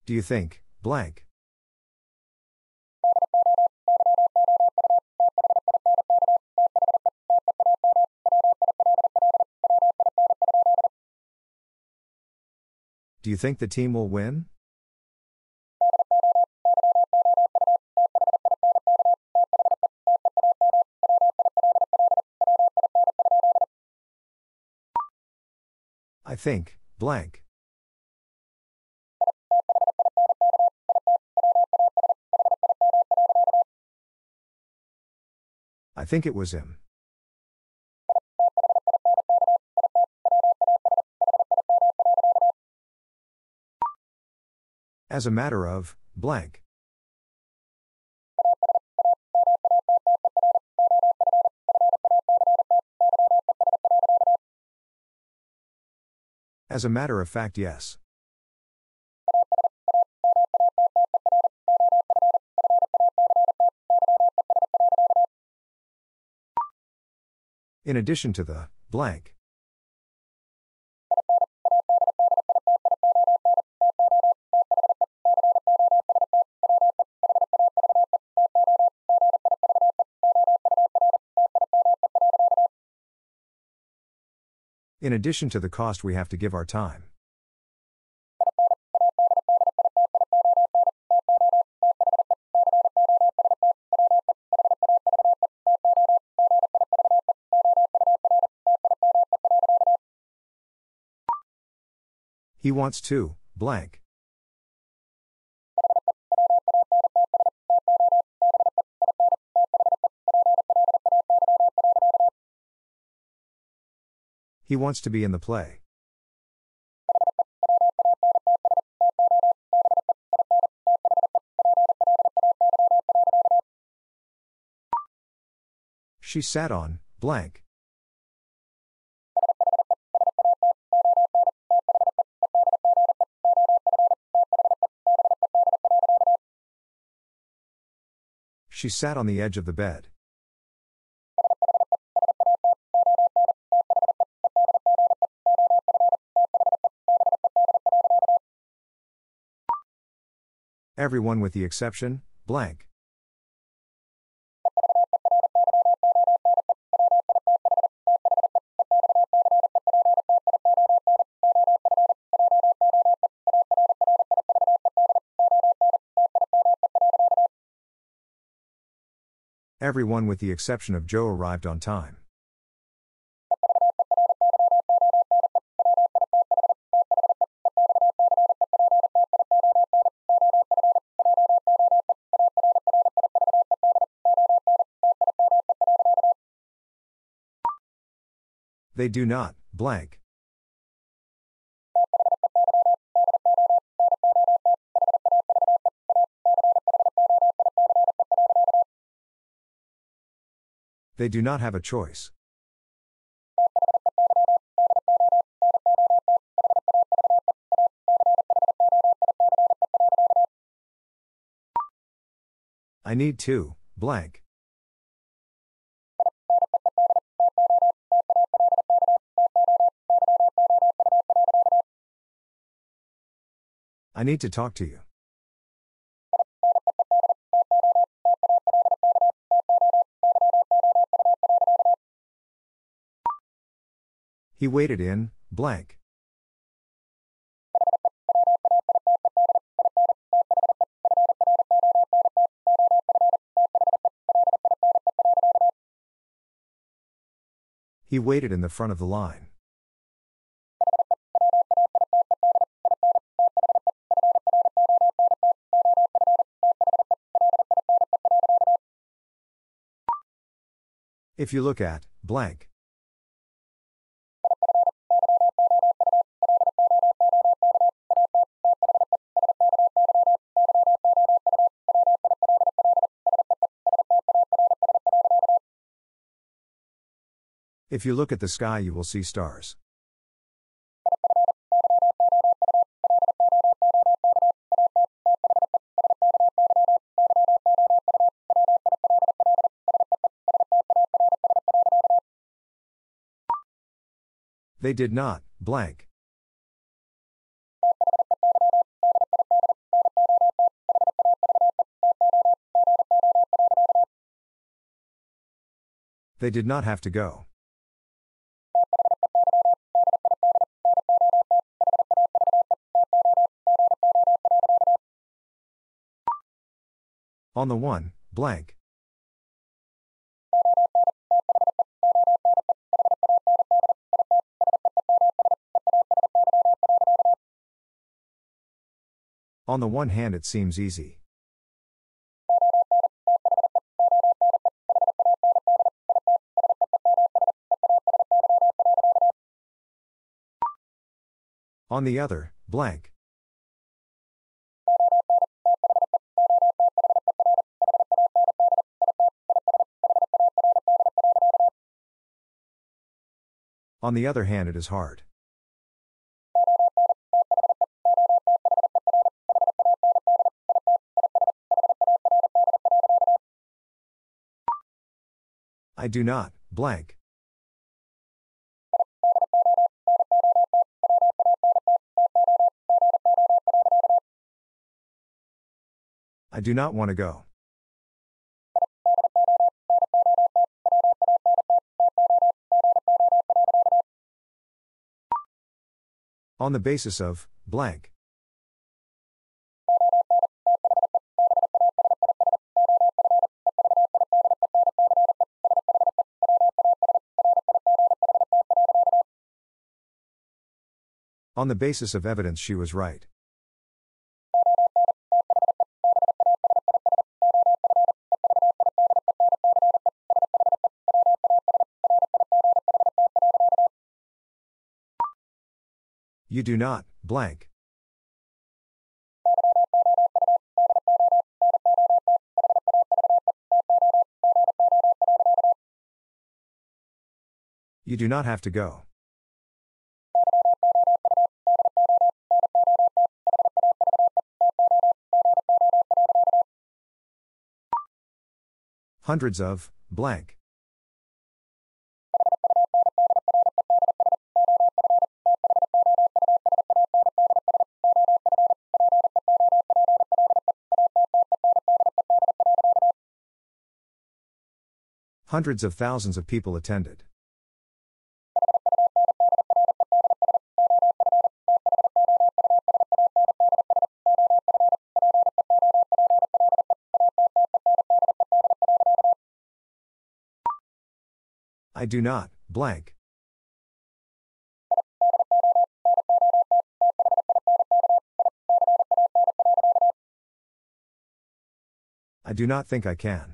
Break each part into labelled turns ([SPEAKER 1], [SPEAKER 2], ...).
[SPEAKER 1] Do you think, blank? Do you think the team will win? I think, blank. I think it was him. As a matter of, blank. As a matter of fact, yes. In addition to the, blank. In addition to the cost we have to give our time. He wants to, blank. He wants to be in the play. She sat on, blank. She sat on the edge of the bed. Everyone with the exception, blank. Everyone with the exception of Joe arrived on time. They do not, blank. They do not have a choice. I need to, blank. I need to talk to you. He waited in, blank. He waited in the front of the line. If you look at, blank. If you look at the sky, you will see stars. They did not, blank. They did not have to go. On the one, blank. On the one hand, it seems easy. On the other, blank. On the other hand, it is hard. I do not, blank. I do not want to go. On the basis of, blank. On the basis of evidence she was right. You do not, blank. You do not have to go. Hundreds of, blank. Hundreds of thousands of people attended. I do not, blank. I do not think I can.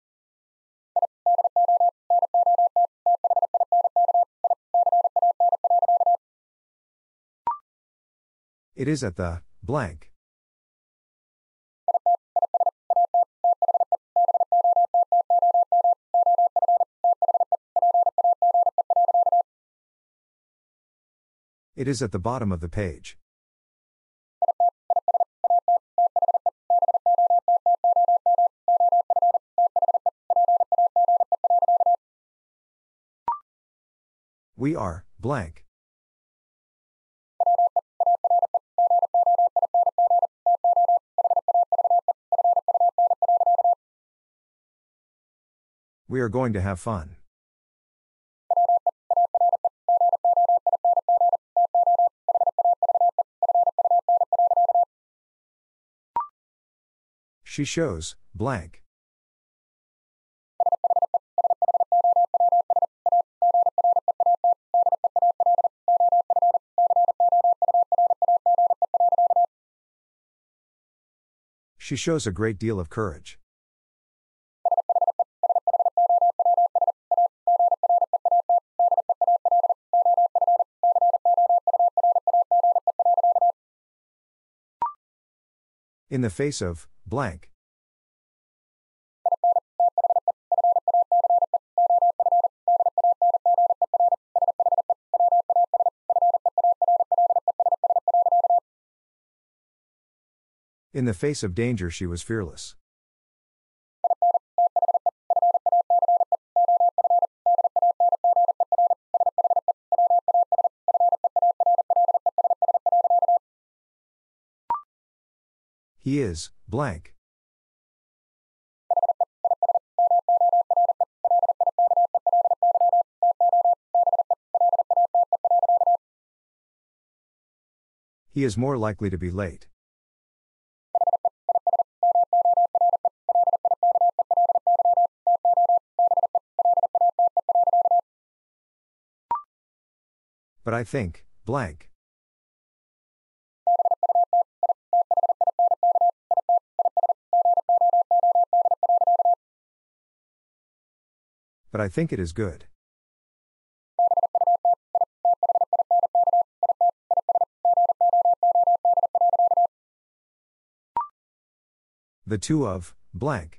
[SPEAKER 1] It is at the, blank. It is at the bottom of the page. We are, blank. We are going to have fun. She shows, blank. She shows a great deal of courage. In the face of, blank. In the face of danger she was fearless. He is, blank. He is more likely to be late. But I think, blank. But I think it is good. The two of, blank.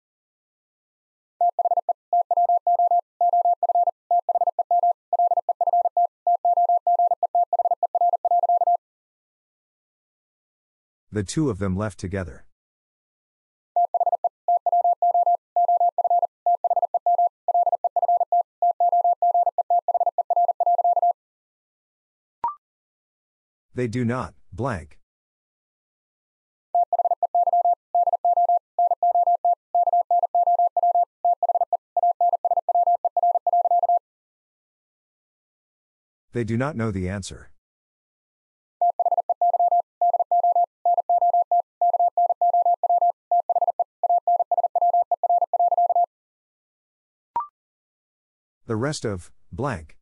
[SPEAKER 1] The two of them left together. They do not, blank. They do not know the answer. The rest of, blank.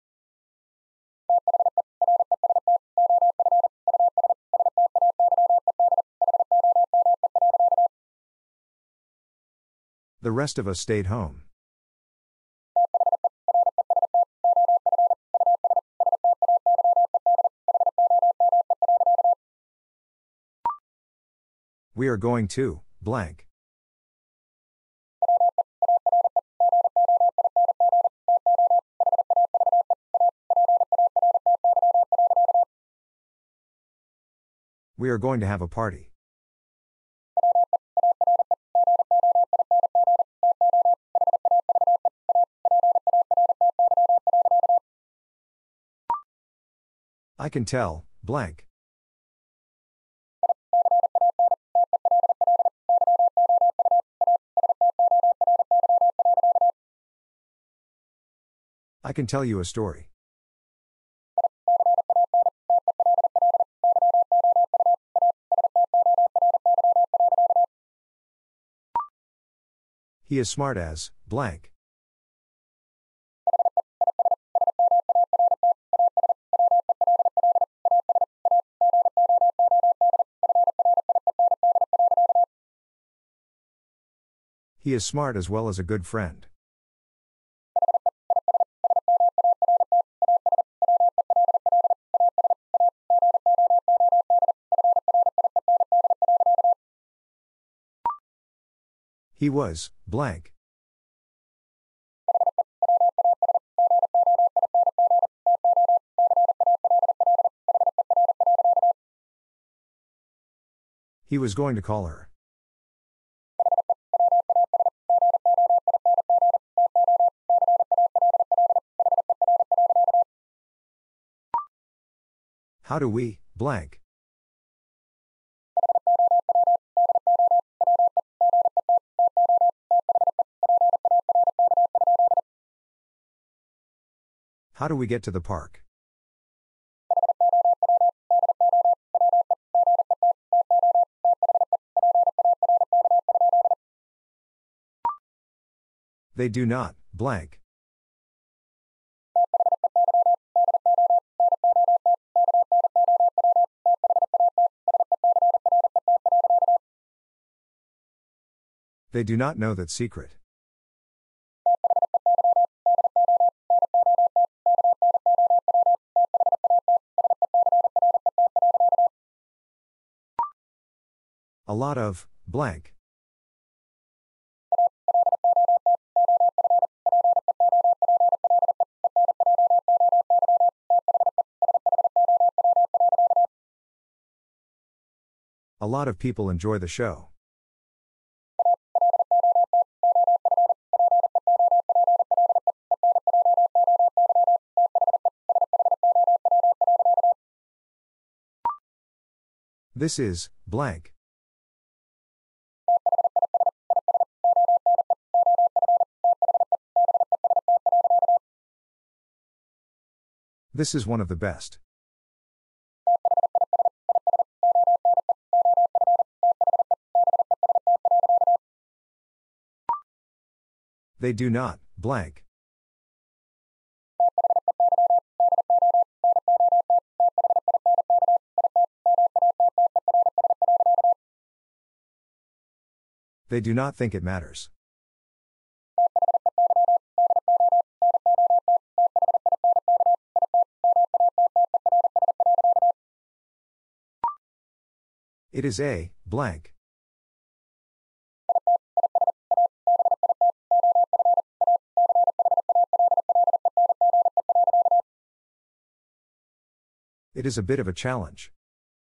[SPEAKER 1] The rest of us stayed home. We are going to, blank. We are going to have a party. I can tell, blank. I can tell you a story. He is smart as, blank. He is smart as well as a good friend. He was, blank. He was going to call her. How do we, blank? How do we get to the park? They do not, blank. They do not know that secret. A lot of, blank. A lot of people enjoy the show. This is, blank. This is one of the best. They do not, blank. They do not think it matters. It is a, blank. It is a bit of a challenge.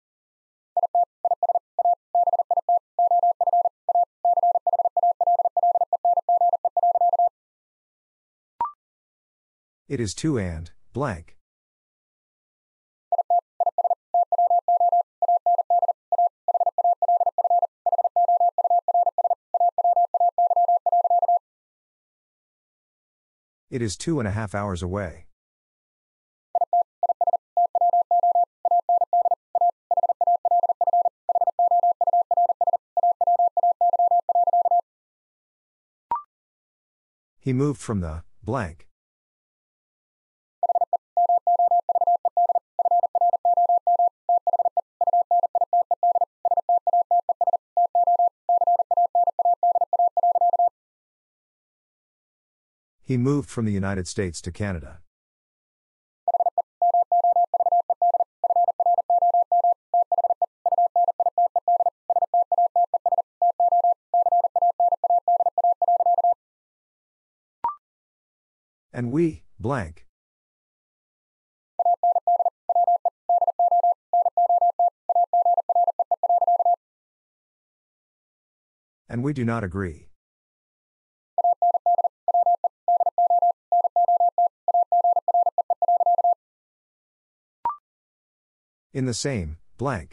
[SPEAKER 1] It is two and, blank. It is 2.5 hours away. He moved from the, blank. He moved from the United States to Canada. And we, blank. And we do not agree. In the same, blank.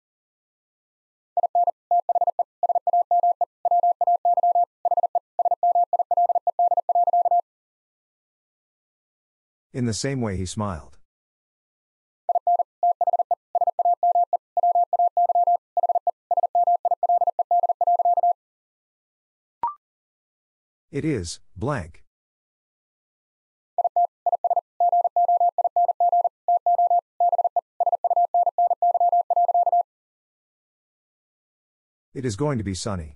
[SPEAKER 1] In the same way he smiled. It is, blank. It is going to be sunny.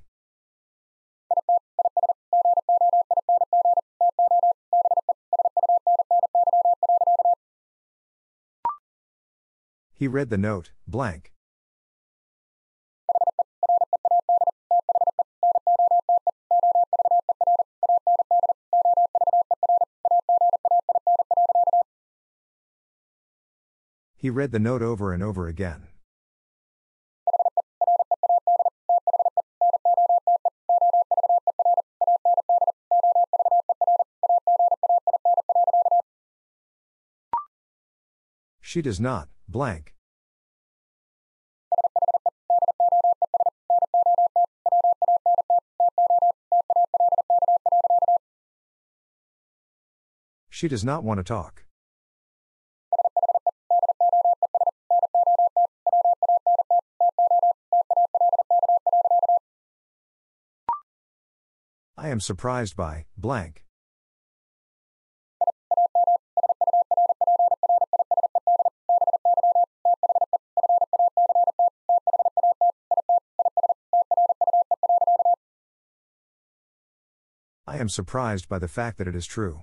[SPEAKER 1] He read the note, blank. He read the note over and over again. She does not, blank. She does not want to talk. I am surprised by, blank. I am surprised by the fact that it is true.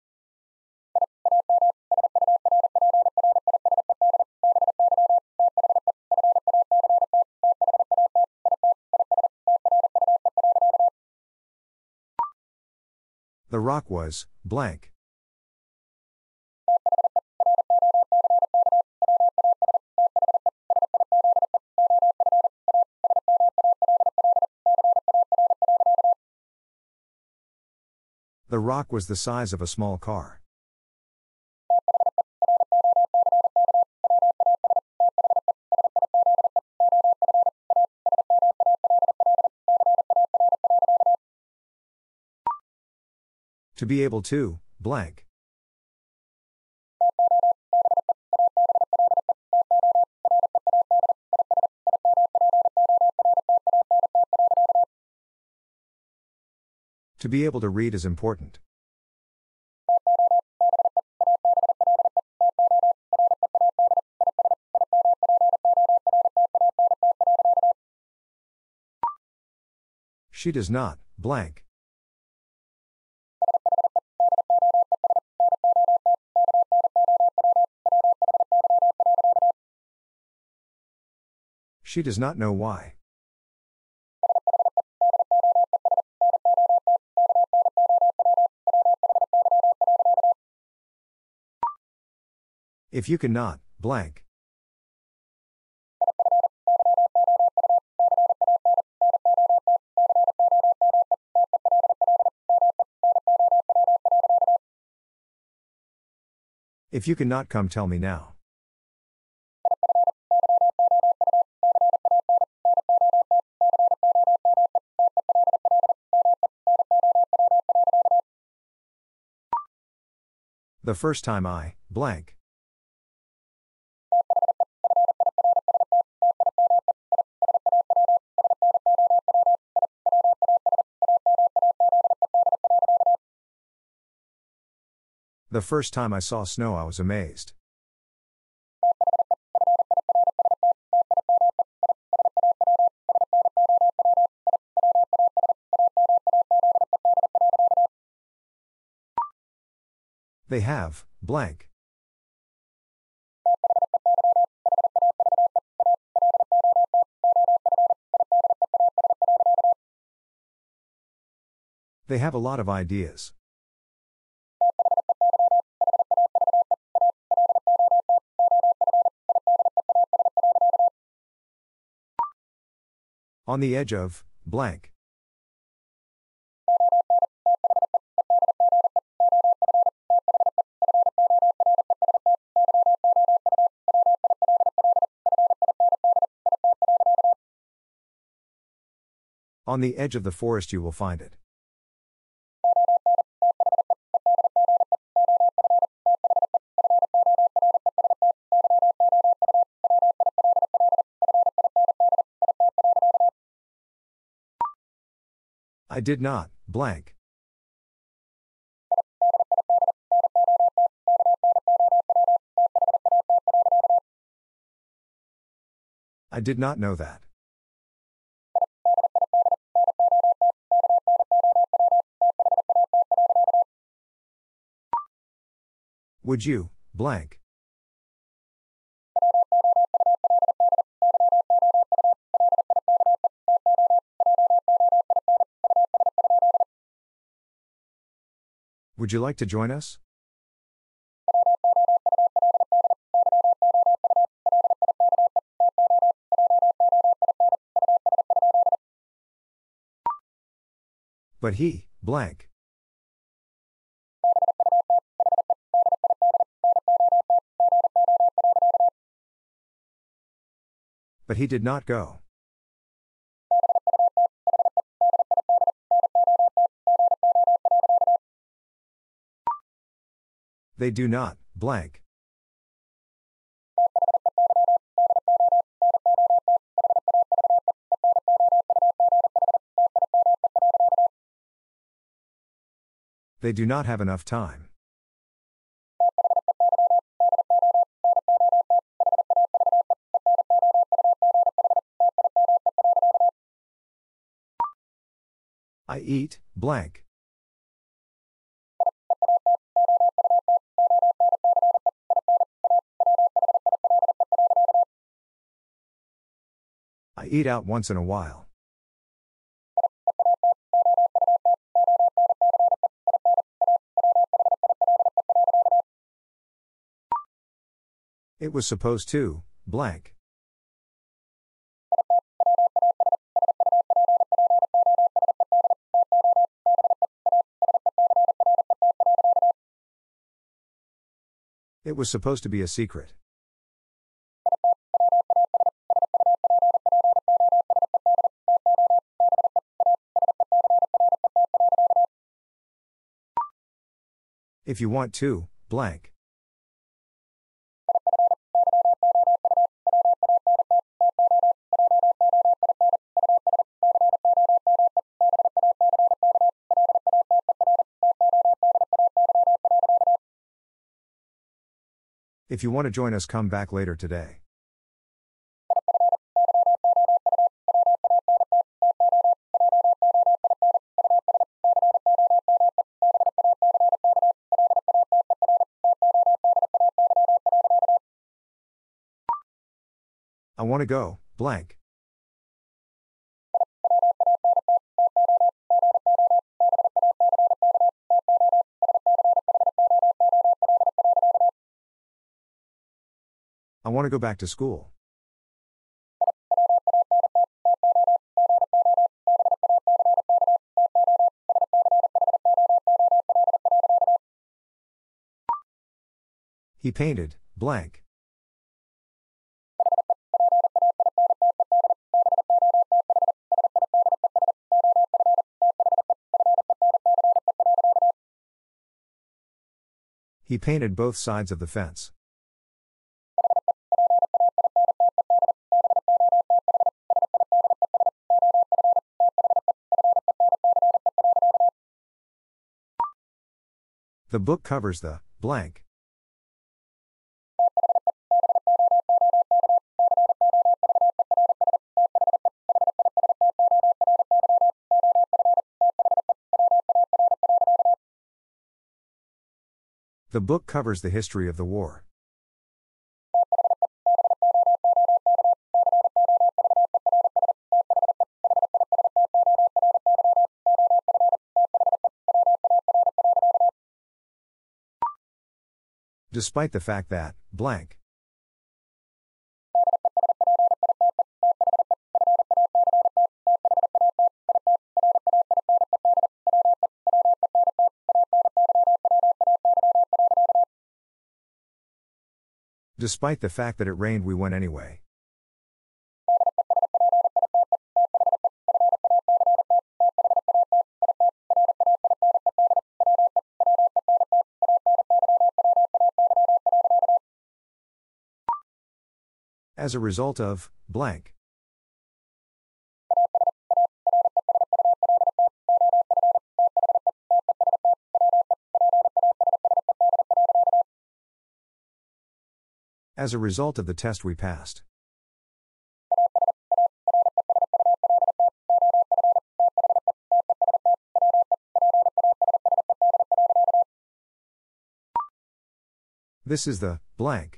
[SPEAKER 1] The rock was, blank. The rock was the size of a small car. To be able to, blank. To be able to read is important. She does not, blank. She does not know why. If you cannot, blank. If you cannot come, tell me now. The first time I, blank. The first time I saw snow, I was amazed. They have, blank. They have a lot of ideas. On the edge of, blank. On the edge of the forest you will find it. I did not, blank. I did not know that. Would you, blank. Would you like to join us? But he, blank. But he did not go. They do not, blank. They do not have enough time. I eat, blank. I eat out once in a while. It was supposed to, blank. It was supposed to be a secret. If you want to, blank. If you want to join us, come back later today. I want to go, blank. I want to go back to school. He painted, blank. He painted both sides of the fence. The book covers the blank. The book covers the history of the war. Despite the fact that, blank. Despite the fact that it rained, we went anyway. As a result of, blank. As a result of the test we passed. This is the blank.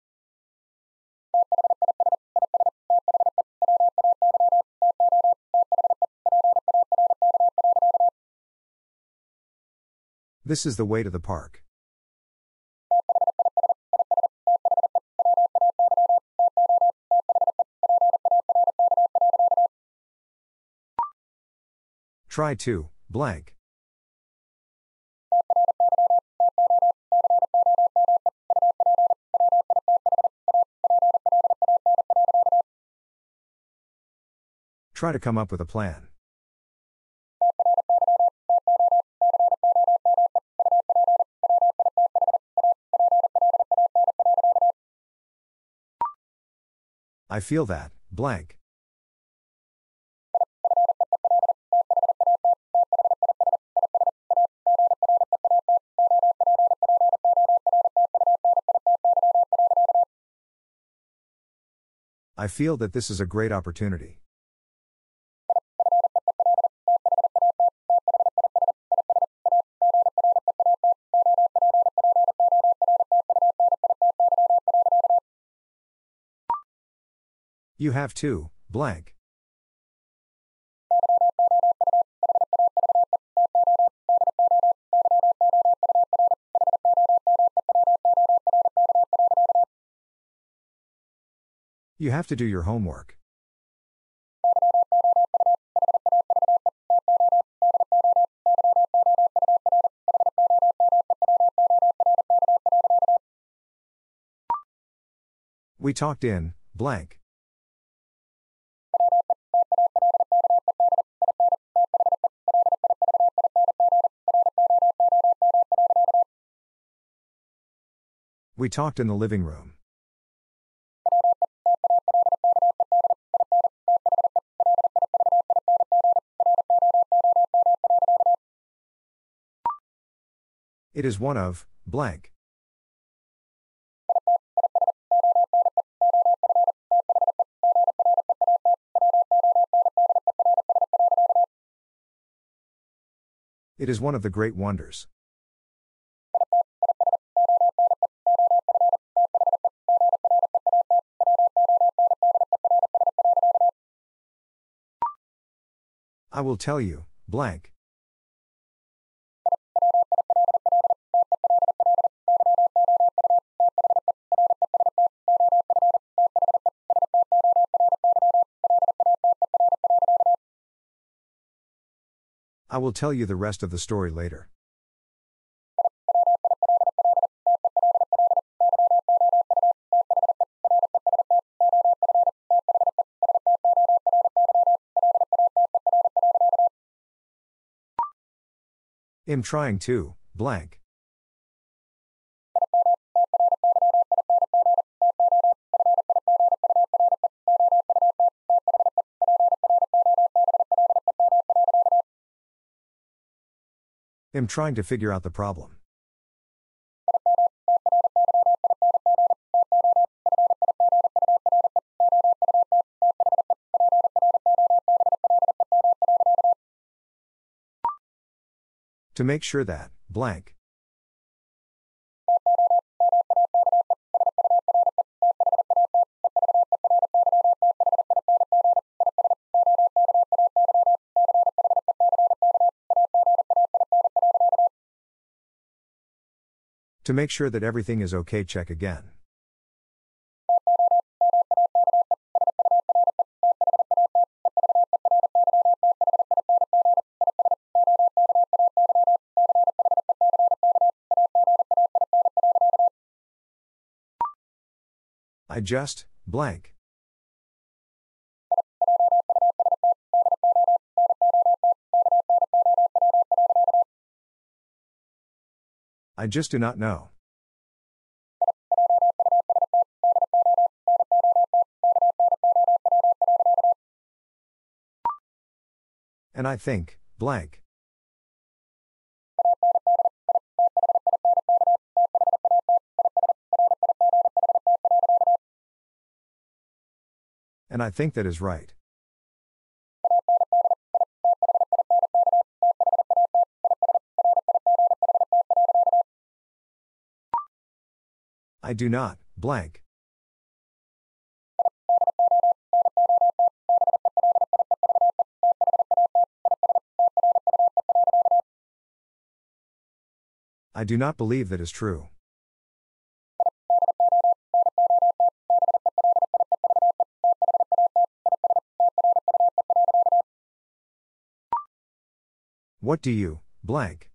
[SPEAKER 1] This is the way to the park. Try to, blank. Try to come up with a plan. I feel that, blank. I feel that this is a great opportunity. You have to, blank. You have to do your homework. We talked in, blank. We talked in the living room. It is one of, blank. It is one of the great wonders. I will tell you, blank. I will tell you the rest of the story later. I'm trying to, blank. I'm trying to figure out the problem. To make sure that, blank. To make sure that everything is okay, check again. I just, blank. I just do not know. And I think, blank. And I think that is right. I do not, blank. I do not believe that is true. What do you, blank?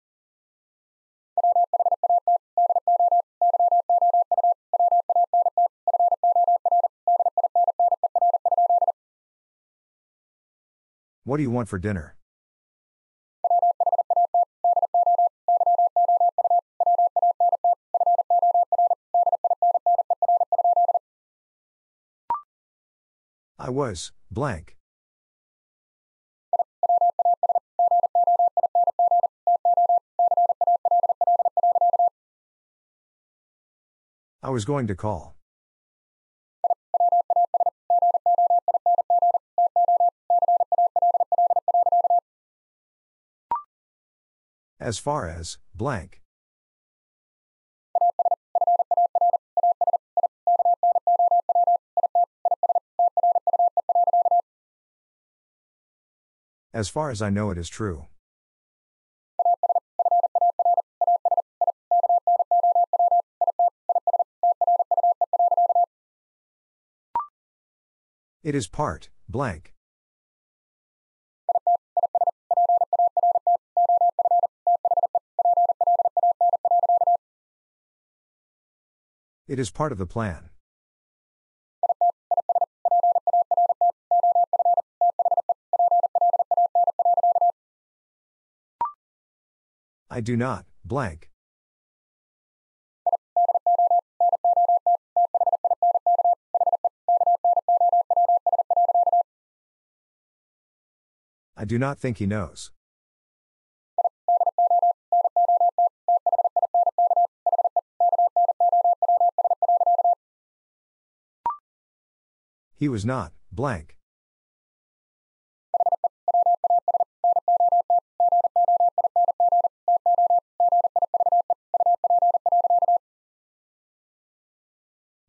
[SPEAKER 1] What do you want for dinner? I was, blank. I was going to call. As far as, blank. As far as I know, it is true. It is part, blank. It is part of the plan. I do not, blank. I do not think he knows. He was not, blank.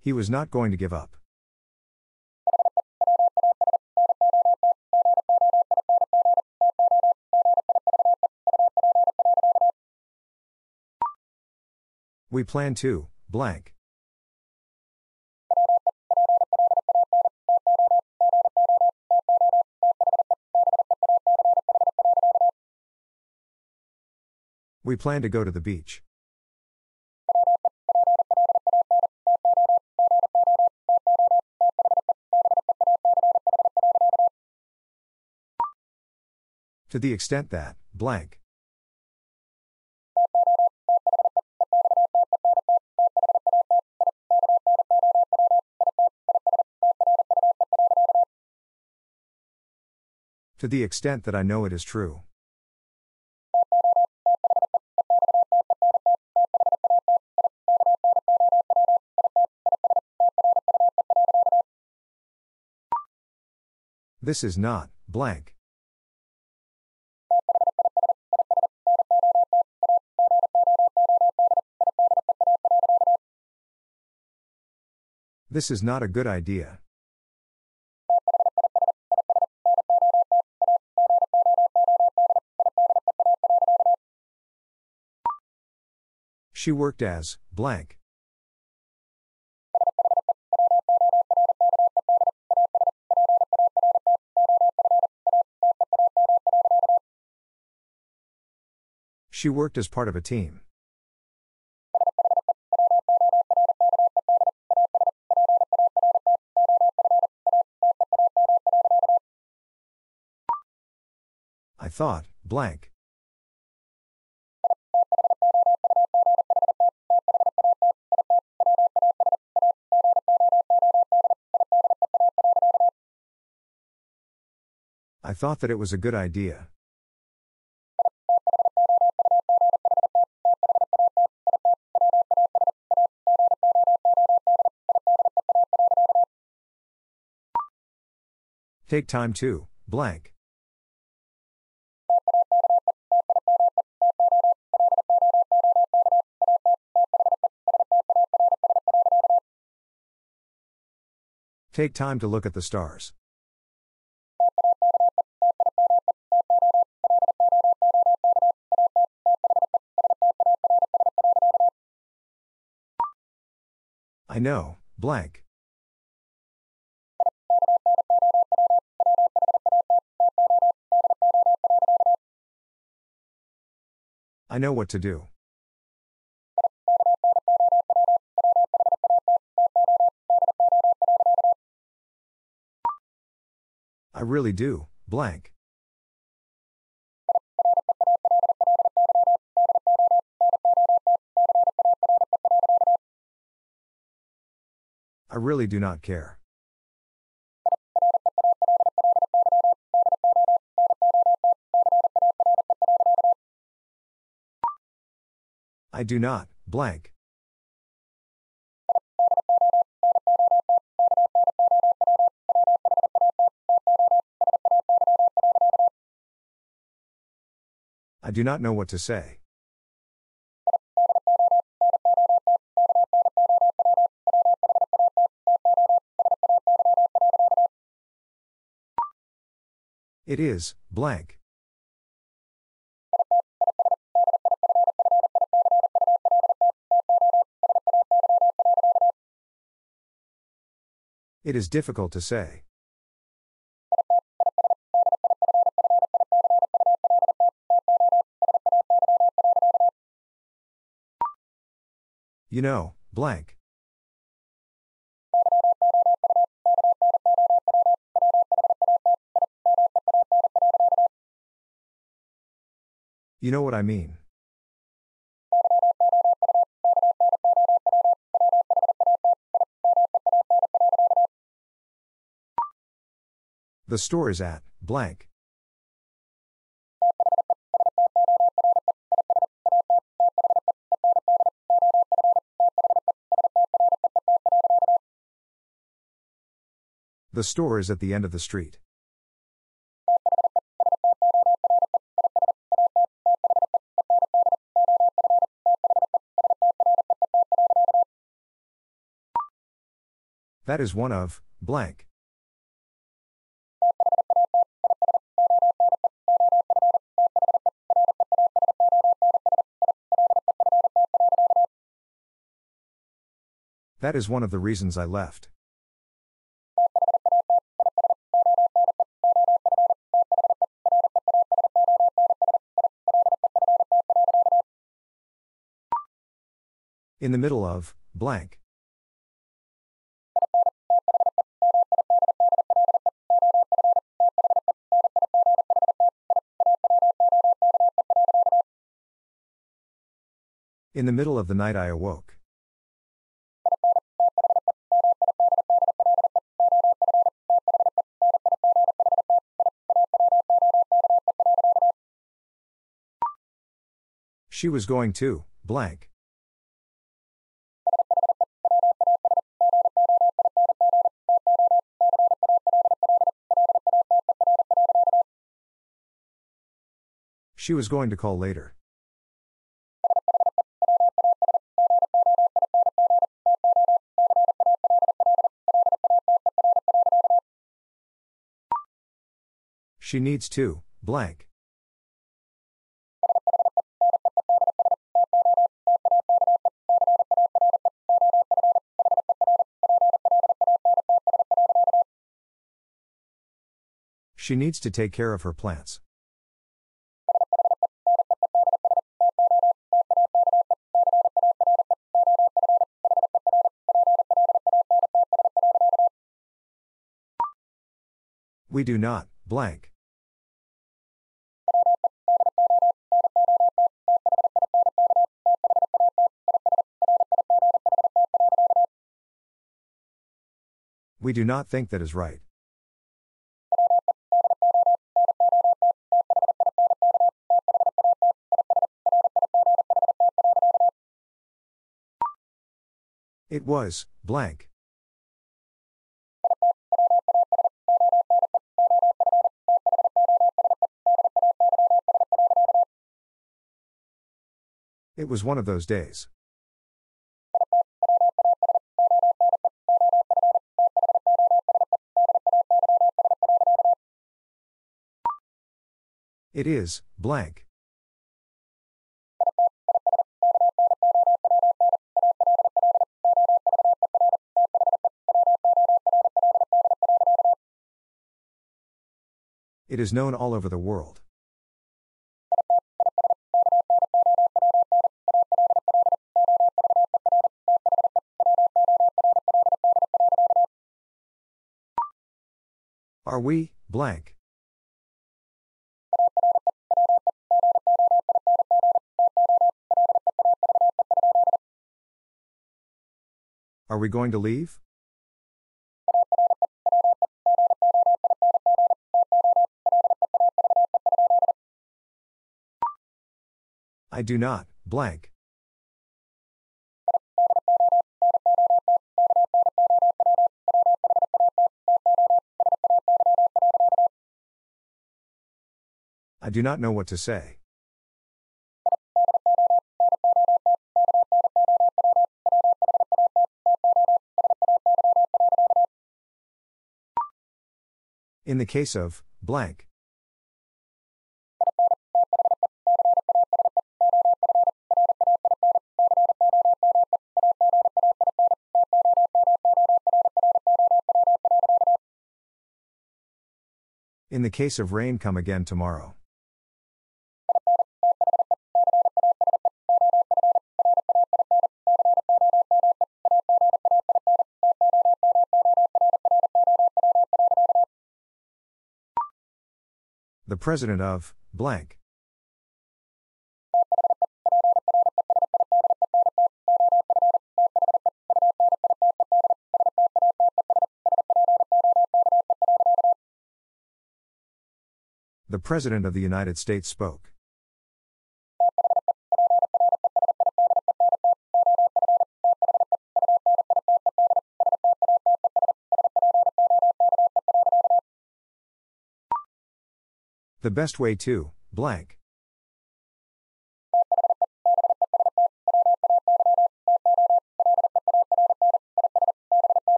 [SPEAKER 1] He was not going to give up. We plan to, blank. We plan to go to the beach. To the extent that, blank. To the extent that I know it is true. This is not, blank. This is not a good idea. She worked as, blank. She worked as part of a team. I thought, blank. I thought that it was a good idea. Take time to, blank. Take time to look at the stars. I know, blank. I know what to do. I really do, blank. I really do not care. I do not, blank. I do not know what to say. It is, blank. It is difficult to say. You know, blank. You know what I mean. The store is at, blank. The store is at the end of the street. That is one of, blank. That is one of the reasons I left. In the middle of, blank. In the middle of the night I awoke. She was going to, blank. She was going to call later. She needs to, blank. She needs to take care of her plants. We do not, blank. We do not think that is right. It was, blank. It was one of those days. It is, blank. It is known all over the world. Are we, blank? Are we going to leave? I do not, blank. I do not know what to say. In the case of, blank. In the case of rain, come again tomorrow. The president of, blank. The President of the United States spoke. The best way to, blank.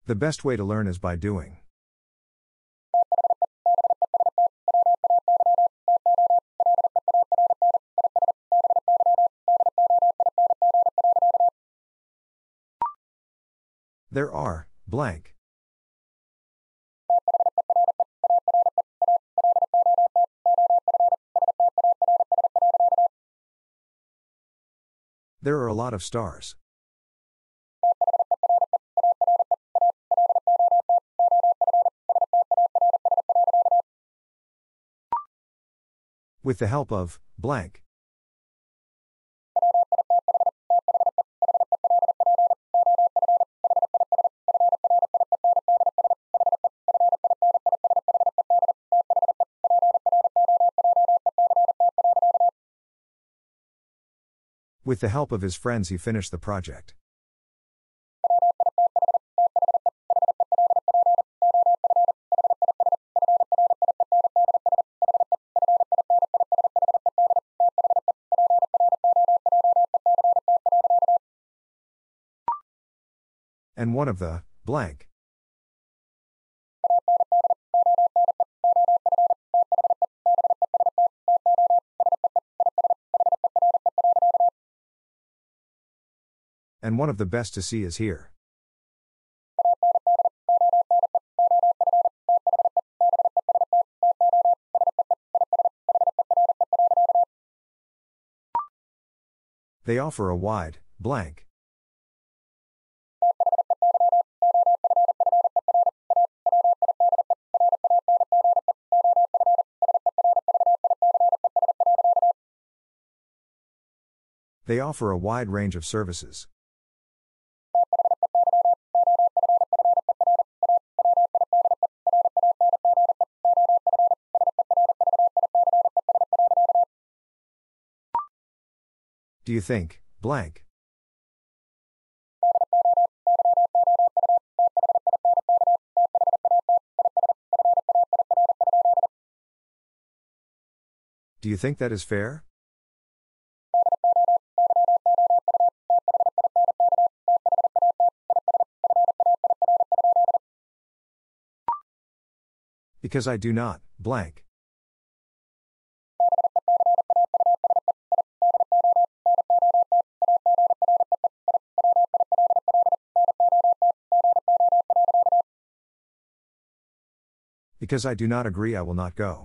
[SPEAKER 1] The best way to learn is by doing. There are, blank. There are a lot of stars. With the help of, blank. With the help of his friends, he finished the project. And one of the, blank. And one of the best to see is here. They offer a wide, blank. They offer a wide range of services. Do you think, blank? Do you think that is fair? Because I do not, blank. Because I do not agree, I will not go.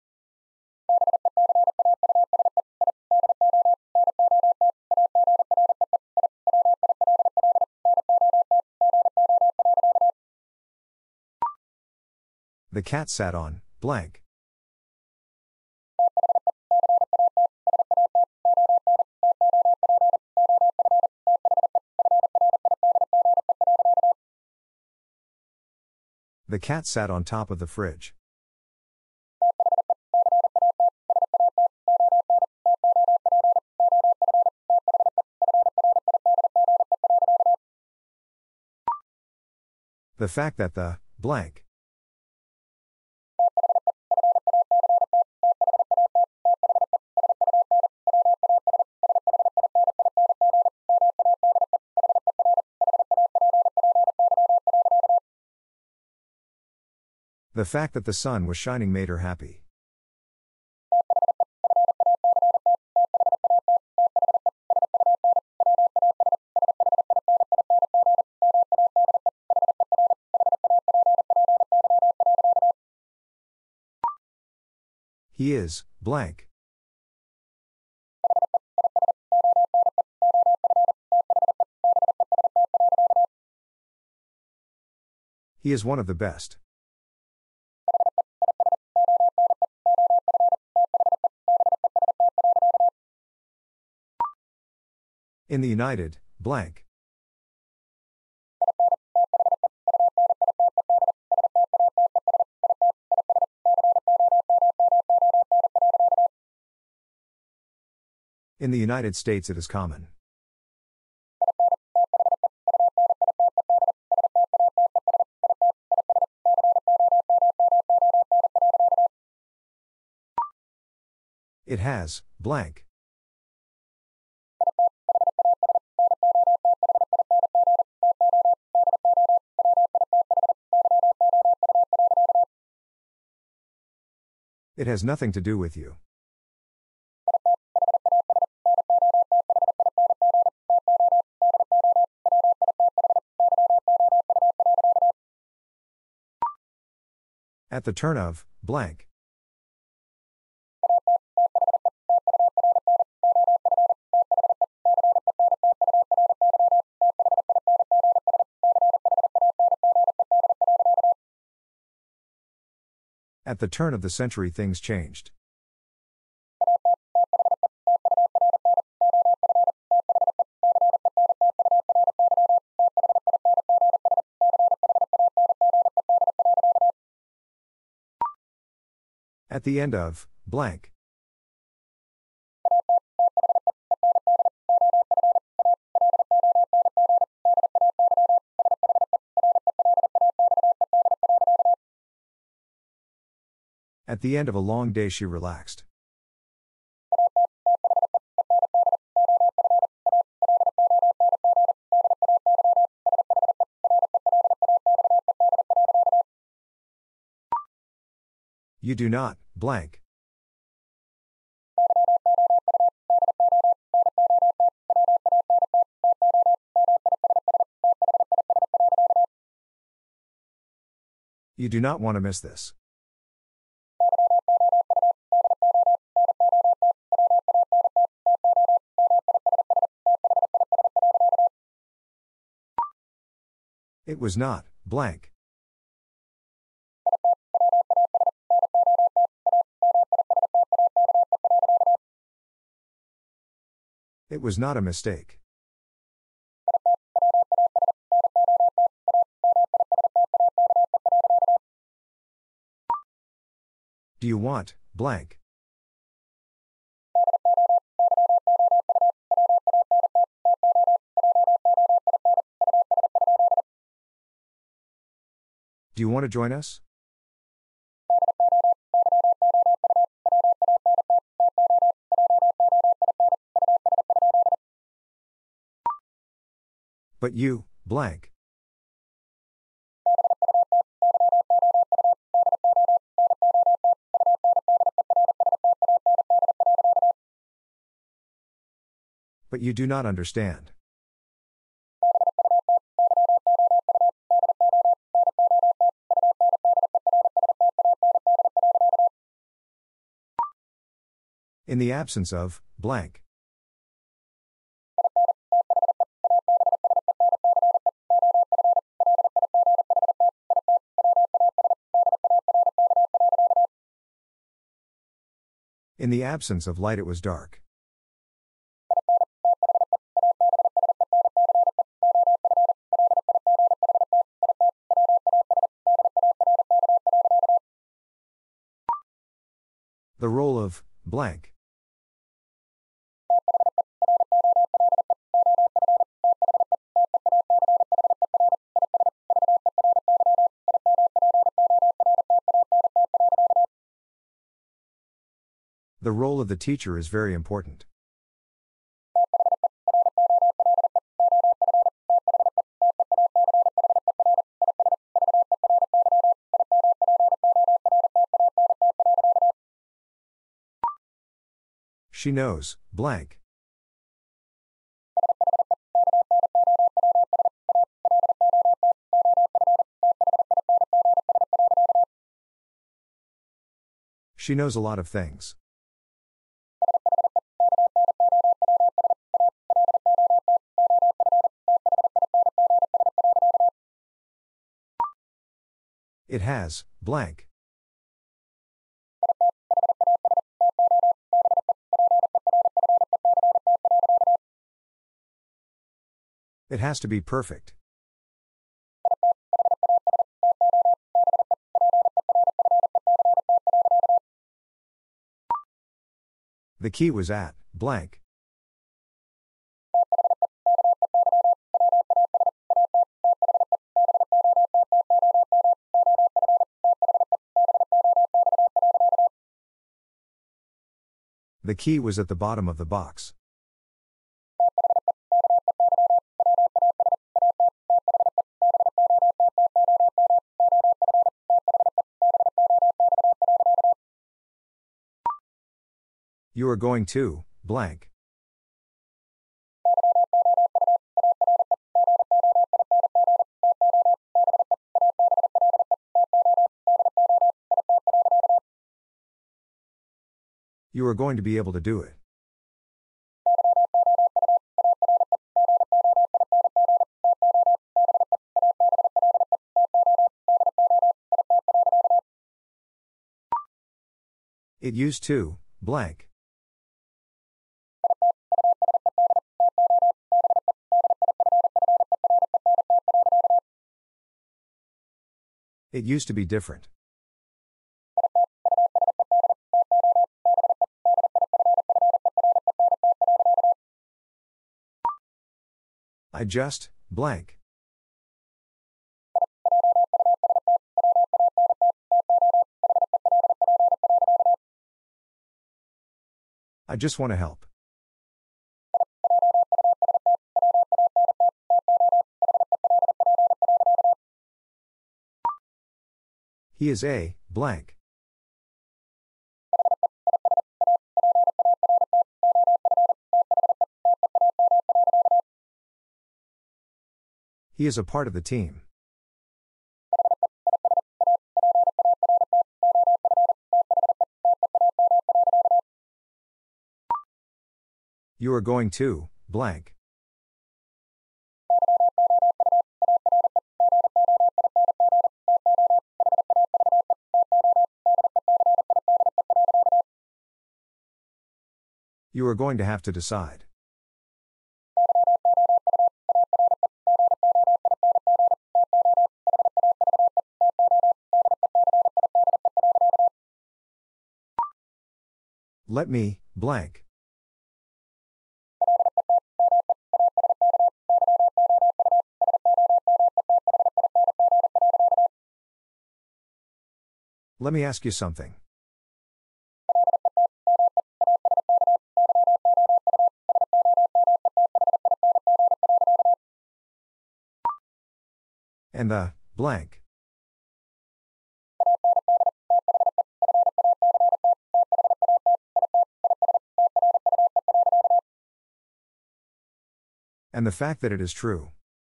[SPEAKER 1] The cat sat on, blank. The cat sat on top of the fridge. The fact that the, blank. The fact that the sun was shining made her happy. He is, blank. He is one of the best. In the United, blank. In the United States it is common. It has, blank. It has nothing to do with you. At the turn of, blank. At the turn of the century things changed. At the end of, blank. At the end of a long day she relaxed. You do not, blank. You do not want to miss this. It was not, blank. It was not a mistake. Do you want, blank? Do you want to join us? But you, blank. But you do not understand. In the absence of, blank. In the absence of light it was dark. The role of, blank. The role of the teacher is very important. She knows, blank. She knows a lot of things. It has, blank. It has to be perfect. The key was at, blank. The key was at the bottom of the box. You are going to, blank. You are going to be able to do it. It used to, blank. It used to be different. I just, blank. I just want to help. He is a, blank. He is a part of the team. You are going to, blank. You are going to have to decide. Let me, blank. Let me ask you something. And the, blank. And the fact that it is true.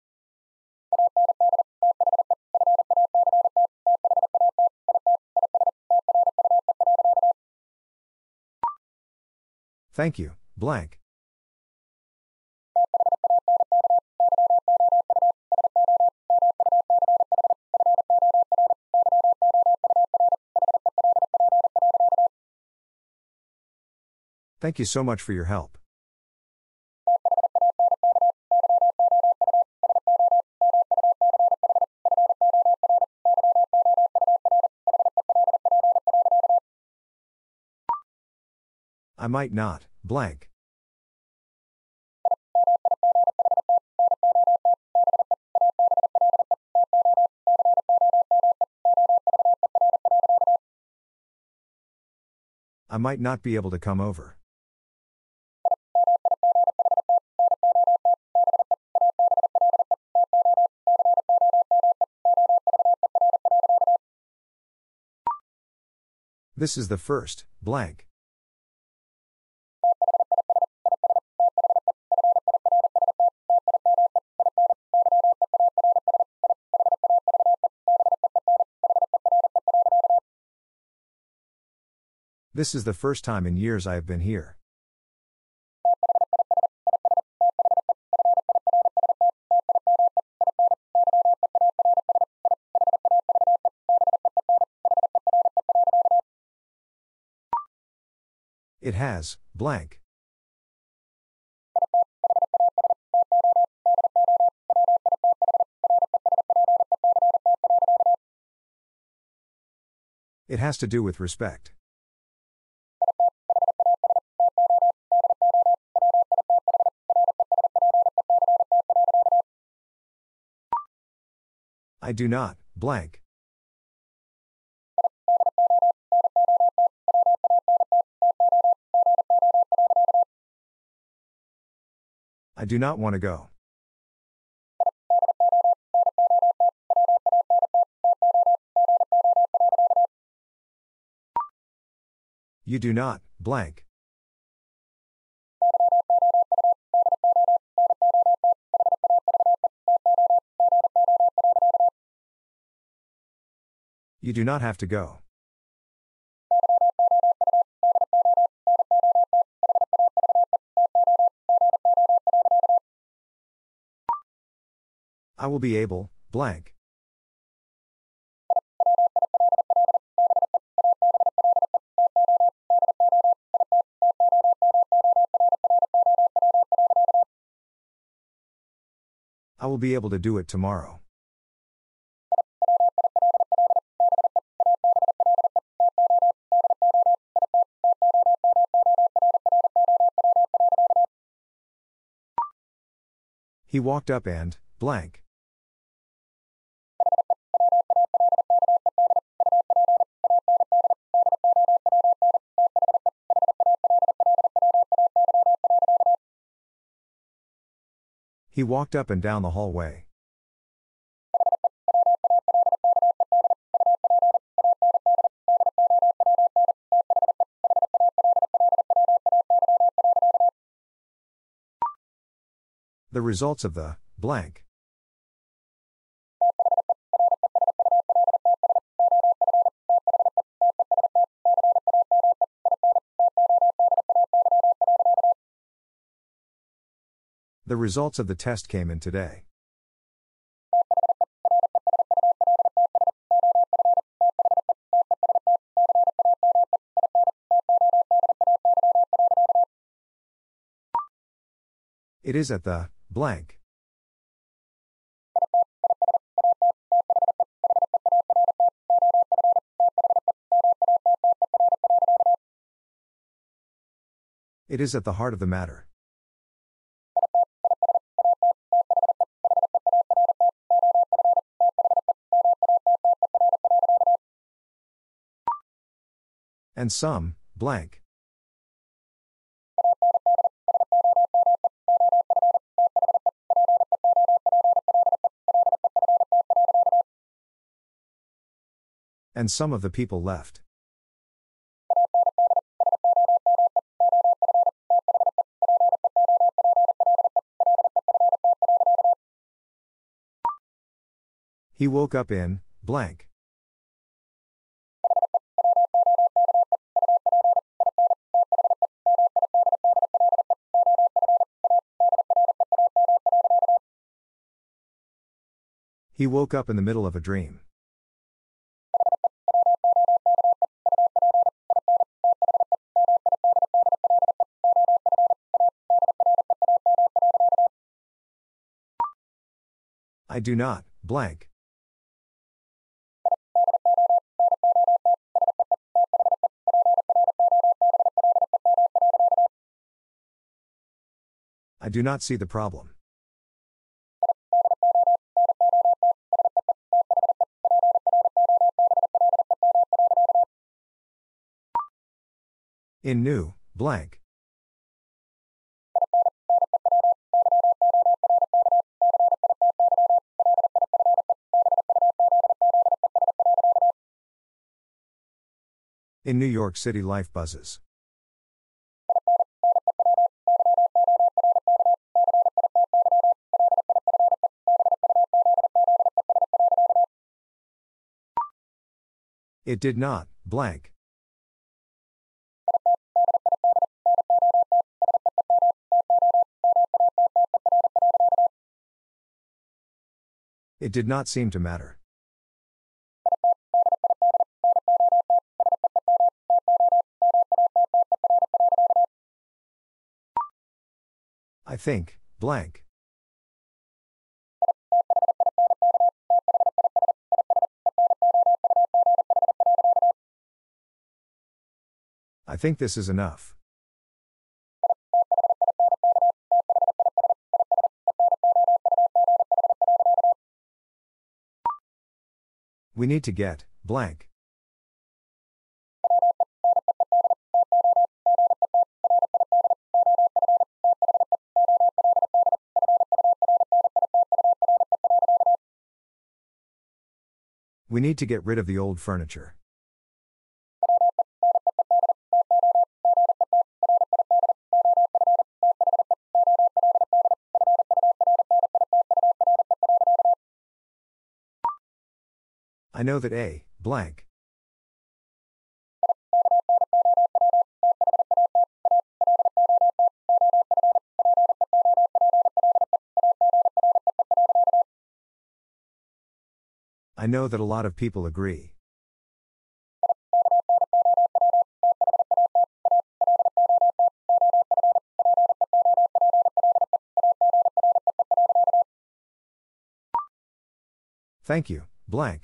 [SPEAKER 1] Thank you, blank. Thank you so much for your help. I might not, blank. I might not be able to come over. This is the first, blank. This is the first time in years I have been here. It has, blank. It has to do with respect. I do not, blank. I do not want to go. You do not, blank. You do not have to go. I will be able, blank. I will be able to do it tomorrow. He walked up and, blank. He walked up and down the hallway. The results of the, blank. The results of the test came in today. It is at the, blank. It is at the heart of the matter. And some, blank. And some of the people left. He woke up in, blank. He woke up in the middle of a dream. I do not, blank. I do not see the problem. In new, blank. In New York City life buzzes. It did not, blank. It did not seem to matter. I think, blank. I think this is enough. We need to get, blank. We need to get rid of the old furniture. I know that a, blank. I know that a lot of people agree. Thank you, blank.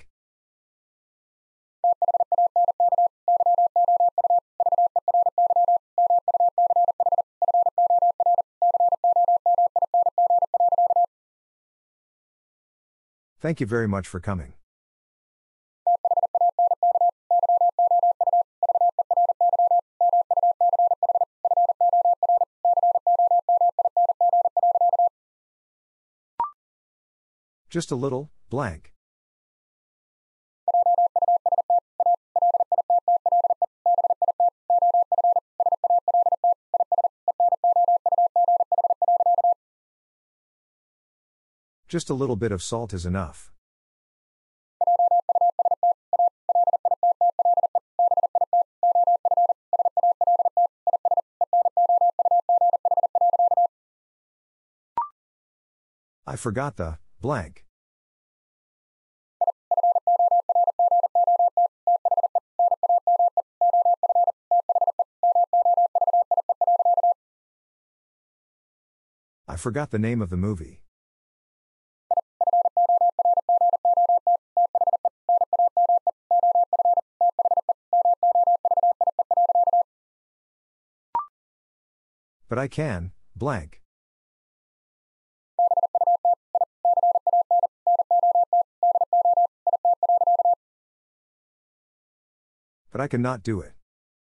[SPEAKER 1] Thank you very much for coming. Just a little, blank. Just a little bit of salt is enough. I forgot the blank. I forgot the name of the movie. But I can, blank. But I cannot do it.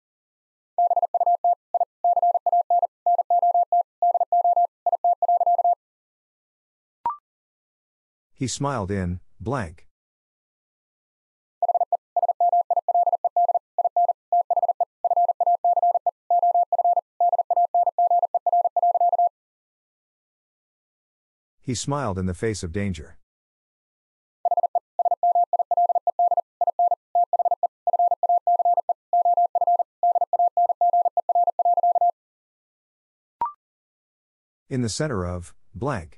[SPEAKER 1] He smiled in, blank. He smiled in the face of danger. In the center of, blank.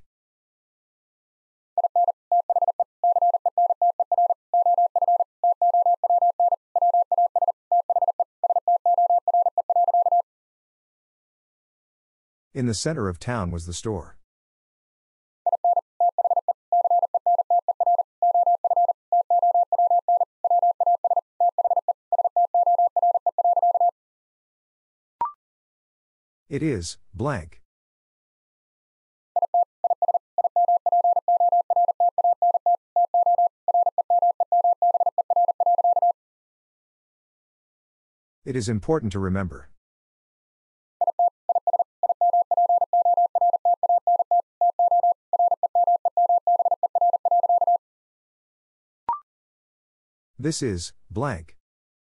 [SPEAKER 1] In the center of town was the store. It is, blank. It is important to remember. This is, blank.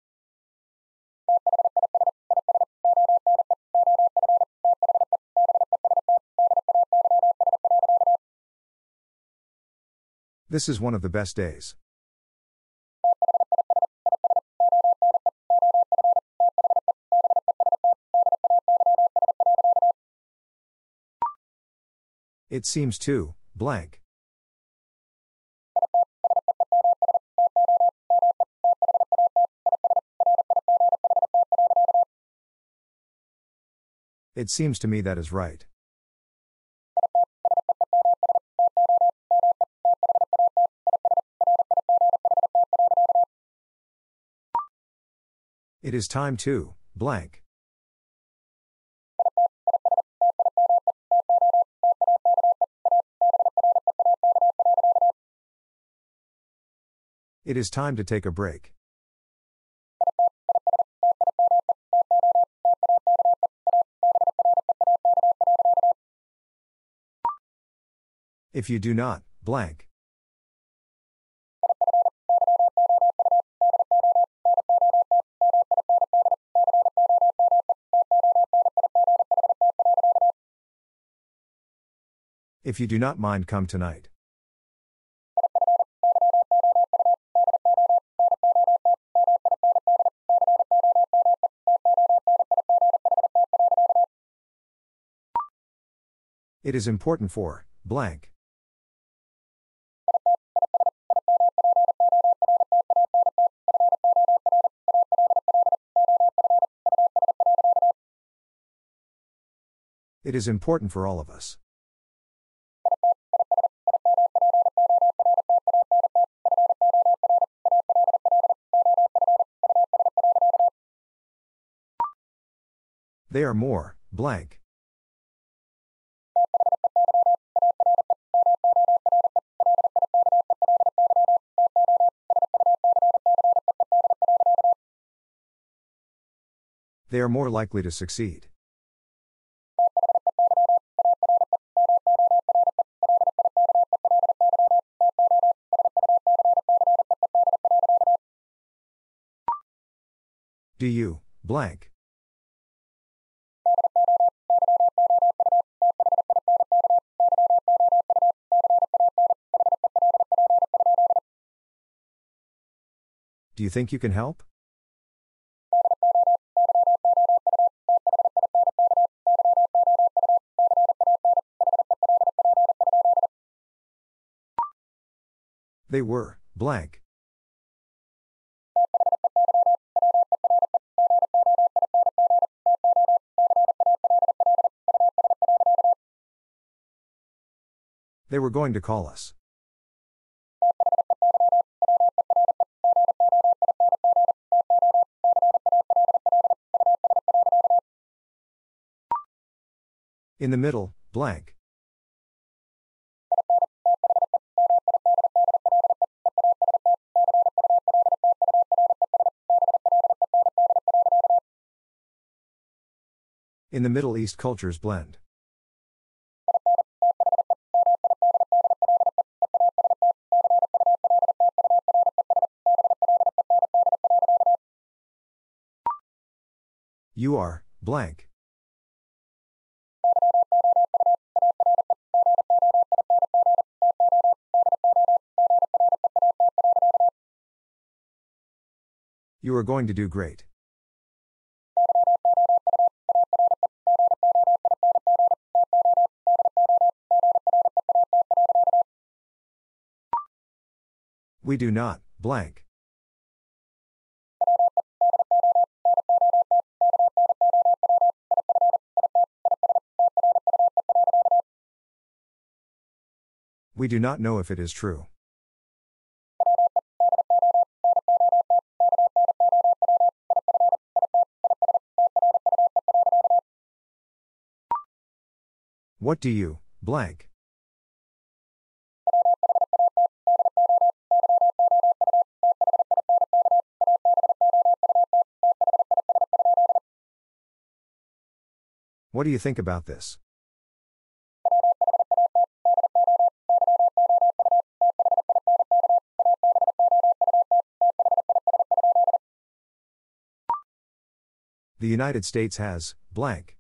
[SPEAKER 1] This is one of the best days. It seems to, blank. It seems to me that is right. It is time to, blank. It is time to take a break. If you do not, blank. If you do not mind, come tonight. It is important for, blank. It is important for all of us. They are more, blank. They are more likely to succeed. Do you, blank? Do you think you can help? They were, blank. They were going to call us. In the middle, blank. In the Middle East cultures blend. You are, blank. You are going to do great. We do not, blank. We do not know if it is true. What do you, blank? What do you think about this? The United States has, blank.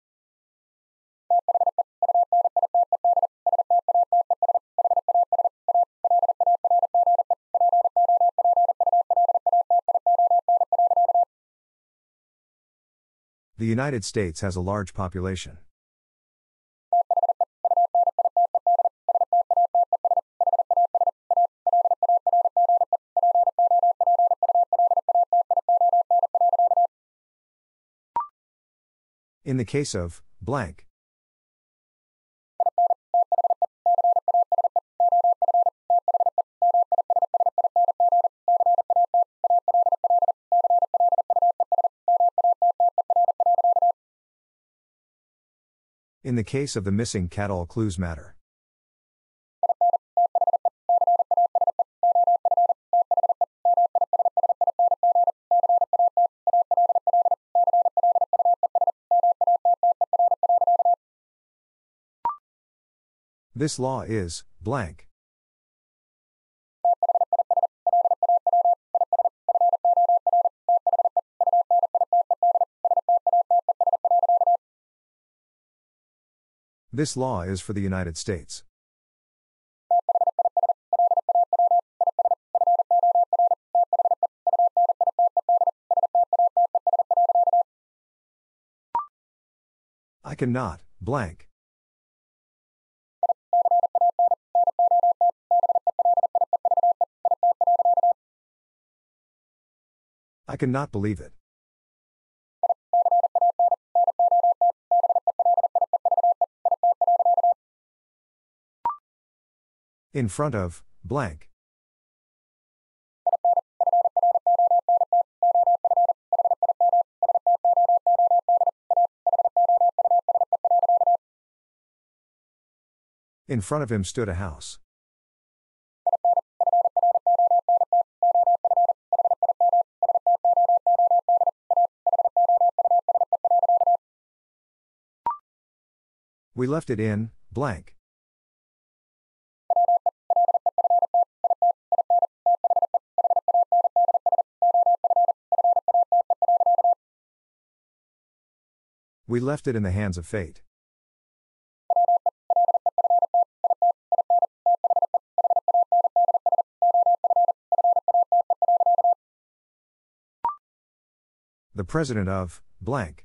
[SPEAKER 1] The United States has a large population. In the case of, blank. In the case of the missing cat, all clues matter. This law is, blank. This law is for the United States. I cannot, blank. I cannot believe it. In front of, blank. In front of him stood a house. We left it in, blank. We left it in the hands of fate. The president of, blank.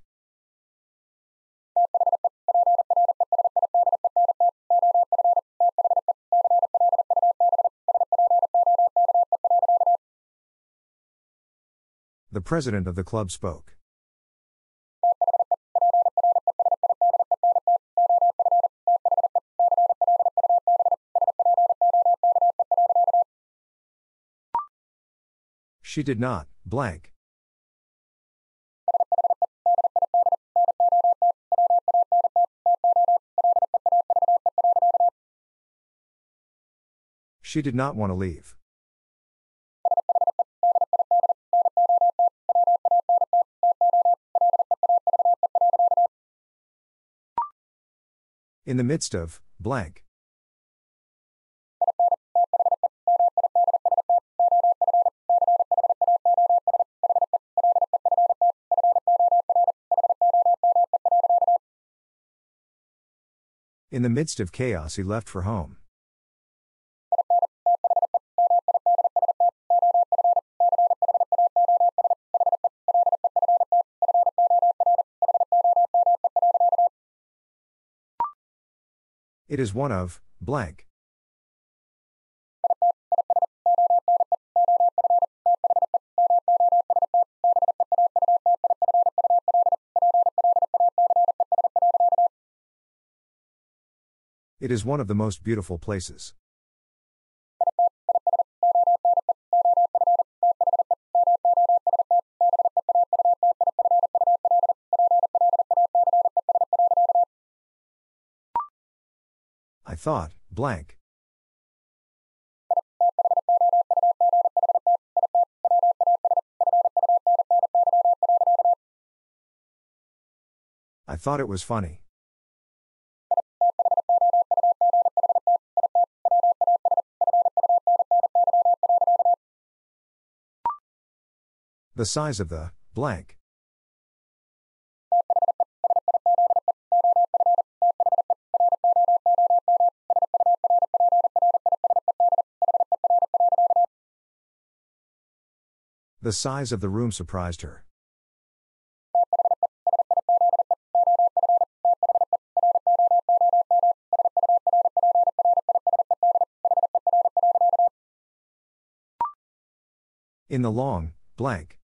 [SPEAKER 1] The president of the club spoke. She did not, blank. She did not want to leave. In the midst of, blank. In the midst of chaos, he left for home. It is one of, blank. It is one of the most beautiful places. I thought, blank. I thought it was funny. The size of the, blank. The size of the room surprised her. In the long, blank.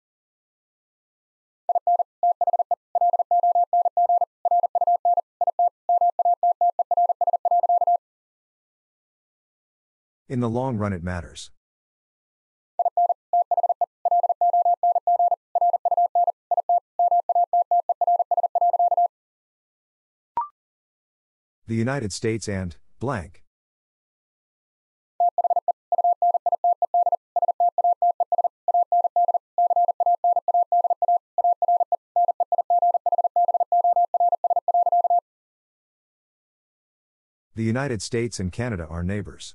[SPEAKER 1] In the long run, it matters. The United States and, blank. The United States and Canada are neighbors.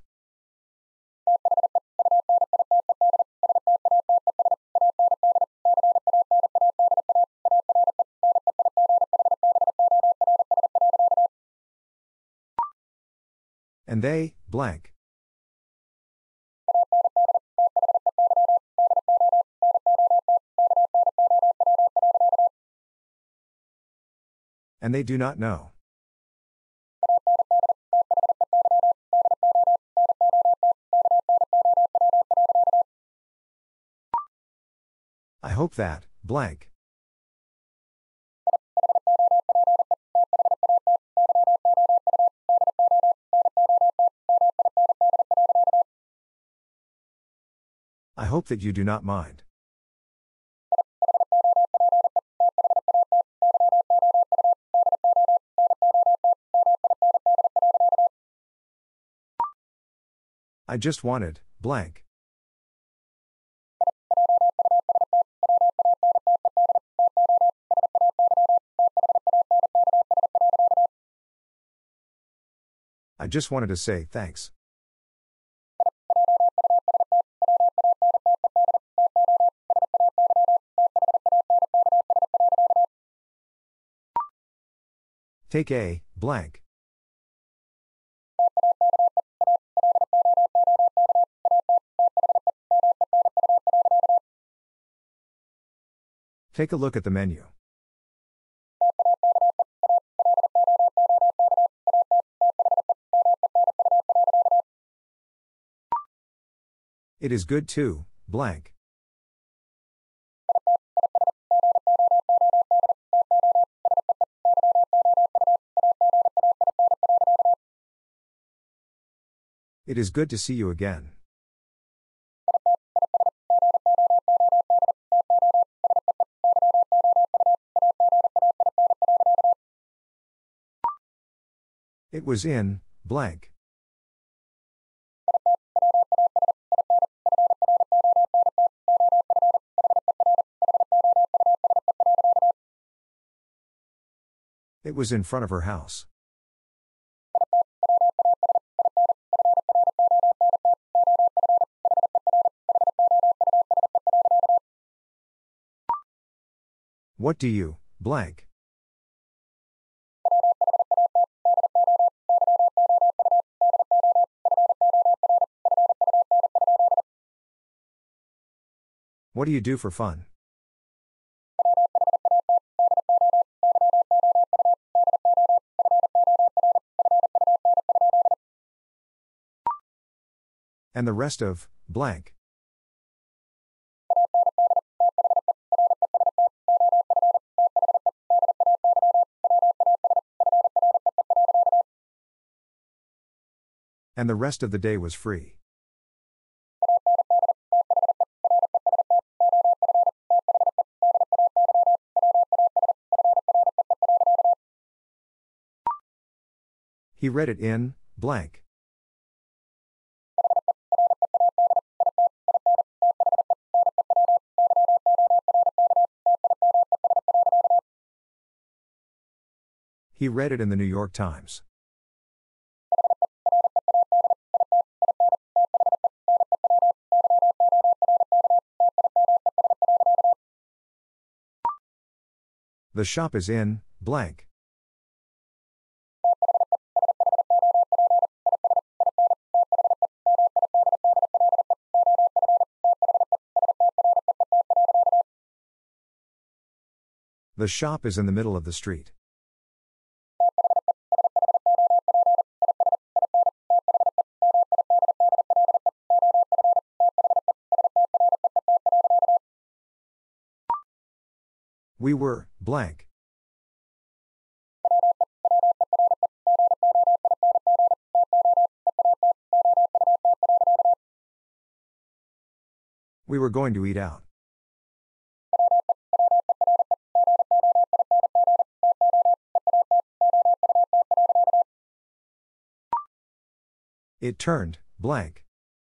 [SPEAKER 1] And they, blank. And they do not know. I hope that, blank. I hope that you do not mind. I just wanted, blank. I just wanted to say thanks. Take a, blank. Take a look at the menu. It is good too, blank. It is good to see you again. It was in, blank. It was in front of her house. What do you, blank? What do you do for fun? And the rest of, blank. And the rest of the day was free. He read it in, blank. He read it in the New York Times. The shop is in, blank. The shop is in the middle of the street. We were, blank. We were going to eat out. It turned, blank.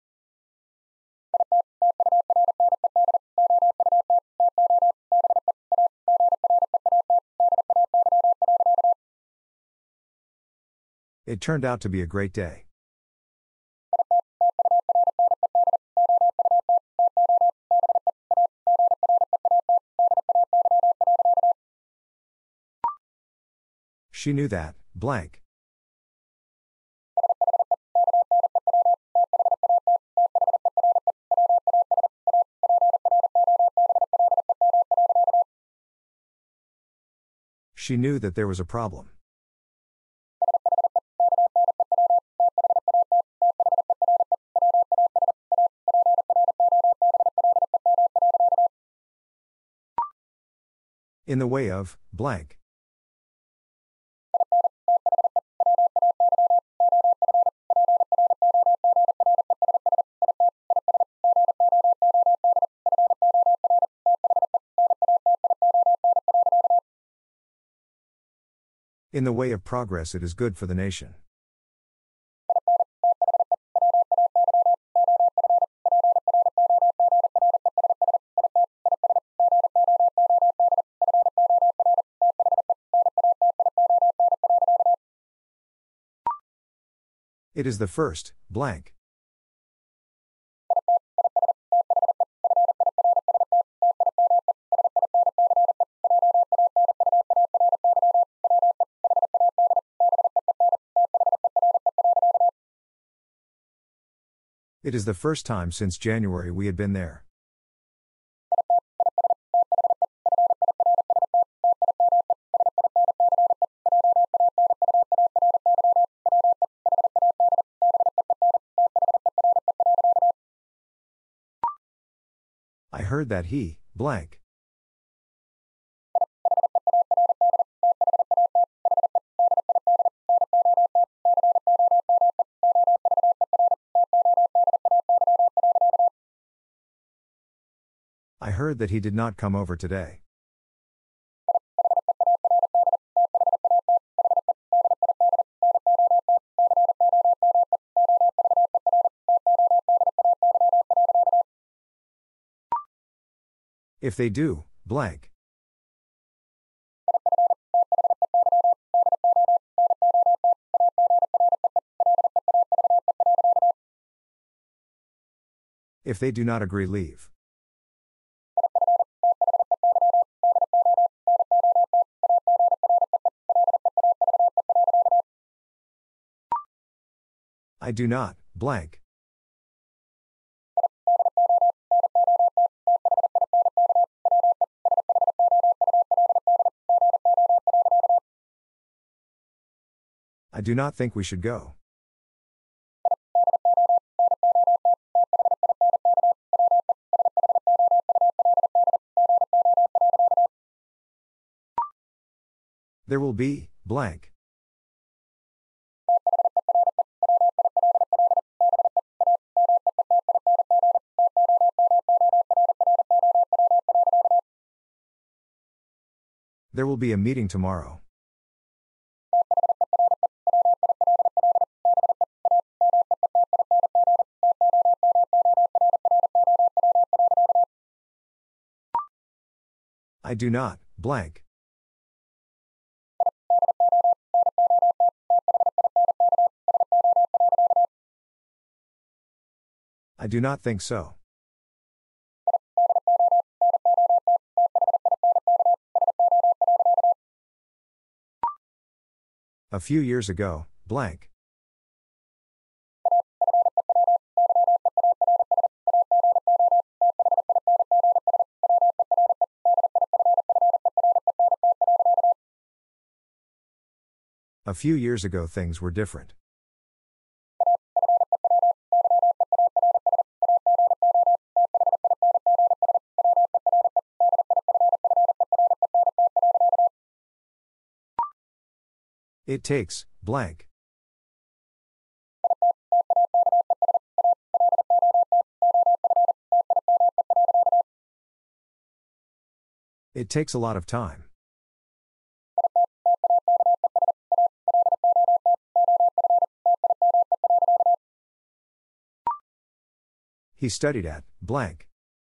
[SPEAKER 1] It turned out to be a great day. She knew that, blank. She knew that there was a problem. In the way of, blank. In the way of progress, it is good for the nation. It is the first, blank. It is the first time since January we had been there. I heard that he, blank. I heard that he did not come over today. If they do, blank. If they do not agree, leave. I do not, blank. I do not think we should go. There will be, blank. There will be a meeting tomorrow. I do not, blank. I do not think so. A few years ago, blank. A few years ago things were different. It takes, blank. It takes a lot of time. He studied at, blank.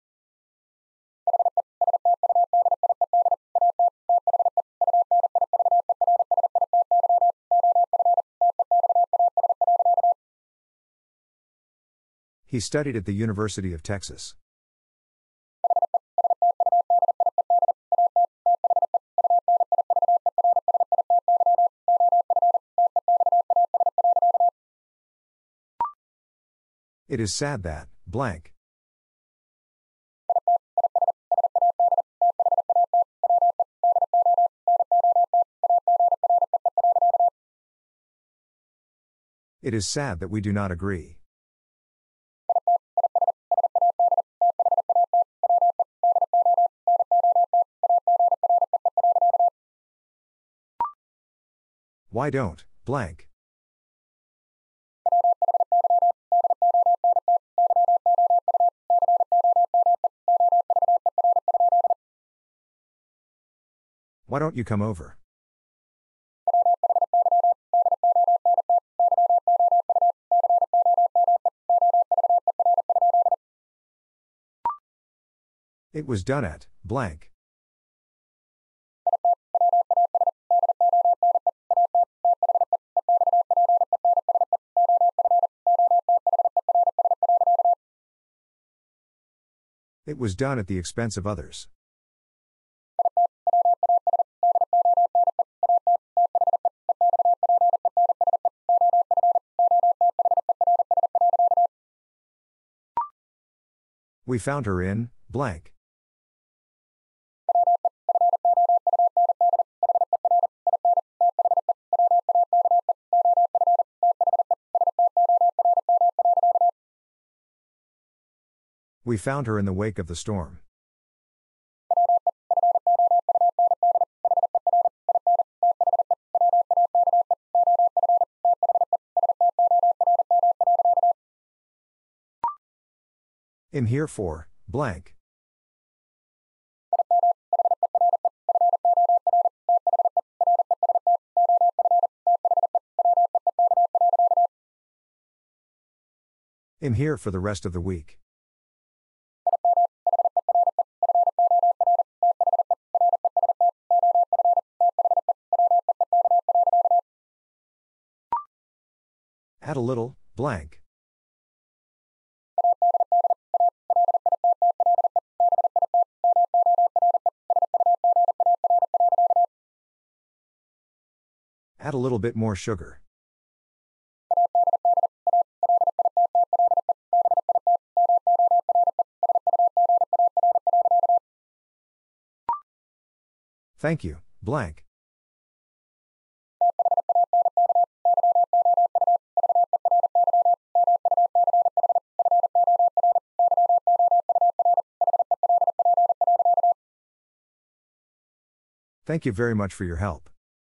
[SPEAKER 1] He studied at the University of Texas. It is sad that, blank. It is sad that we do not agree. Why don't, blank. Why don't you come over? It was done at, blank. It was done at the expense of others. We found her in, blank. We found her in the wake of the storm. In here for, blank. In here for the rest of the week. Add a little, blank. Add a little bit more sugar. Thank you, blank. Thank you very much for your help.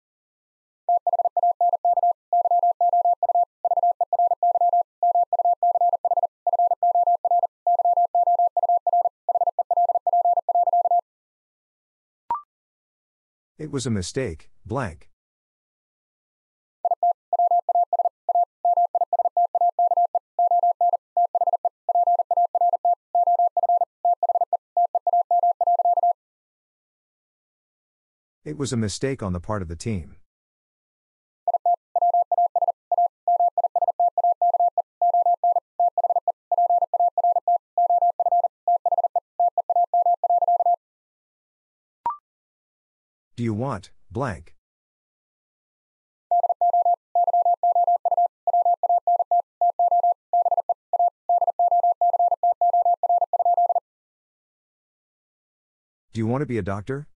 [SPEAKER 1] It was a mistake, blank. It was a mistake on the part of the team. Do you want, blank? Do you want to be a doctor?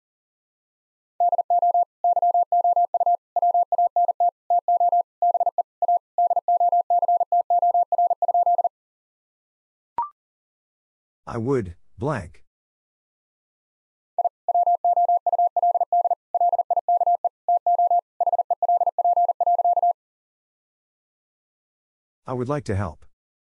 [SPEAKER 1] I would, blank. I would like to help.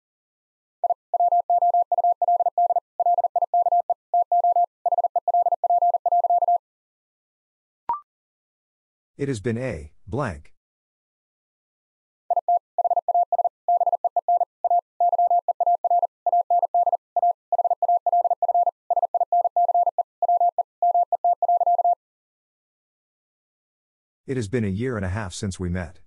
[SPEAKER 1] It has been a, blank. It has been a year and a half since we met.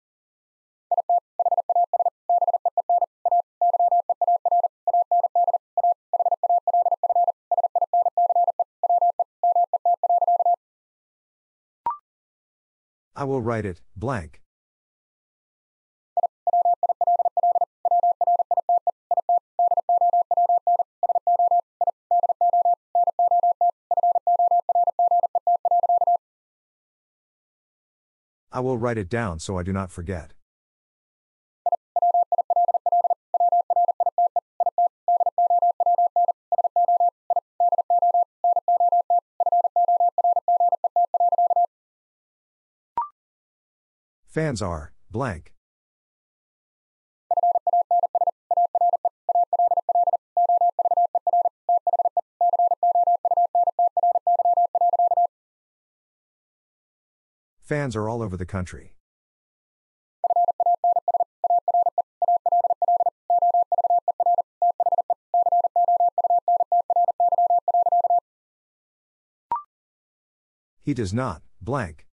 [SPEAKER 1] I will write it, blank. I will write it down so I do not forget. Fans are, blank. Fans are all over the country. He does not, blank.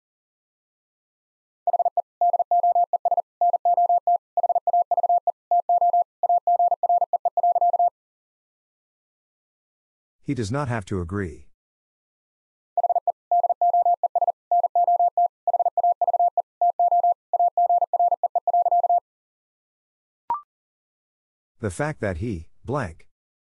[SPEAKER 1] He does not have to agree. The fact that he, blank.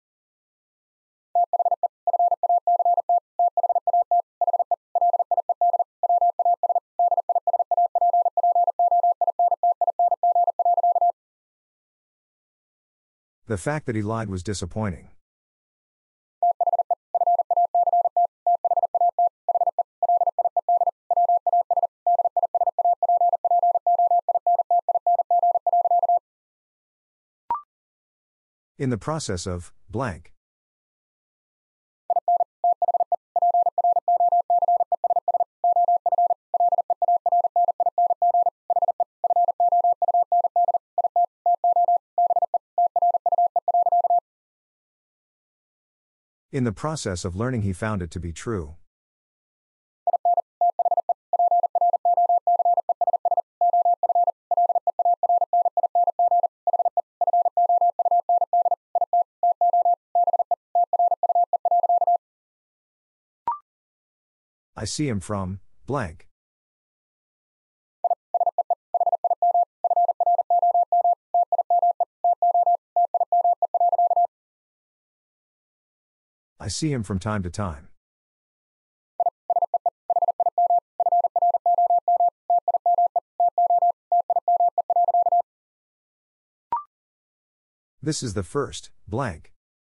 [SPEAKER 1] The fact that he lied was disappointing. In the process of, blank. In the process of learning, he found it to be true. I see him from, blank. I see him from time to time. This is the first, blank.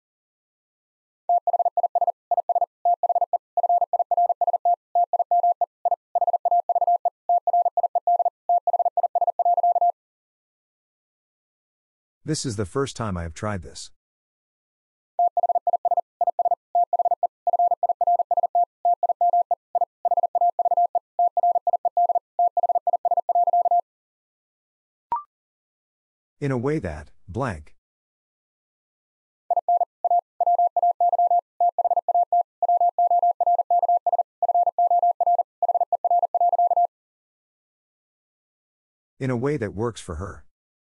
[SPEAKER 1] This is the first time I have tried this. In a way that, blank. In a way that works for her.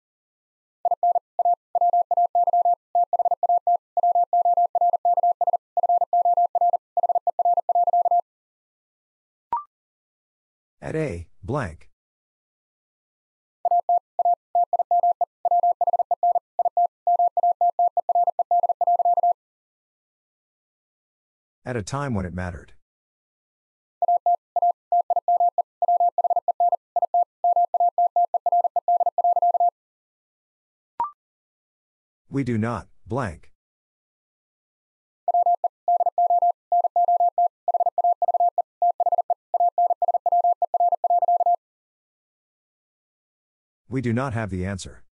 [SPEAKER 1] At a, blank. At a time when it mattered. We do not, blank. We do not have the answer.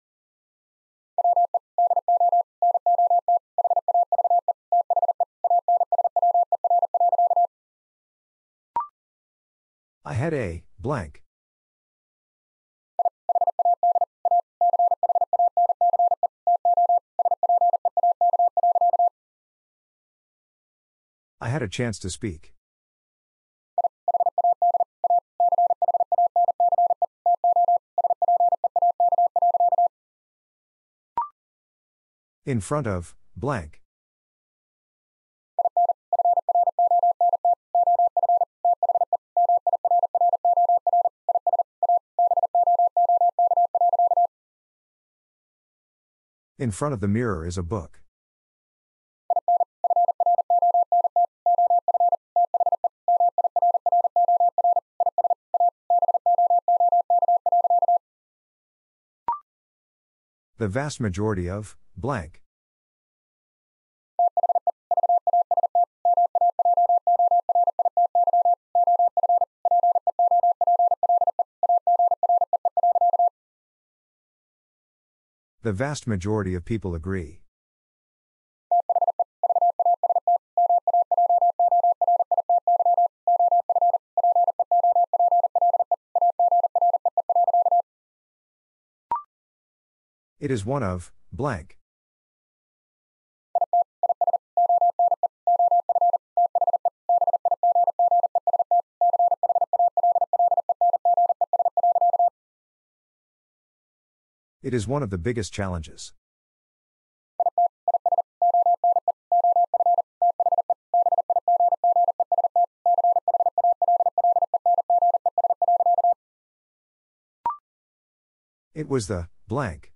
[SPEAKER 1] I had a, blank. I had a chance to speak. In front of, blank. In front of the mirror is a book. The vast majority of, blank. The vast majority of people agree. It is one of, blank. It is one of the biggest challenges. It was the, blank.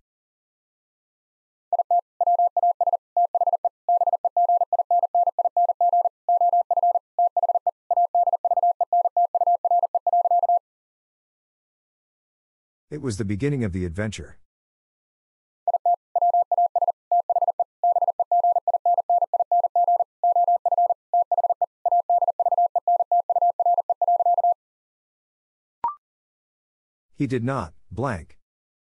[SPEAKER 1] It was the beginning of the adventure. He did not, blank.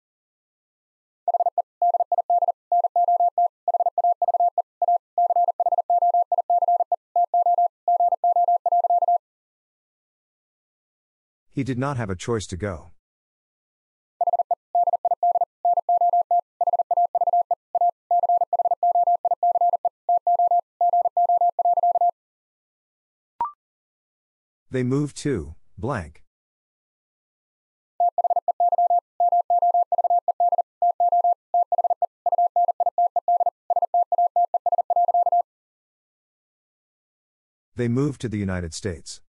[SPEAKER 1] He did not have a choice to go. They moved to, blank. They moved to the United States.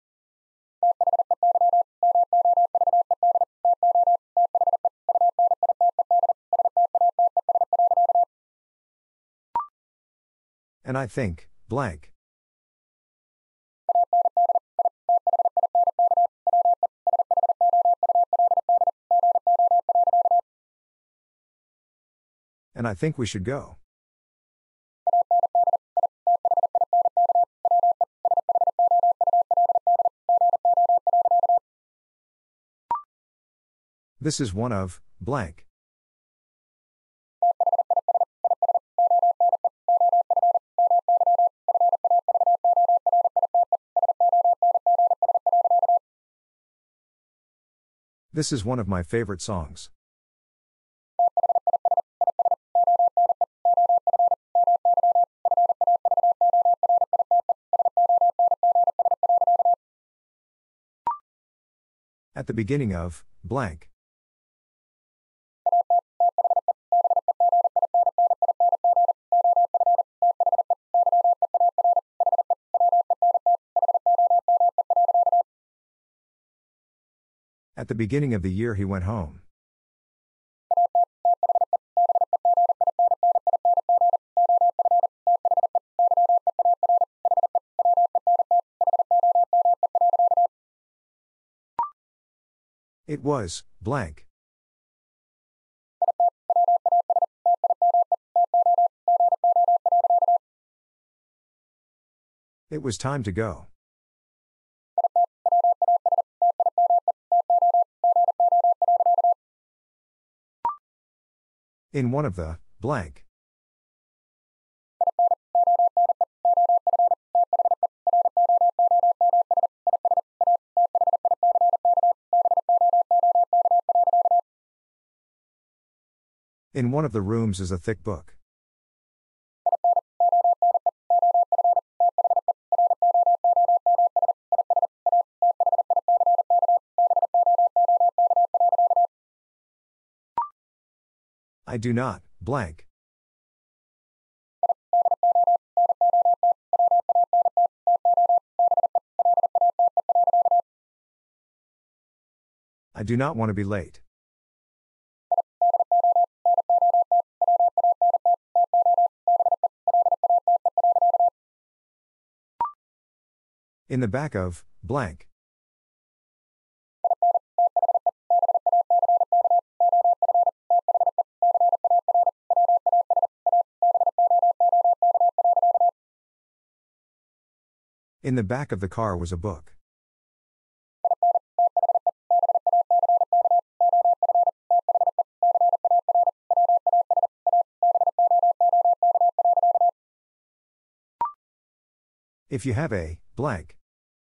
[SPEAKER 1] And I think, blank. And I think we should go. This is one of, blank. This is one of my favorite songs. At the beginning of, blank. At the beginning of the year he went home. It was, blank. It was time to go. In one of the, blank. In one of the rooms is a thick book. I do not, blank. I do not want to be late. In the back of, blank. In the back of the car was a book. If you have a blank.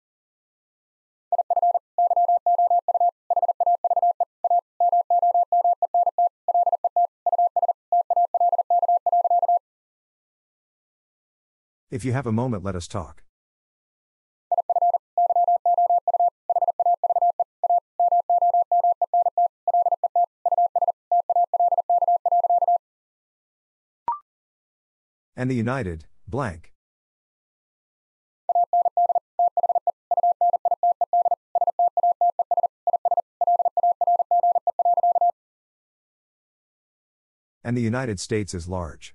[SPEAKER 1] If you have a moment, let us talk. And the united blank. And the United States is large.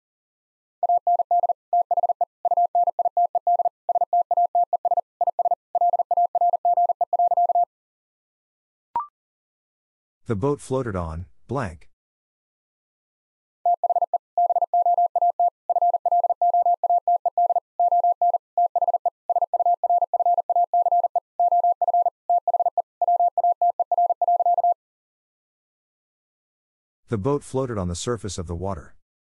[SPEAKER 1] The boat floated on blank. The boat floated on the surface of the water.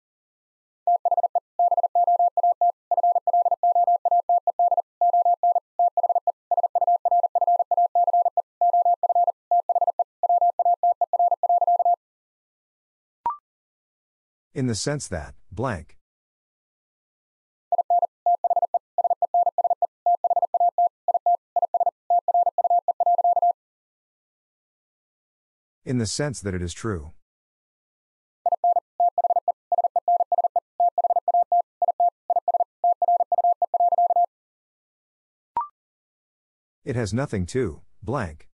[SPEAKER 1] In the sense that, blank. In the sense that it is true. It has nothing to, blank.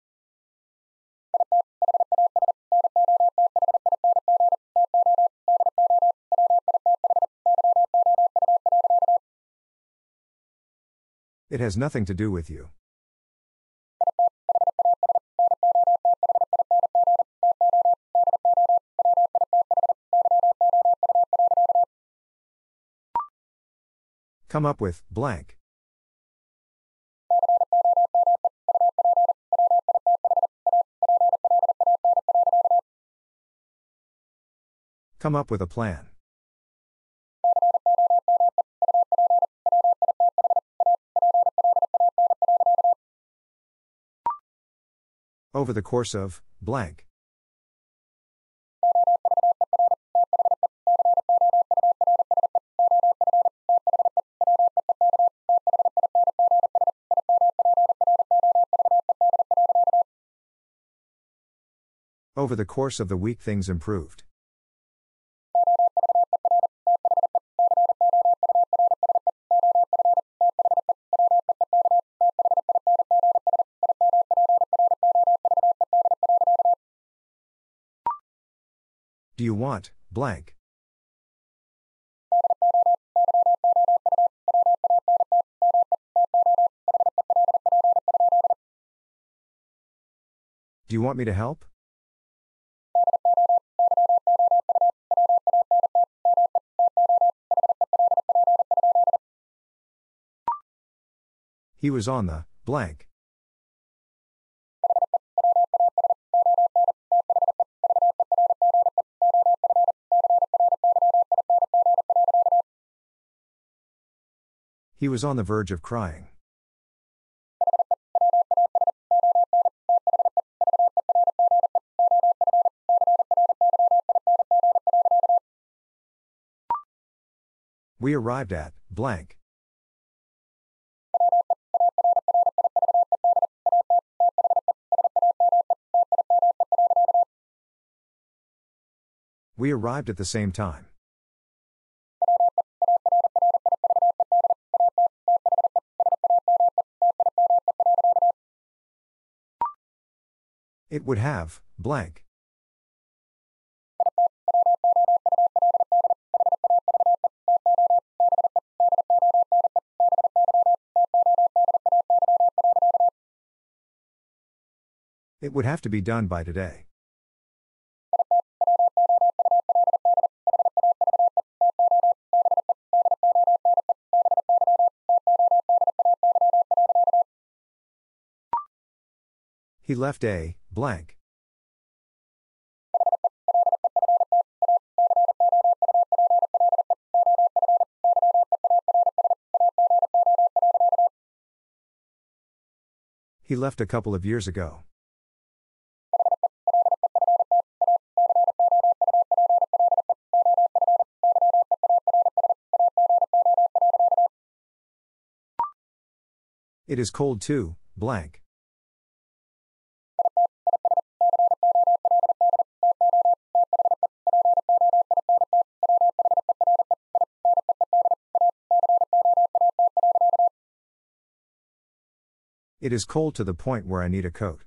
[SPEAKER 1] It has nothing to do with you. Come up with, blank. Come up with a plan. Over the course of, blank. Over the course of the week, things improved. Do you want, blank? Do you want me to help? He was on the blank. He was on the verge of crying. We arrived at blank. We arrived at the same time. It would have, blank. It would have to be done by today. He left a blank. He left a couple of years ago. It is cold too, blank. It is cold to the point where I need a coat.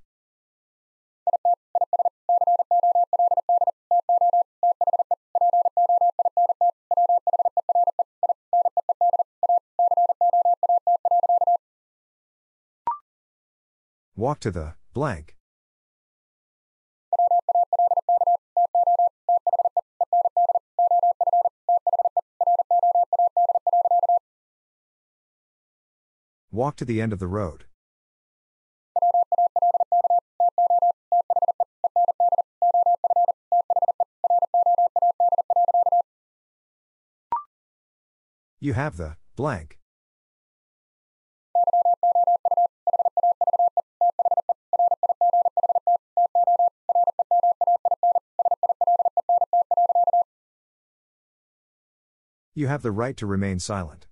[SPEAKER 1] Walk to the blank. Walk to the end of the road. You have the blank. You have the right to remain silent.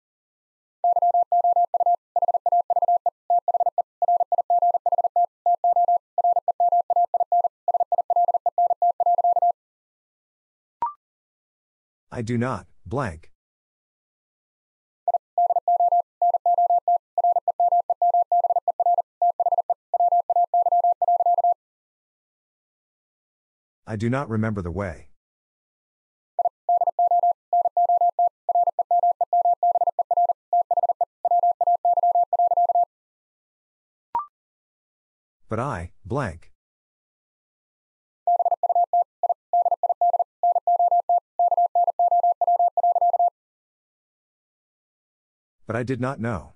[SPEAKER 1] I do not, blank. I do not remember the way. But I, blank. But I did not know.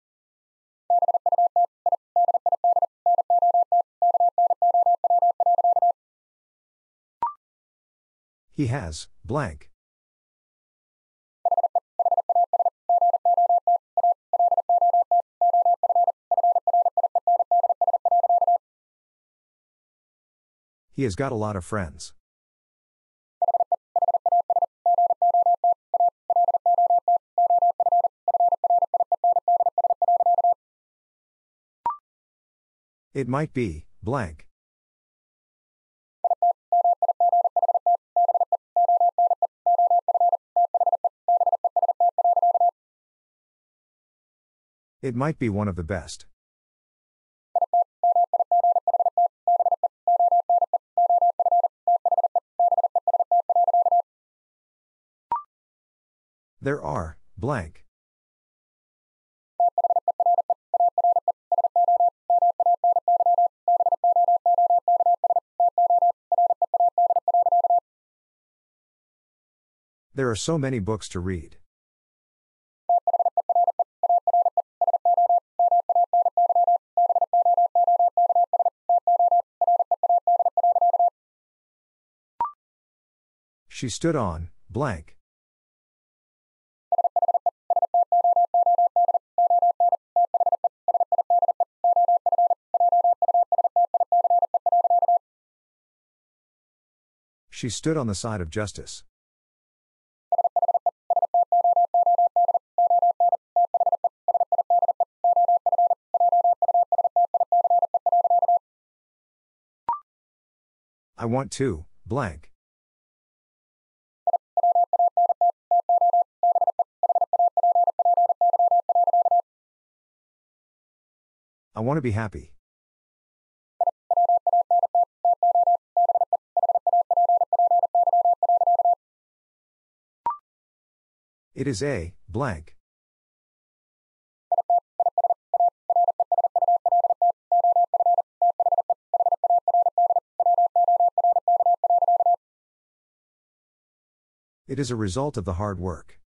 [SPEAKER 1] He has, blank. He has got a lot of friends. It might be, blank. It might be one of the best. There are, blank. There are so many books to read. She stood on, blank. She stood on the side of justice. I want to, blank. I want to be happy. It is a blank. It is a result of the hard work.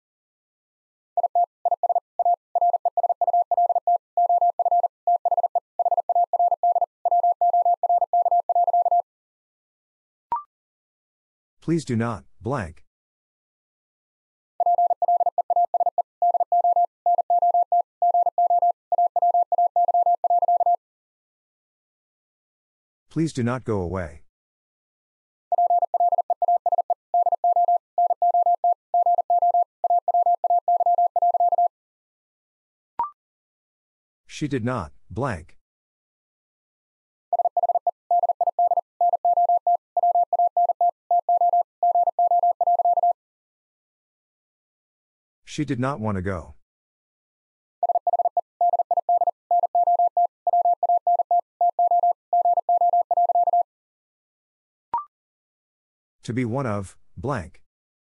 [SPEAKER 1] Please do not, blank. Please do not go away. She did not, blank. She did not want to go. To be one of, blank.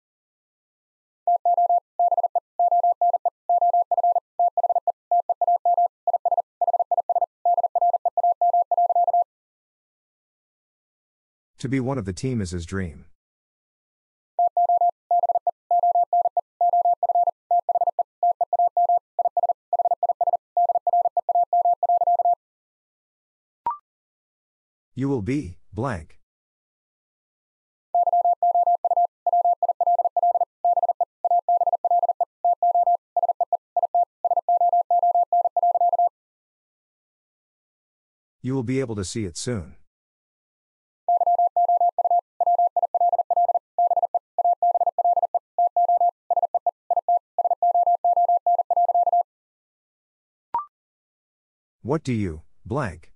[SPEAKER 1] To be one of the team is his dream. You will be, blank. You will be able to see it soon. What do you, blank?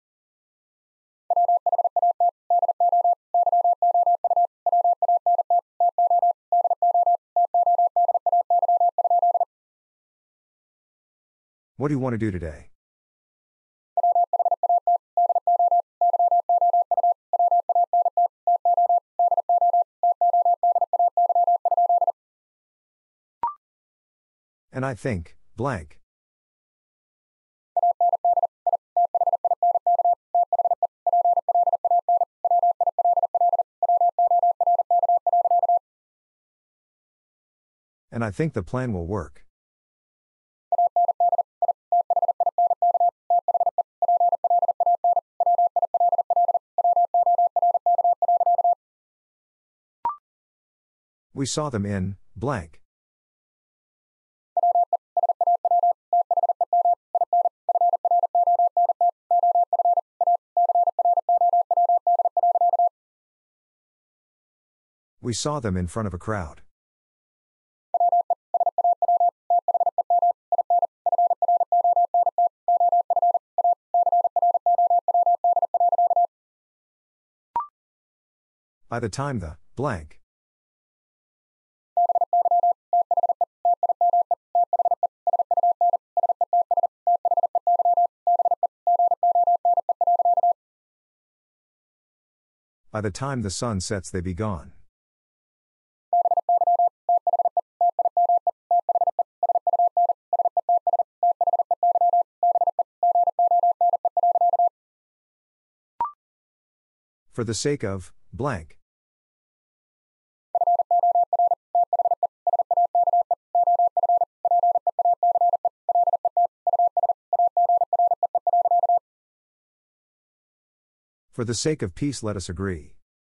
[SPEAKER 1] What do you want to do today? And I think, blank. And I think the plan will work. We saw them in, blank. We saw them in front of a crowd. By the time the, blank. By the time the sun sets, they be gone. For the sake of, blank. For the sake of peace, let us agree.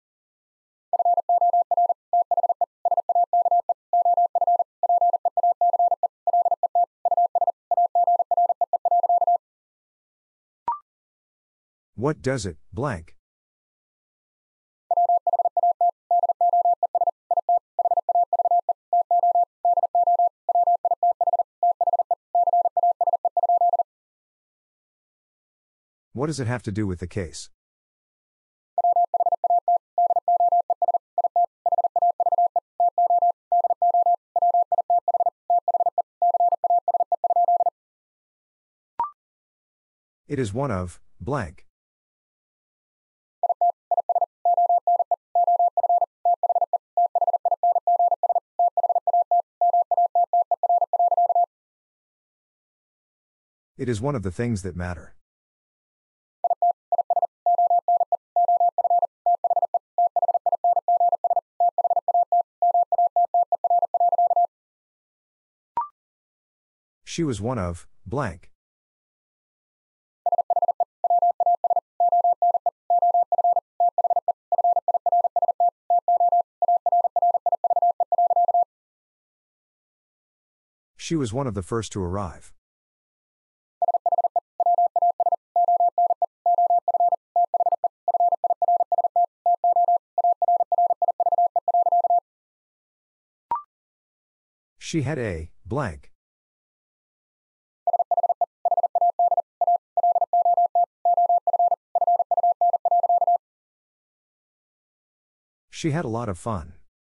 [SPEAKER 1] What does it, blank? What does it have to do with the case? It is one of, blank. It is one of the things that matter. She was one of, blank. She was one of the first to arrive. She had a blank. She had a lot of fun.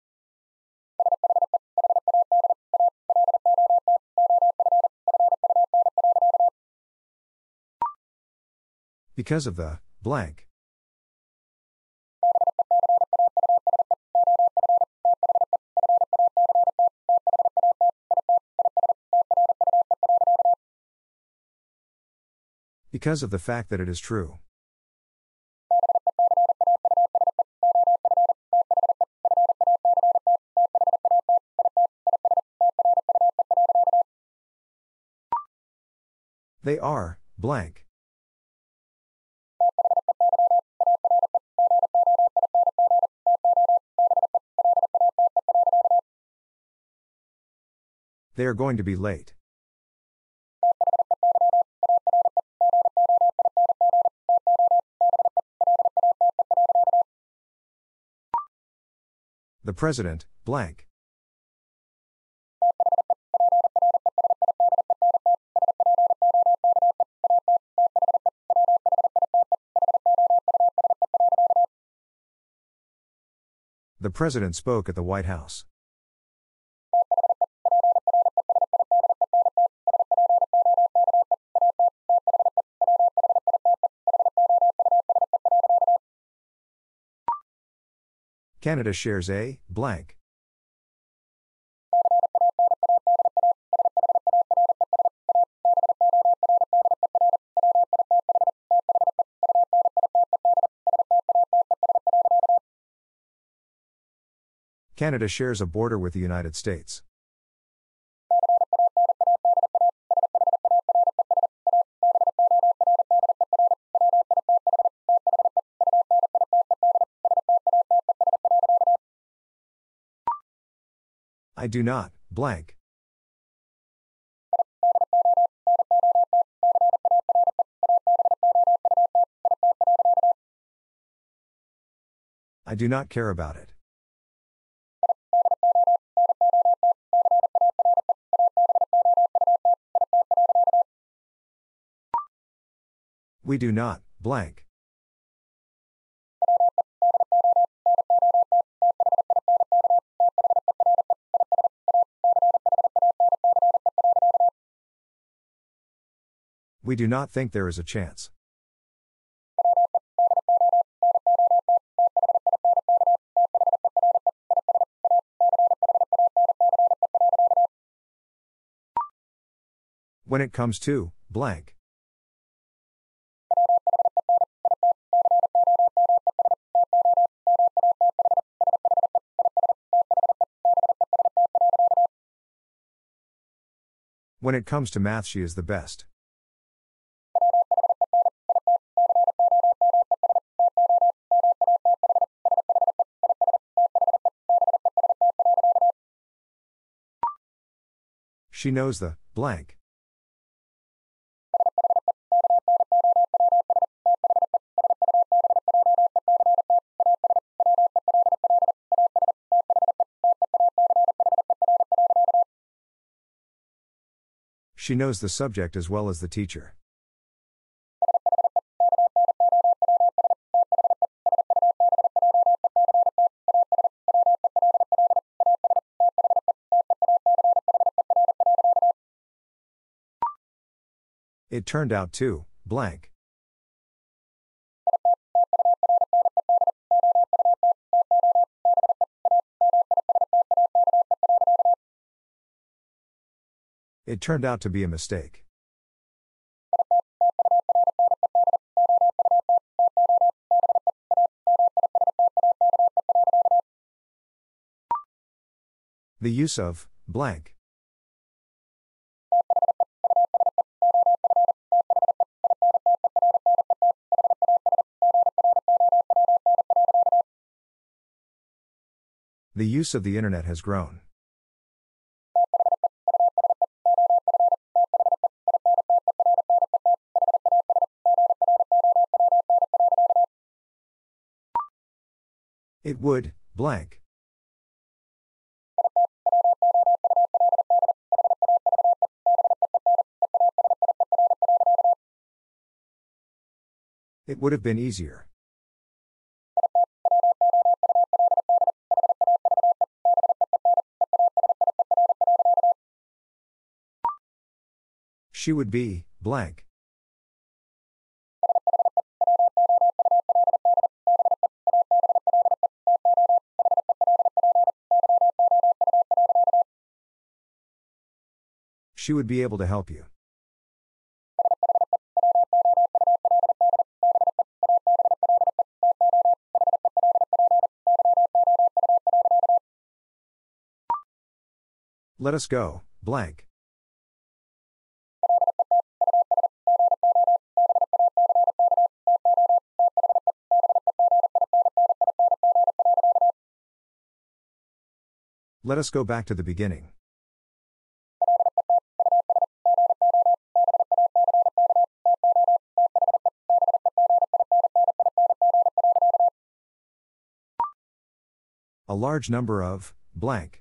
[SPEAKER 1] Because of the blank. Because of the fact that it is true. They are blank. They are going to be late. The president, blank. The president spoke at the White House. Canada shares a blank. Canada shares a border with the United States. I do not, blank. I do not care about it. We do not, blank. We do not think there is a chance. When it comes to blank. When it comes to math, she is the best. She knows the blank. She knows the subject as well as the teacher. It turned out to blank. It turned out to be a mistake. The use of blank. The use of the internet has grown. It would, blank. It would have been easier. She would be, blank. She would be able to help you. Let us go, blank. Let us go back to the beginning. A large number of, blank.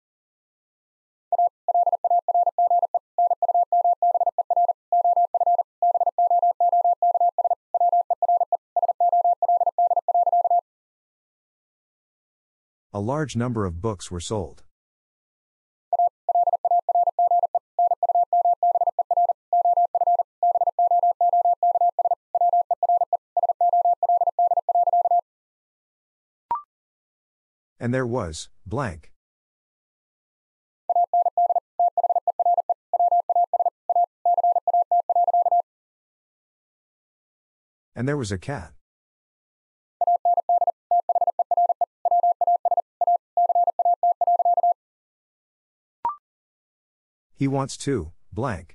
[SPEAKER 1] A large number of books were sold. And there was, blank. And there was a cat. He wants to, blank.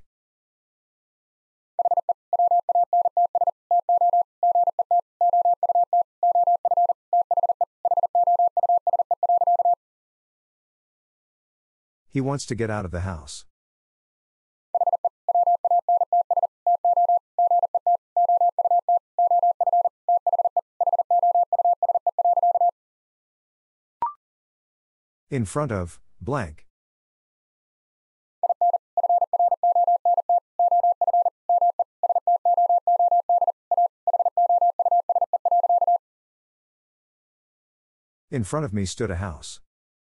[SPEAKER 1] He wants to get out of the house. In front of, blank. In front of me stood a house.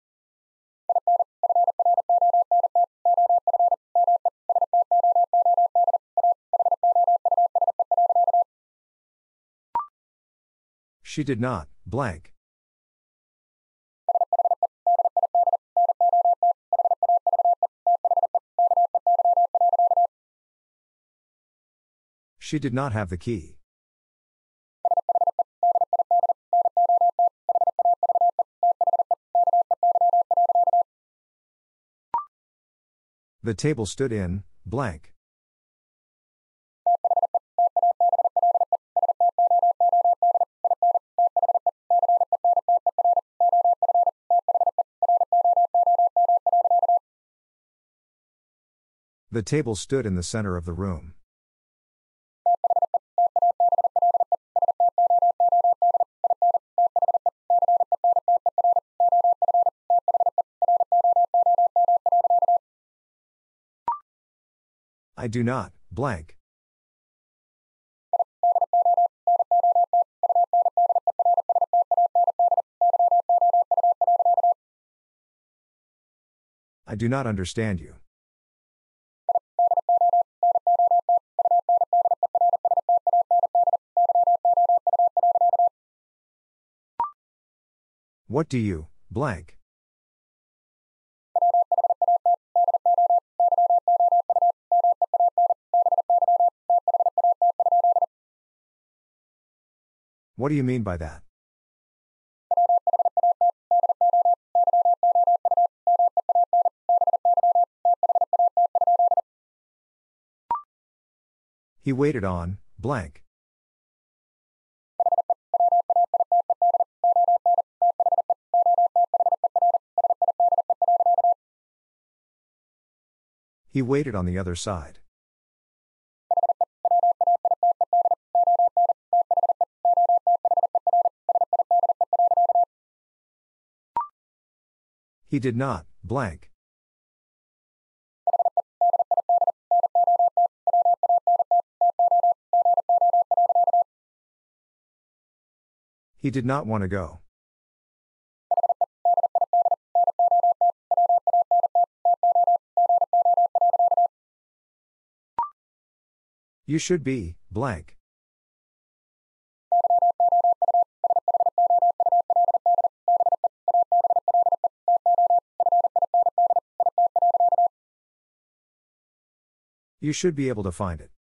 [SPEAKER 1] She did not, blank. She did not have the key. The table stood in, blank. The table stood in the center of the room. I do not, blank. I do not understand you. What do you, blank? What do you mean by that? He waited on, blank. He waited on the other side. He did not, blank. He did not want to go. You should be, blank. You should be able to find it.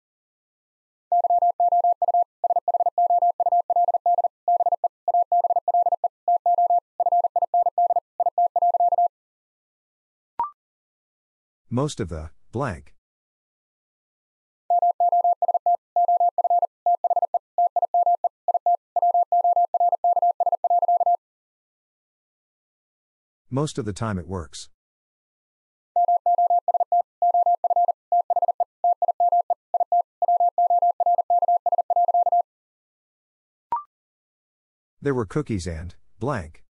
[SPEAKER 1] Most of the, blank. Most of the time it works. There were cookies and, blank.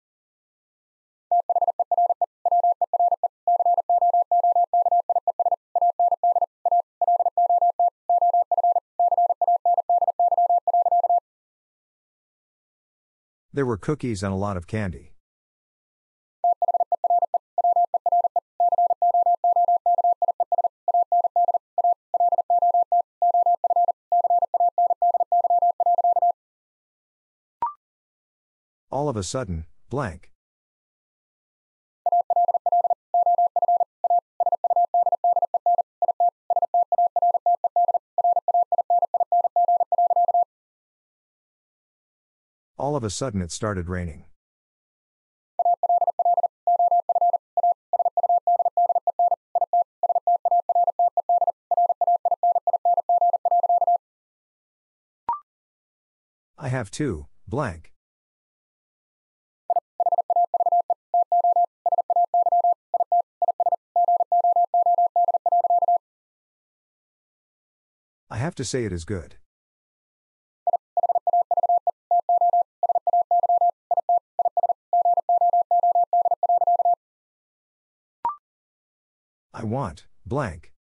[SPEAKER 1] There were cookies and a lot of candy. All of a sudden, blank. All of a sudden it started raining. I have two, blank. I have to say it is good. I want, blank.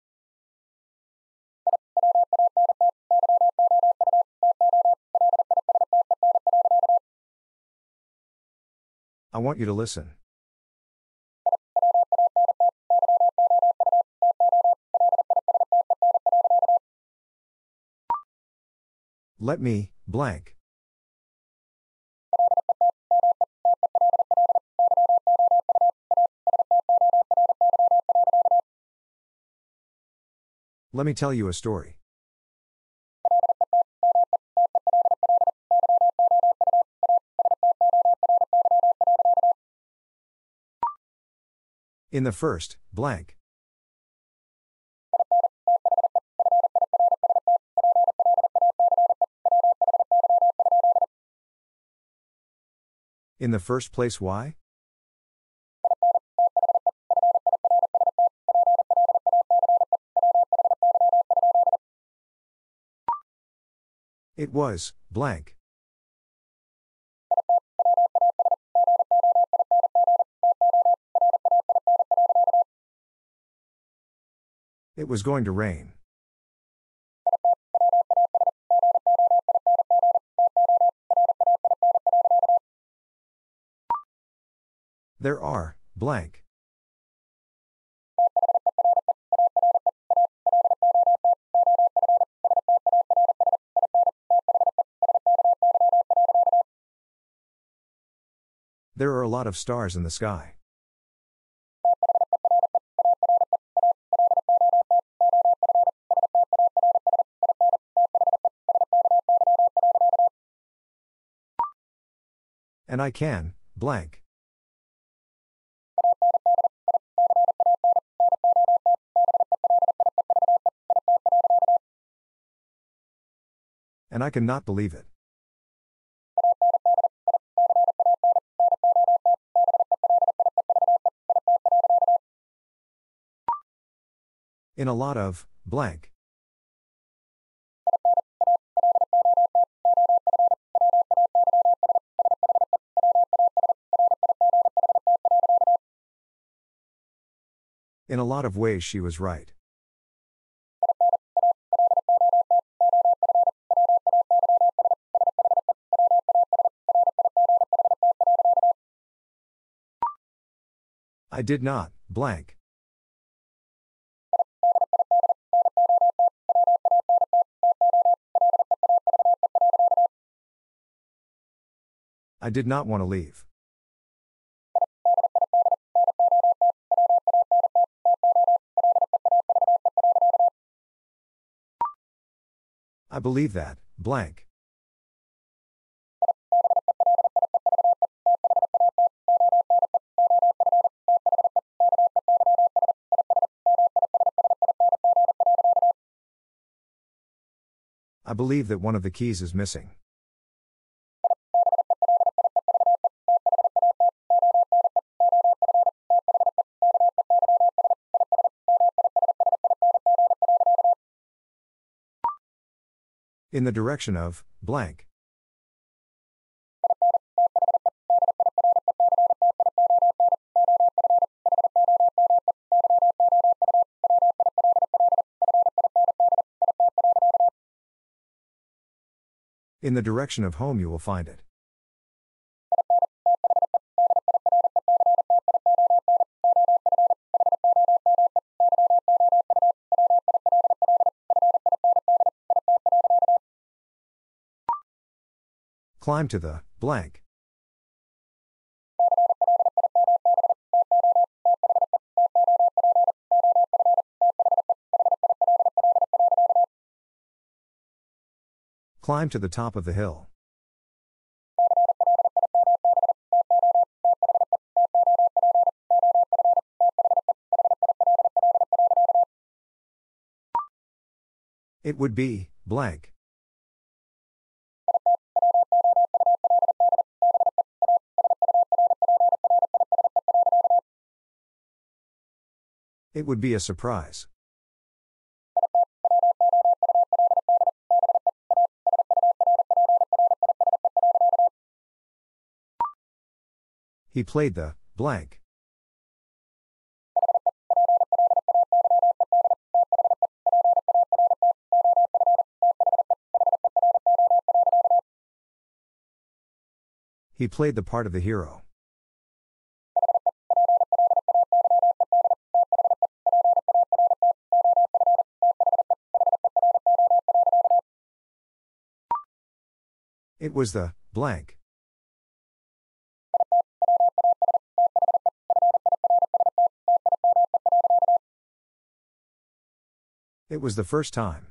[SPEAKER 1] I want you to listen. Let me, blank. Let me tell you a story. In the first, blank. In the first place, why? It was, blank. It was going to rain. There are, blank. There are a lot of stars in the sky. And I can, blank. And I cannot believe it. In a lot of, blank. In a lot of ways she was right. I did not, blank. I did not want to leave. I believe that, blank. I believe that one of the keys is missing. In the direction of, blank. In the direction of home you will find it. Climb to the, blank. Climb to the top of the hill. It would be, blank. It would be a surprise. He played the, blank. He played the part of the hero. It was the, blank. It was the first time.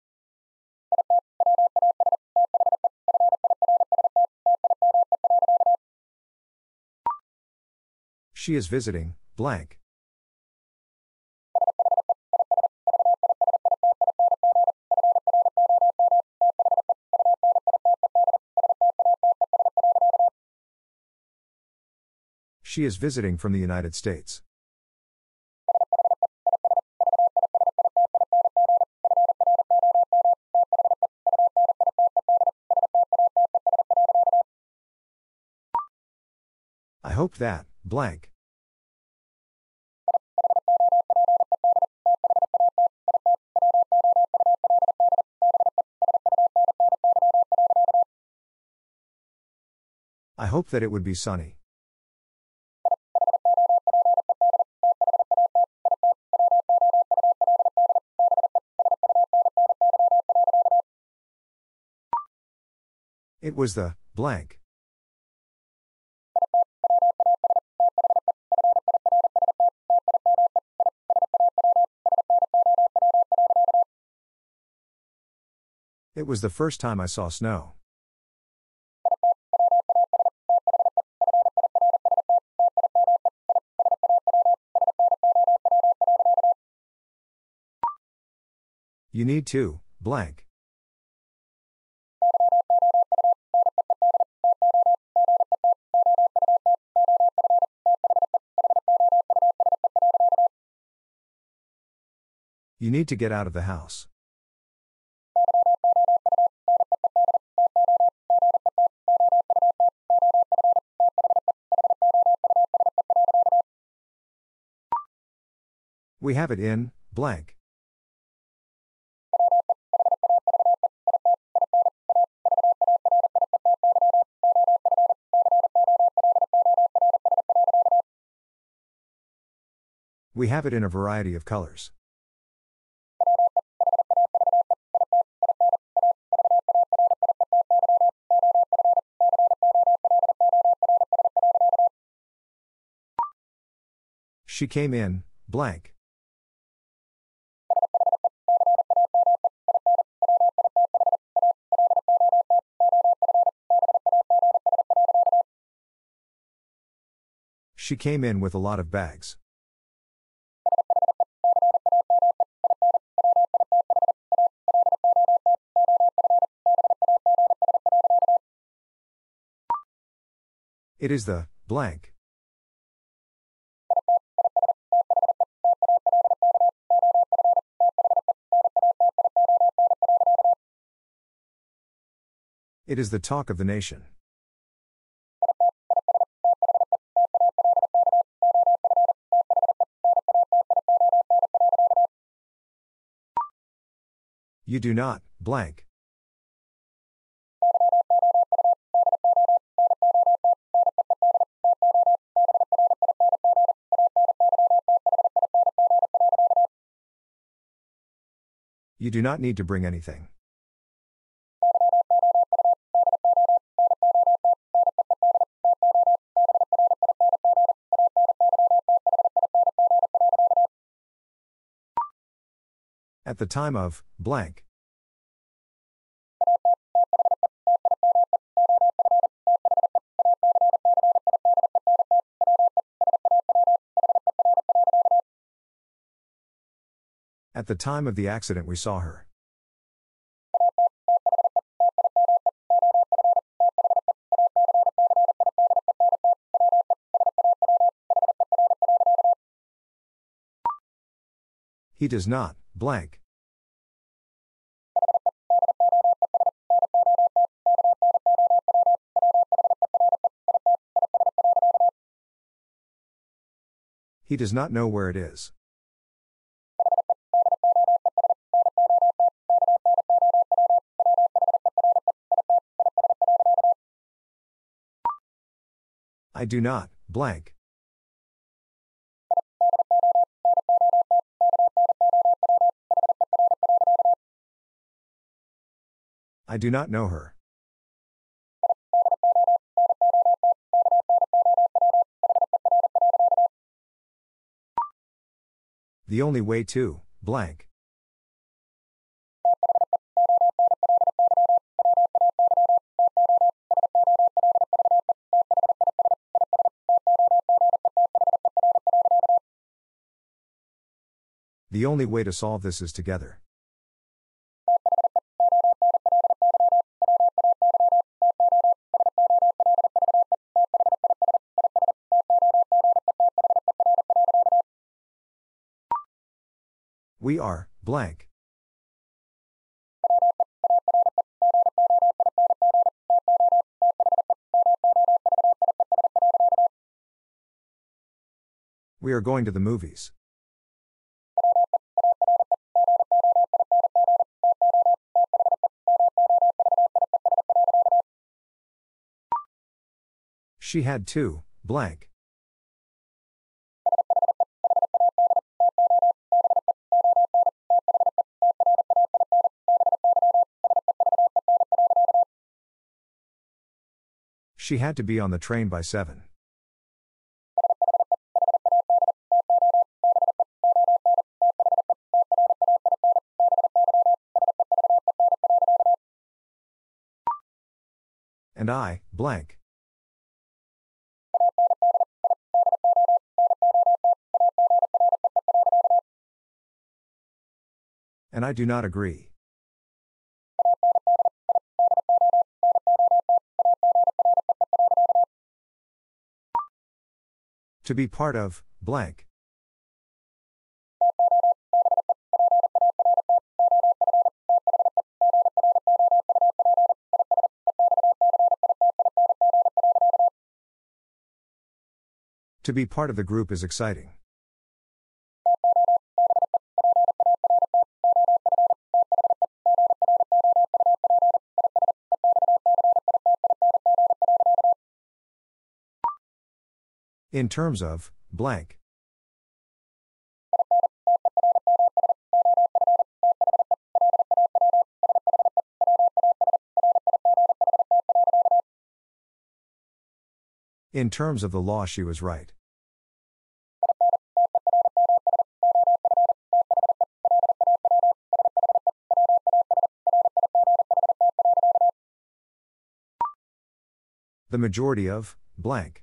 [SPEAKER 1] She is visiting, blank. She is visiting from the United States. I hope that, blank. I hope that it would be sunny. It was the, blank. It was the first time I saw snow. You need to, blank. You need to get out of the house. We have it in, blank. We have it in a variety of colors. She came in, blank. She came in with a lot of bags. It is the blank. It is the talk of the nation. You do not, blank. You do not need to bring anything. At the time of, blank. At the time of the accident we saw her. He does not, blank. He does not know where it is. I do not, blank. I do not know her. The only way to, blank. The only way to solve this is together. We are, blank. We are going to the movies. She had two, blank. She had to be on the train by 7. And I, blank. And I do not agree. To be part of, blank. To be part of the group is exciting. In terms of, blank. In terms of the law, she was right. The majority of, blank.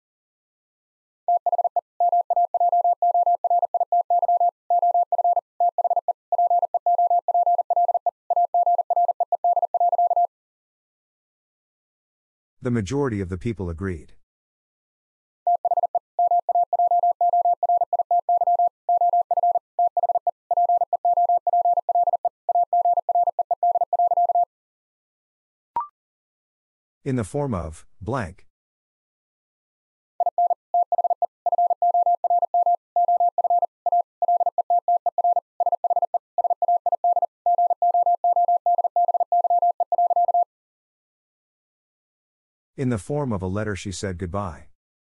[SPEAKER 1] The majority of the people agreed. In the form of, blank. In the form of a letter, she said goodbye.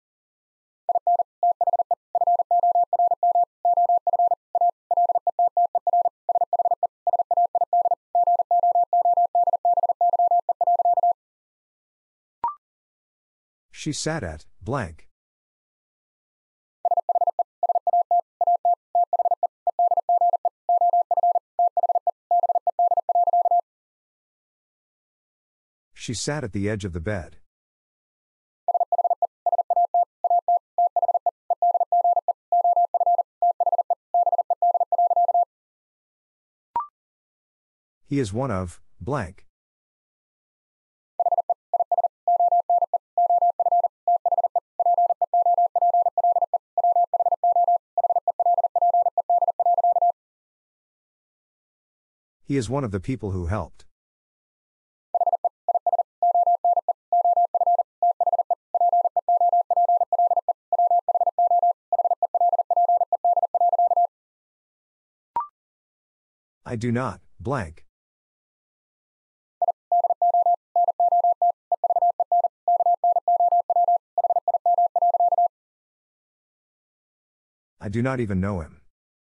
[SPEAKER 1] She sat at, blank. She sat at the edge of the bed. He is one of, blank. He is one of the people who helped. I do not, blank. I do not even know him.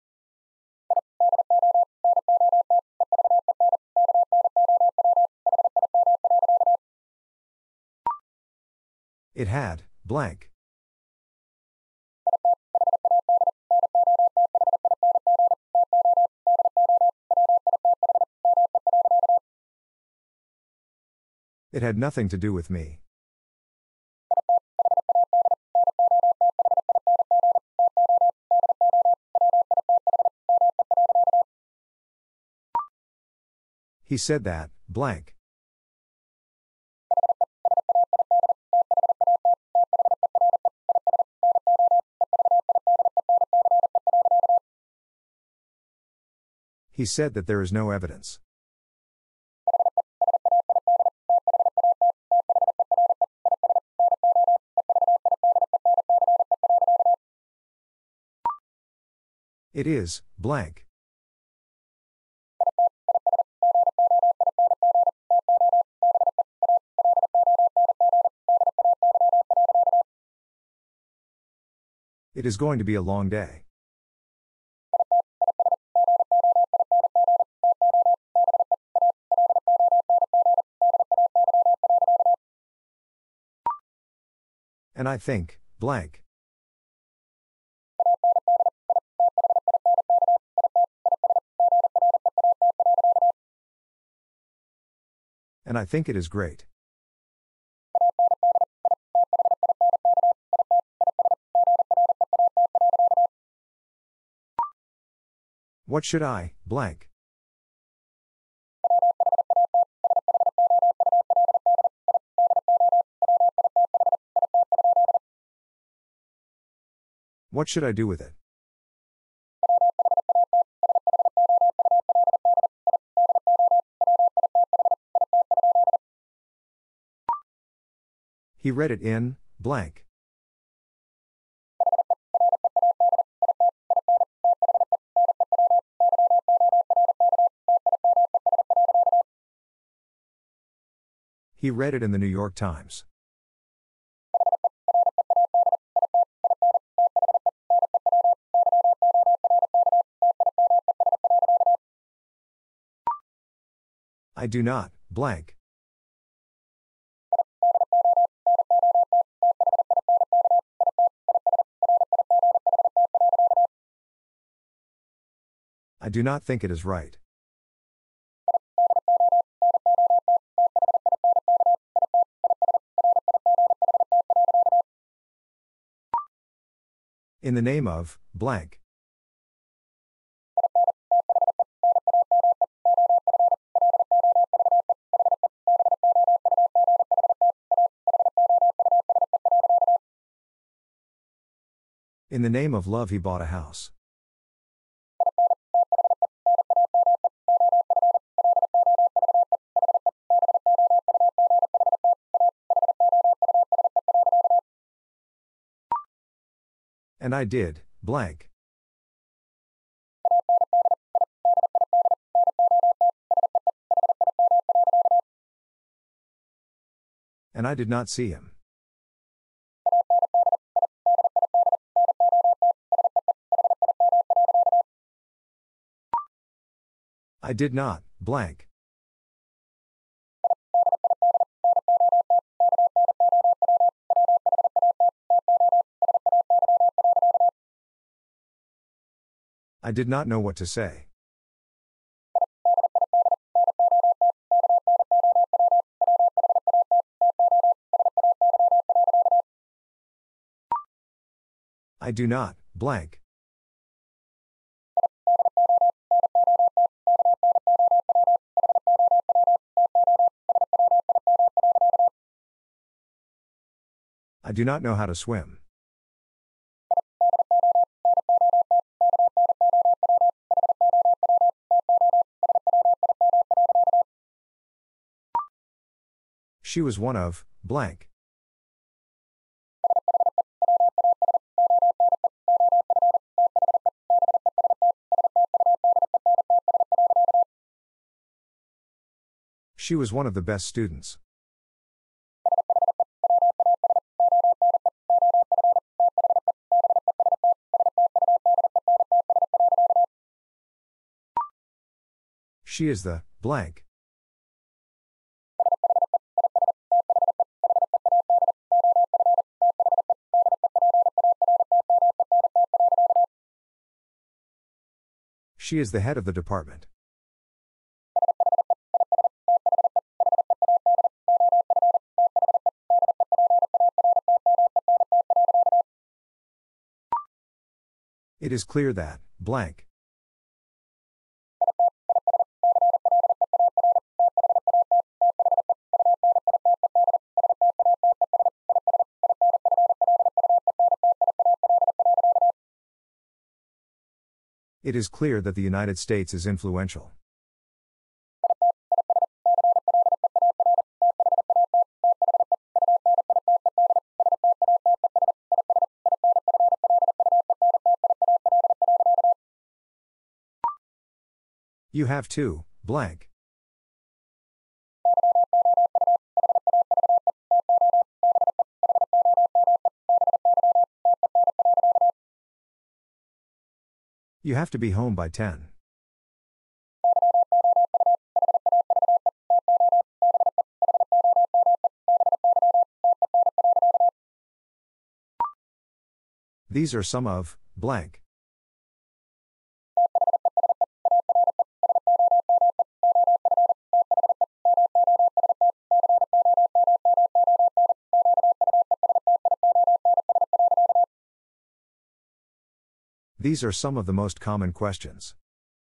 [SPEAKER 1] It had, blank. It had nothing to do with me. He said that, blank. He said that there is no evidence. It is, blank. It is going to be a long day. And I think, blank. And I think it is great. What should I, blank? What should I do with it? He read it in, blank. He read it in the New York Times. I do not, blank. I do not think it is right. In the name of, blank. In the name of love he bought a house. And I did, blank. And I did not see him. I did not, blank. I did not know what to say. I do not, blank. I do not know how to swim. She was one of, blank. She was one of the best students. She is the, blank. She is the head of the department. It is clear that, blank. It is clear that the United States is influential. You have to, blank. You have to be home by 10. These are some of, blank. These are some of the most common questions.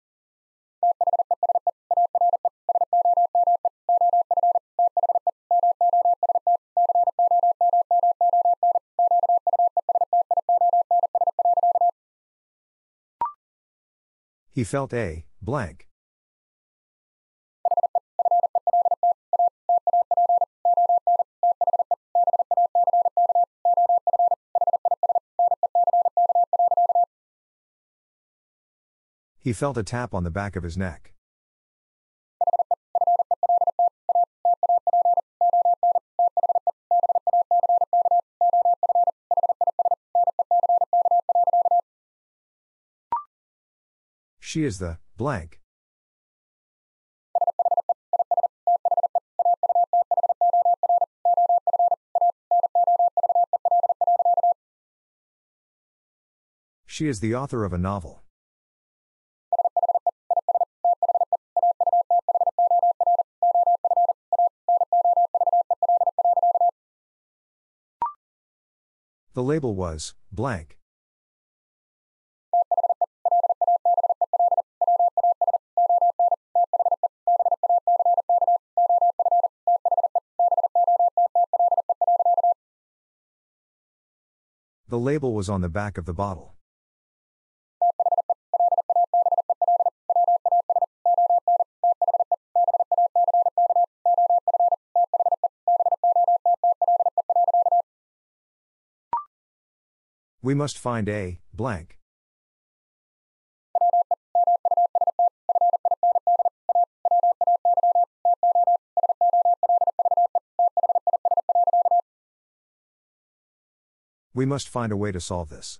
[SPEAKER 1] He felt a, blank. He felt a tap on the back of his neck. She is the, blank. She is the author of a novel. The label was blank. The label was on the back of the bottle. We must find a blank. We must find a way to solve this.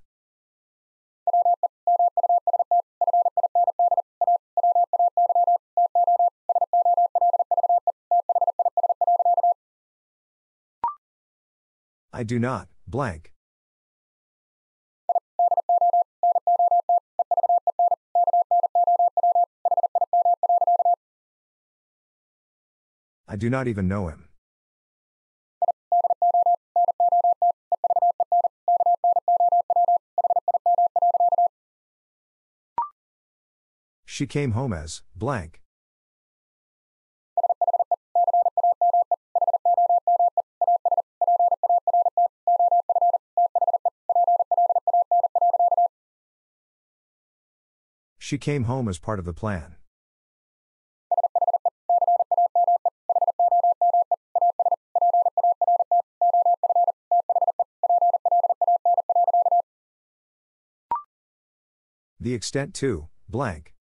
[SPEAKER 1] I do not, blank. I do not even know him. She came home as blank. She came home as part of the plan. The extent to blank.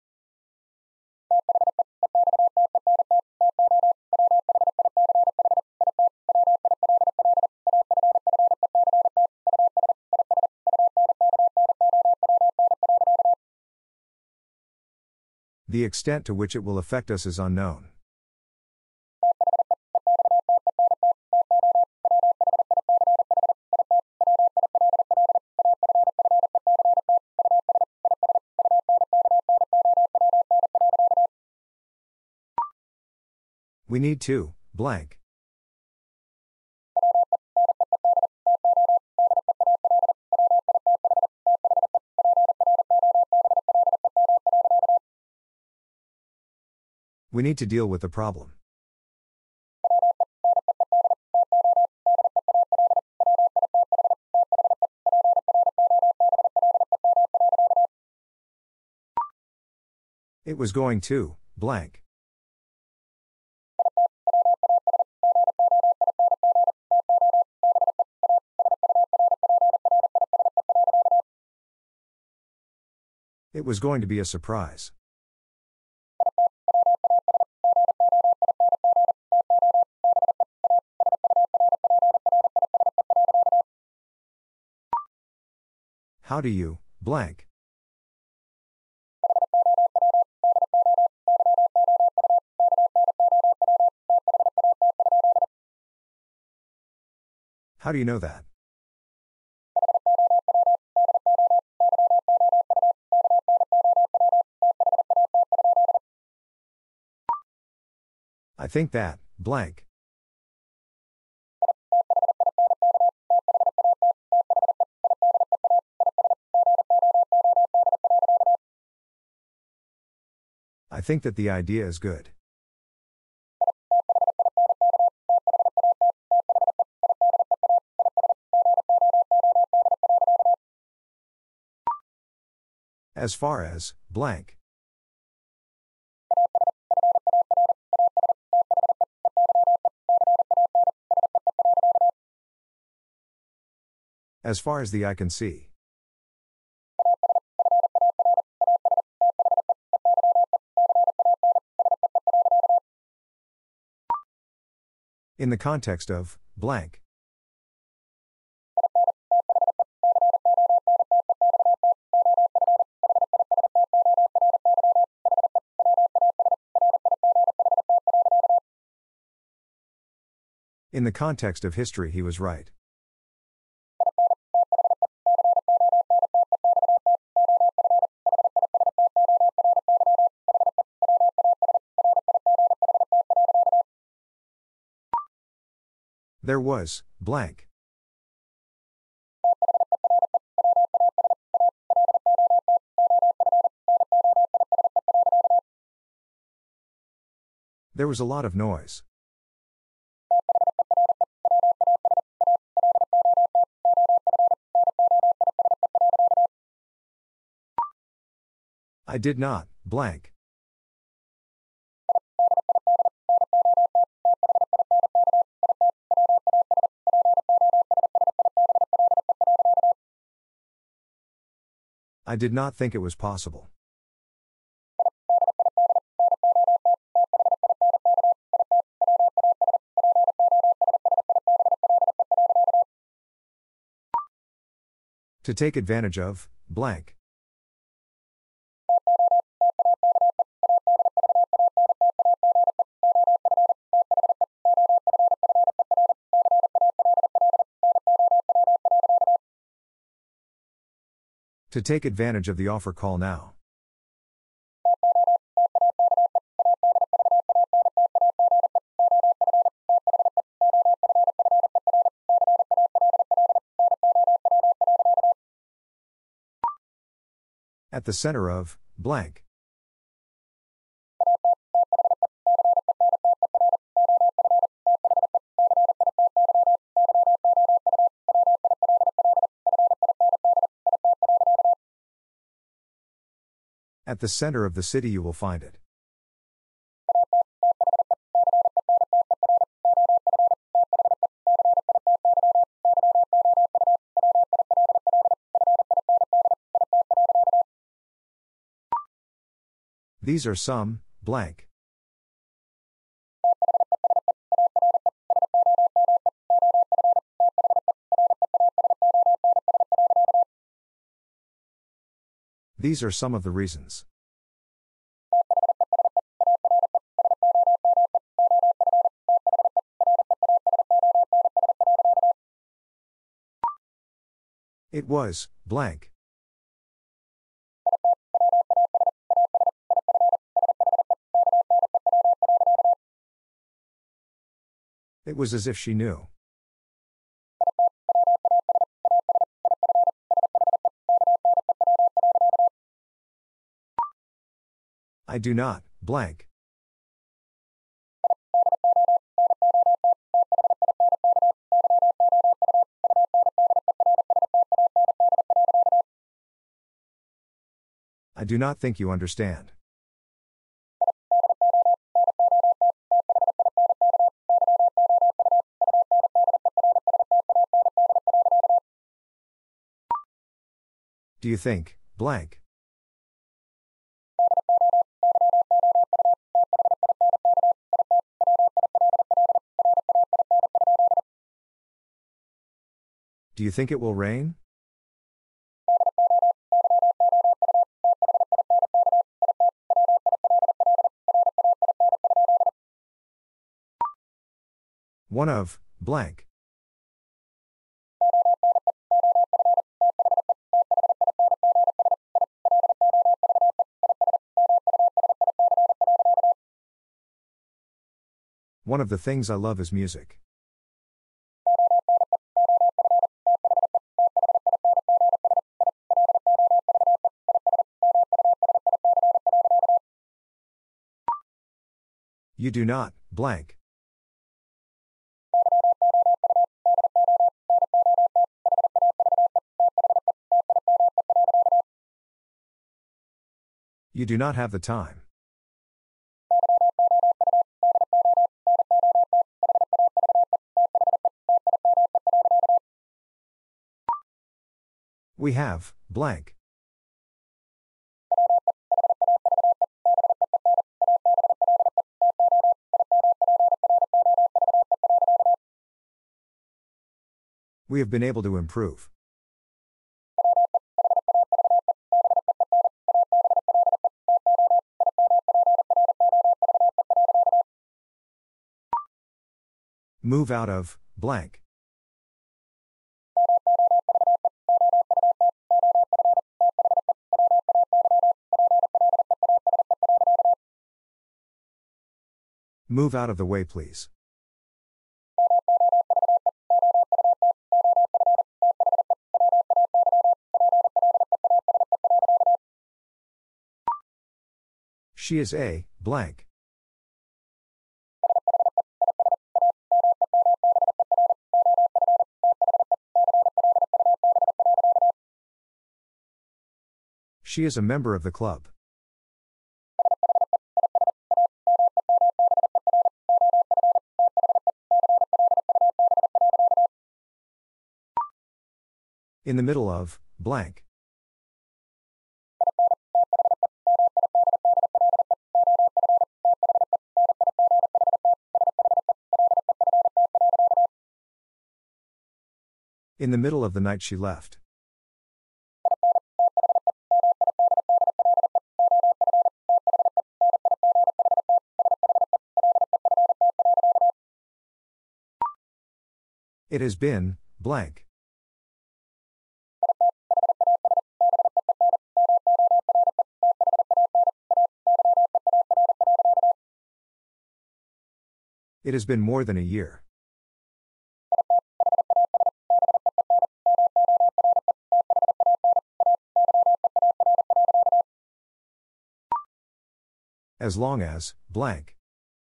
[SPEAKER 1] The extent to which it will affect us is unknown. We need to blank. We need to deal with the problem. It was going to blank. It was going to be a surprise. How do you blank? How do you know that? I think that blank. I think that the idea is good. As far as blank. As far as the eye can see. In the context of blank. In the context of history, he was right. There was blank. There was a lot of noise. I did not, blank. I did not think it was possible. To take advantage of, blank. To take advantage of the offer, call now. At the center of, blank. At the center of the city you will find it. These are some, blank. These are some of the reasons. It was, blank. It was as if she knew. I do not, blank. I do not think you understand. Do you think, blank? Do you think it will rain? One of, blank. One of the things I love is music. You do not, blank. You do not have the time. We have, blank. We have been able to improve. Move out of, blank. Move out of the way, please. She is a, blank. She is a member of the club. In the middle of, blank. In the middle of the night she left. It has been, blank. It has been more than a year. As long as, blank.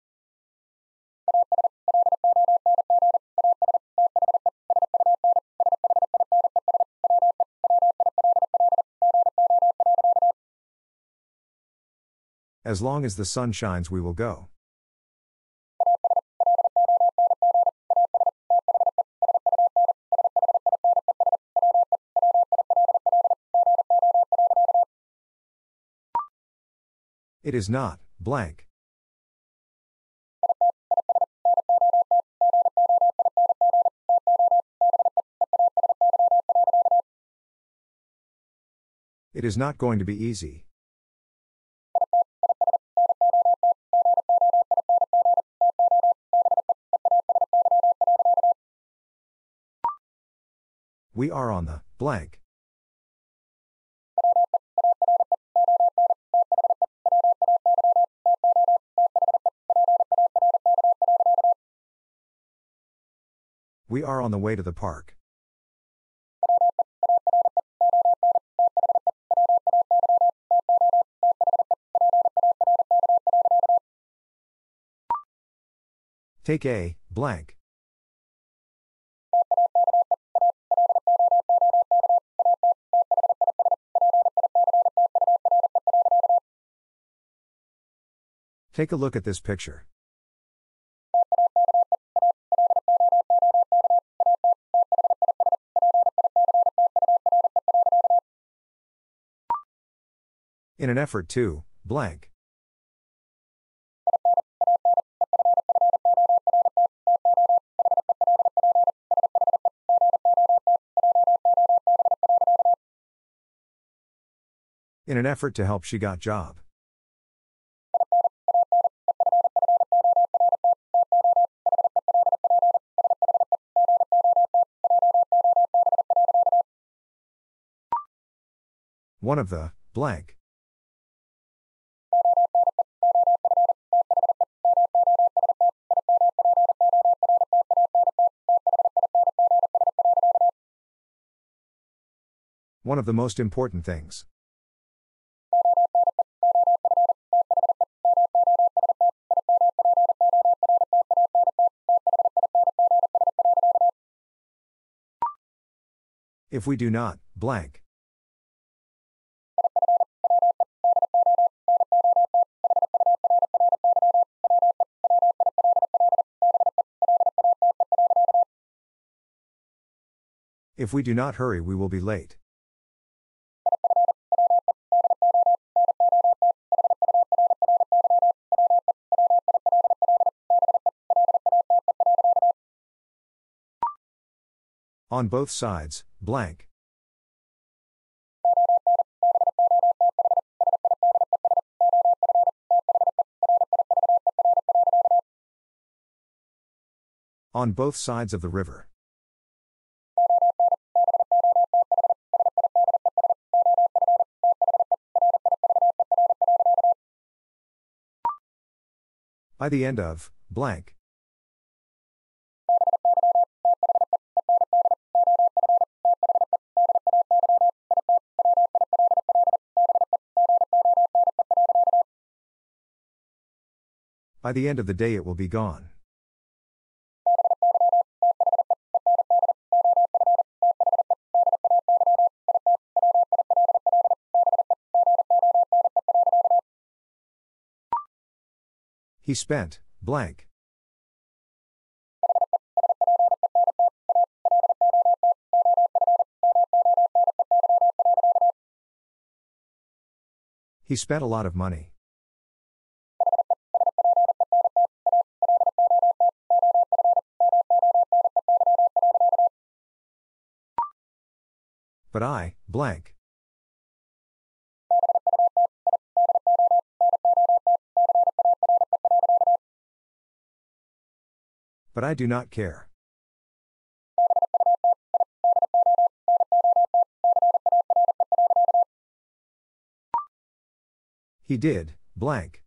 [SPEAKER 1] As long as the sun shines, we will go. It is not, blank. It is not going to be easy. We are on the, blank. We are on the way to the park. Take a, blank. Take a look at this picture. In an effort to, blank. In an effort to help, she got job. One of the, blank. One of the most important things. If we do not, blank. If we do not hurry, we will be late. On both sides, blank. On both sides of the river. By the end of, blank. By the end of the day it will be gone. He spent, blank. He spent a lot of money. But I, blank. But I do not care. He did, blank.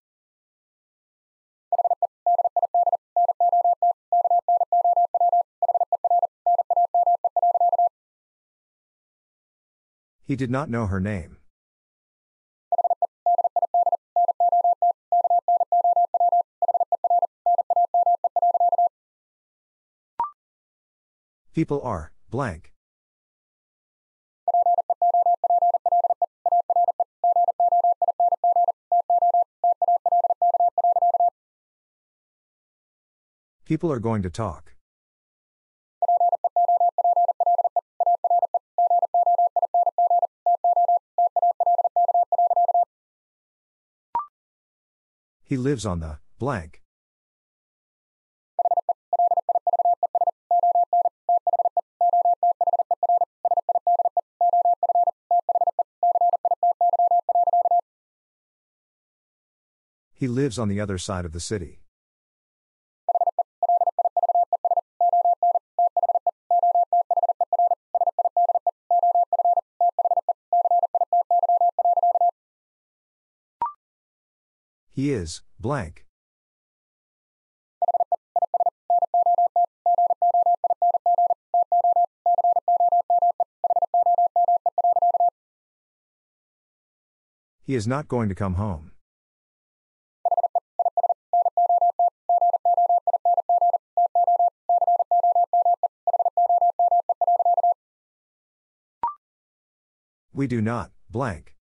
[SPEAKER 1] He did not know her name. People are, blank. People are going to talk. He lives on the, blank. He lives on the other side of the city. He is, blank. He is not going to come home. We do not, blank.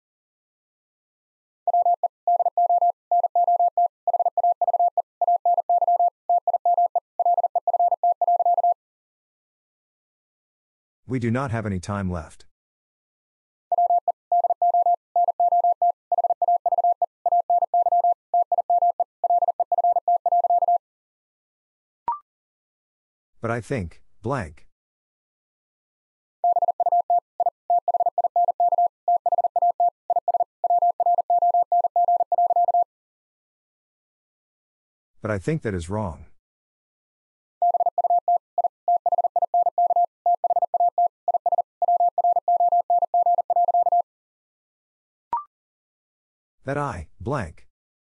[SPEAKER 1] We do not have any time left. But I think, blank. But I think that is wrong. That I, blank.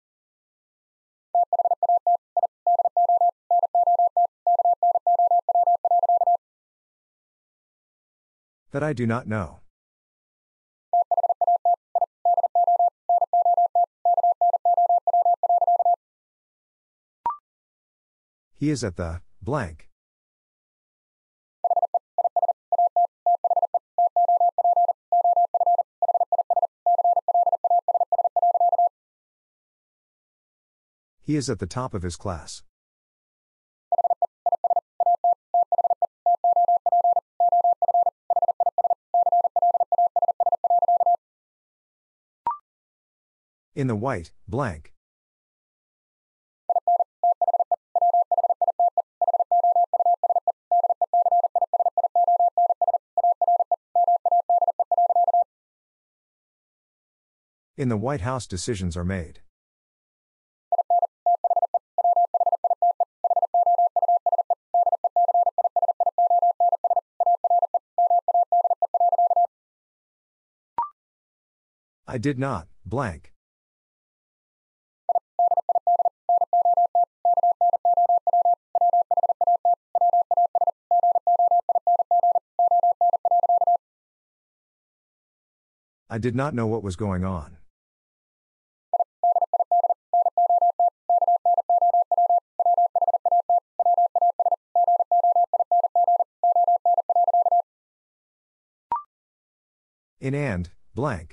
[SPEAKER 1] That I do not know. He is at the, blank. He is at the top of his class. In the white, blank. In the White House, decisions are made. I did not, blank. I did not know what was going on. In and, blank.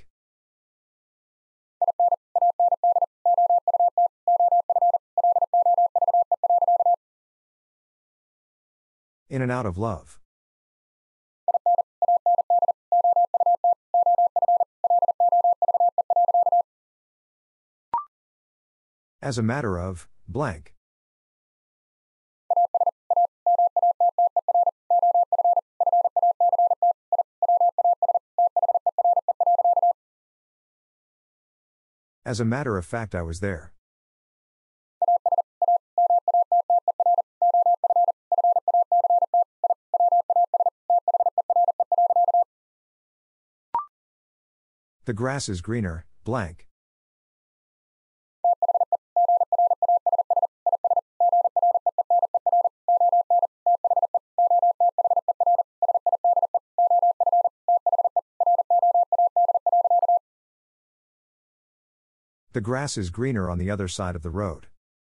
[SPEAKER 1] In and out of love. As a matter of, blank. As a matter of fact, I was there. The grass is greener, blank. The grass is greener on the other side of the road.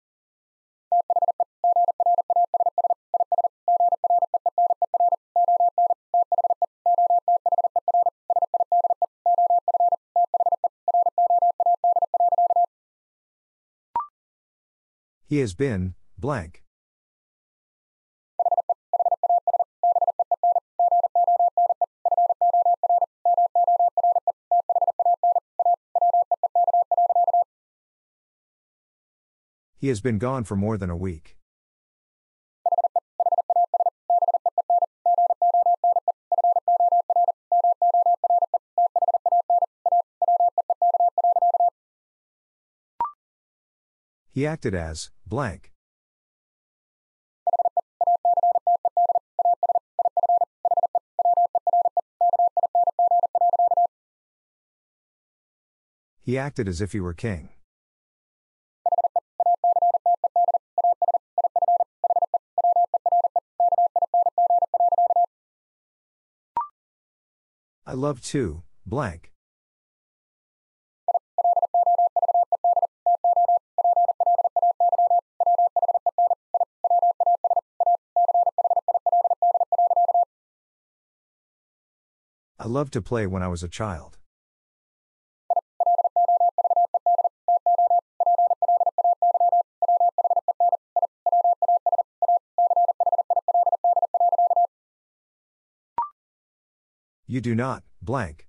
[SPEAKER 1] He has been, blank. He has been gone for more than a week. He acted as, blank. He acted as if he were king. I love to, blank. I loved to play when I was a child. You do not, blank.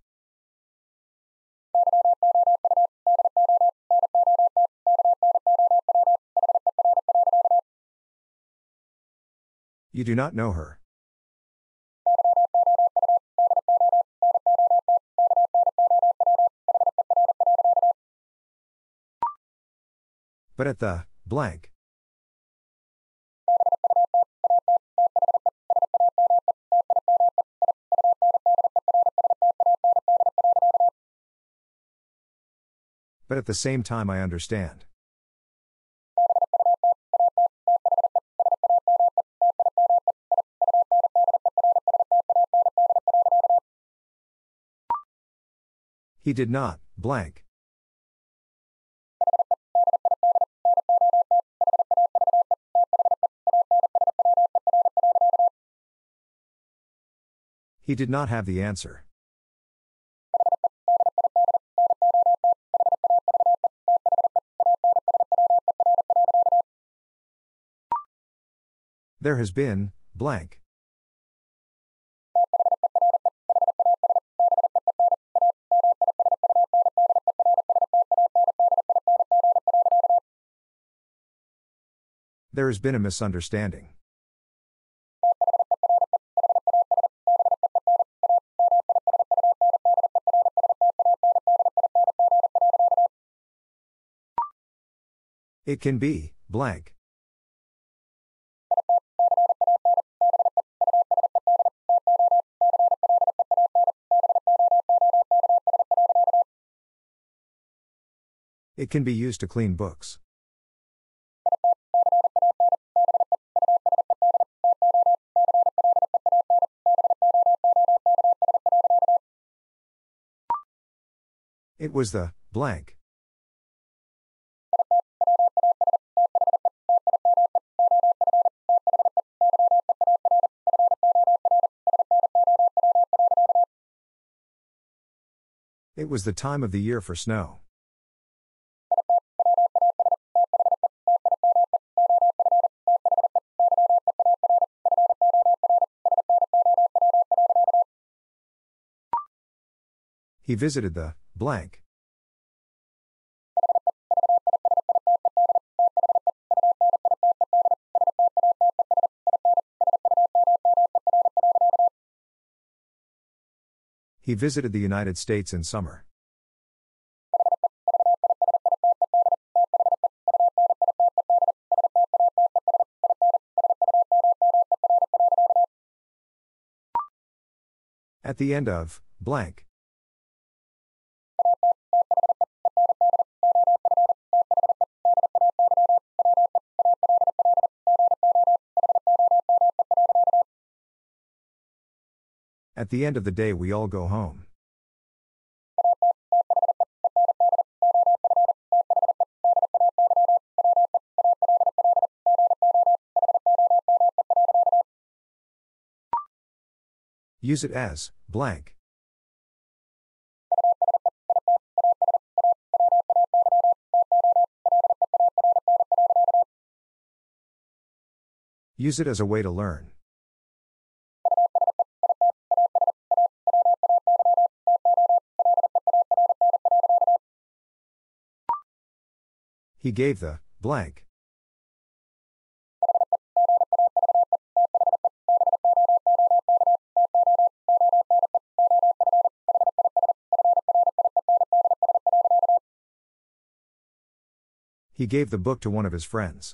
[SPEAKER 1] You do not know her. But at the, blank. But at the same time I understand. He did not, blank. He did not have the answer. There has been, blank. There has been a misunderstanding. It can be, blank. It can be used to clean books. It was the, blank. It was the time of the year for snow. He visited the blank. He visited the United States in summer. At the end of blank. At the end of the day we all go home. Use it as blank. Use it as a way to learn. He gave the blank. He gave the book to one of his friends.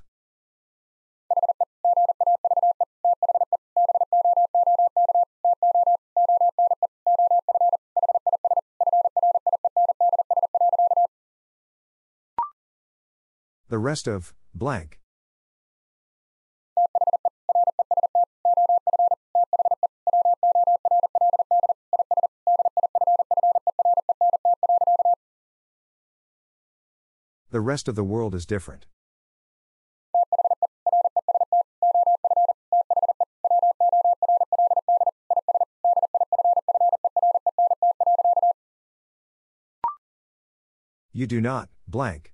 [SPEAKER 1] The rest of blank. The rest of the world is different. You do not blank.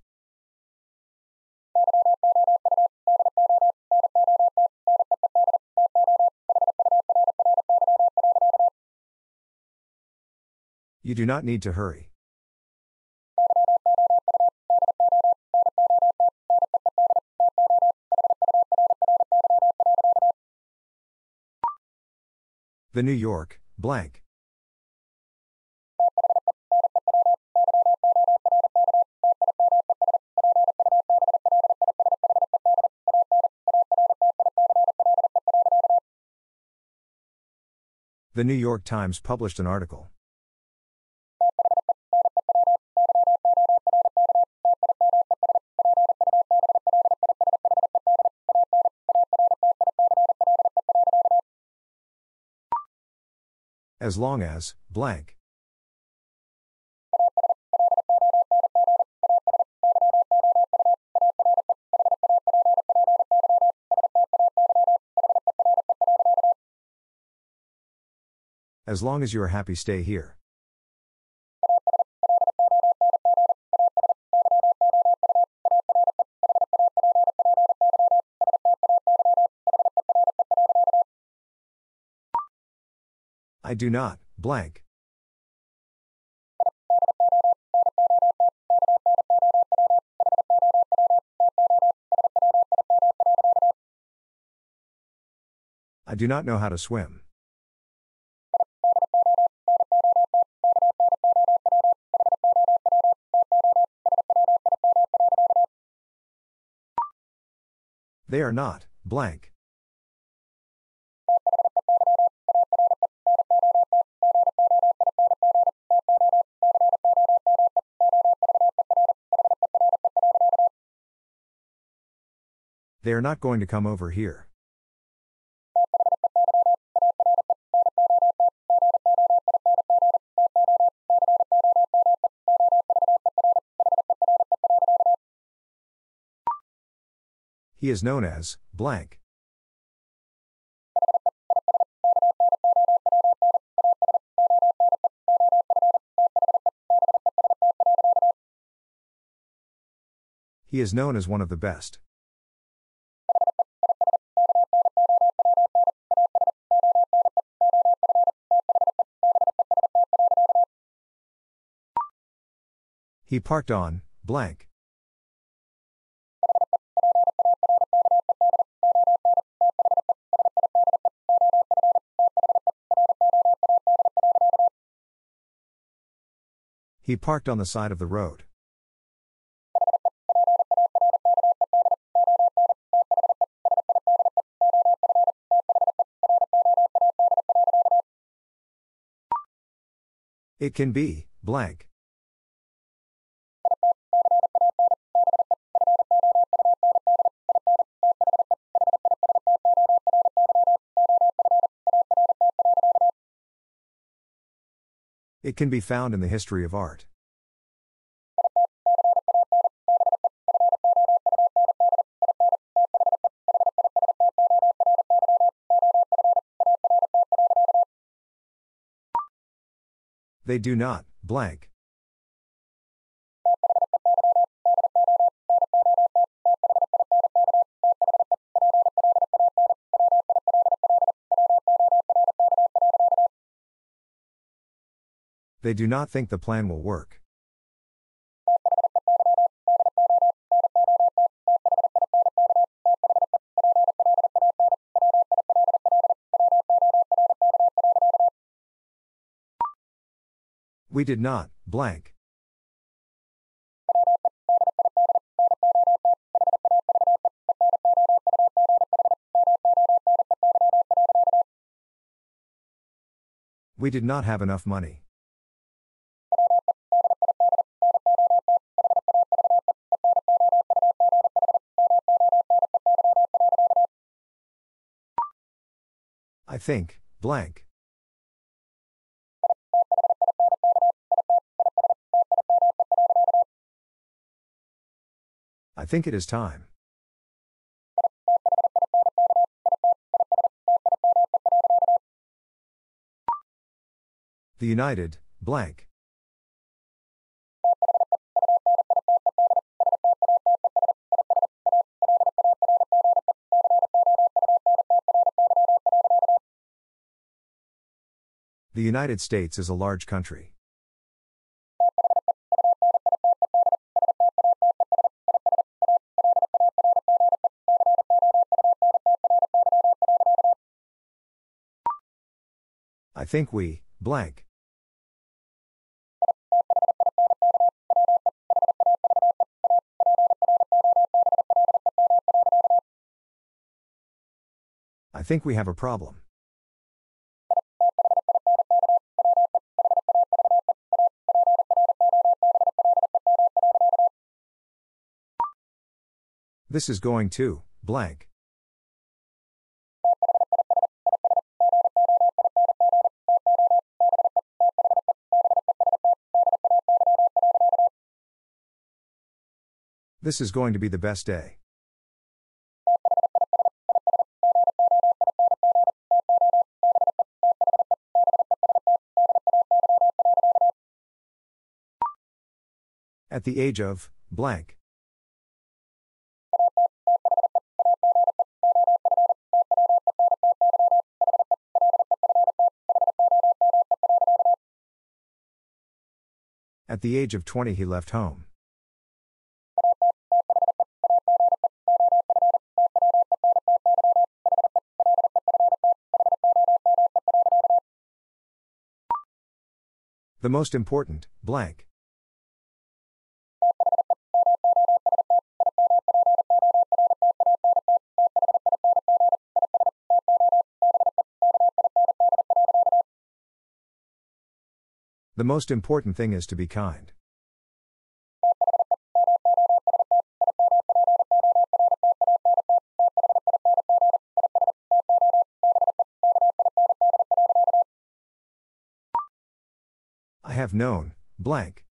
[SPEAKER 1] You do not need to hurry. The New York blank. The New York Times published an article. As long as blank. As long as you are happy, stay here. I do not blank. I do not know how to swim. They are not blank. They are not going to come over here. He is known as blank. He is known as one of the best. He parked on, blank. He parked on the side of the road. It can be, blank. It can be found in the history of art. They do not, blank. They do not think the plan will work. We did not, blank. We did not have enough money. I think, blank. I think it is time. The United, blank. The United States is a large country. I think we, blank. I think we have a problem. This is going to, blank. This is going to be the best day. At the age of, blank. At the age of 20 he left home. The most important, blank. The most important thing is to be kind. I have known, blank.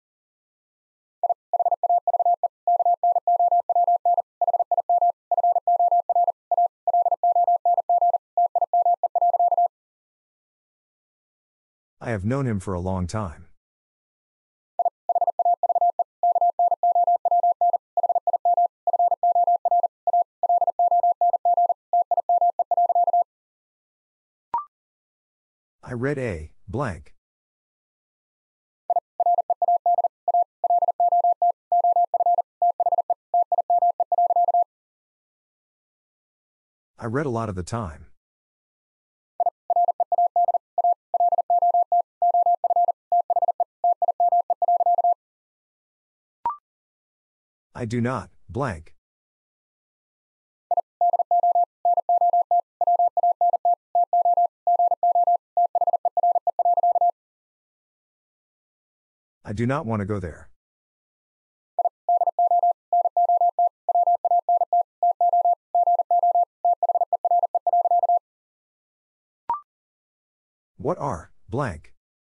[SPEAKER 1] I have known him for a long time. I read a, blank. I read a lot of the time. I do not, blank. I do not want to go there. What are, blank?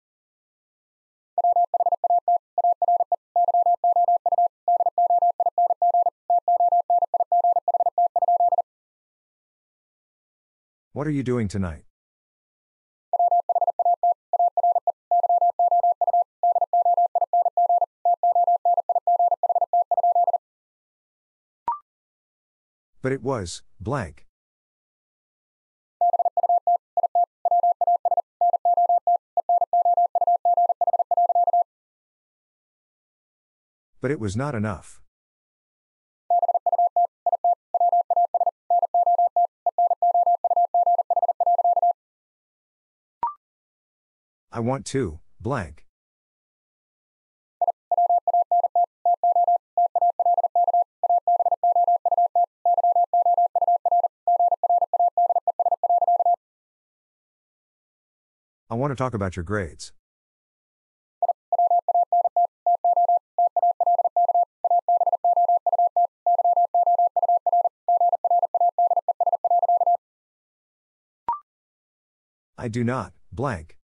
[SPEAKER 1] What are you doing tonight? But it was, blank. But it was not enough. I want to, blank. I want to talk about your grades. I do not, blank.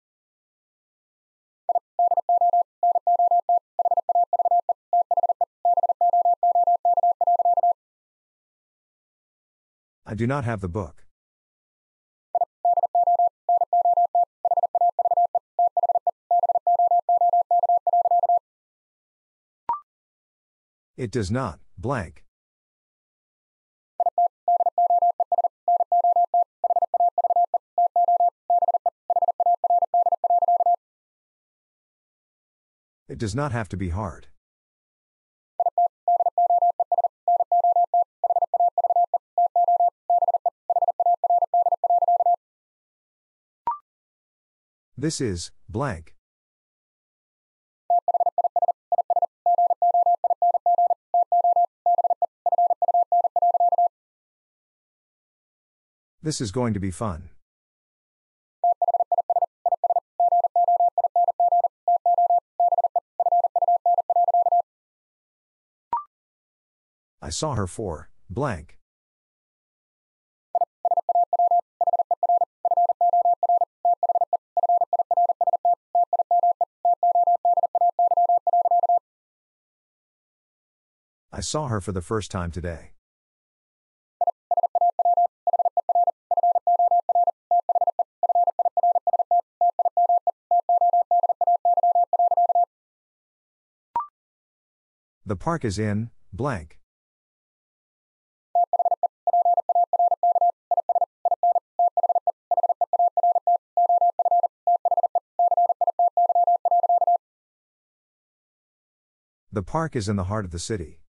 [SPEAKER 1] I do not have the book. It does not, blank. It does not have to be hard. This is, blank. This is going to be fun. I saw her for, blank. I saw her for the first time today. The park is in, blank. The park is in the heart of the city.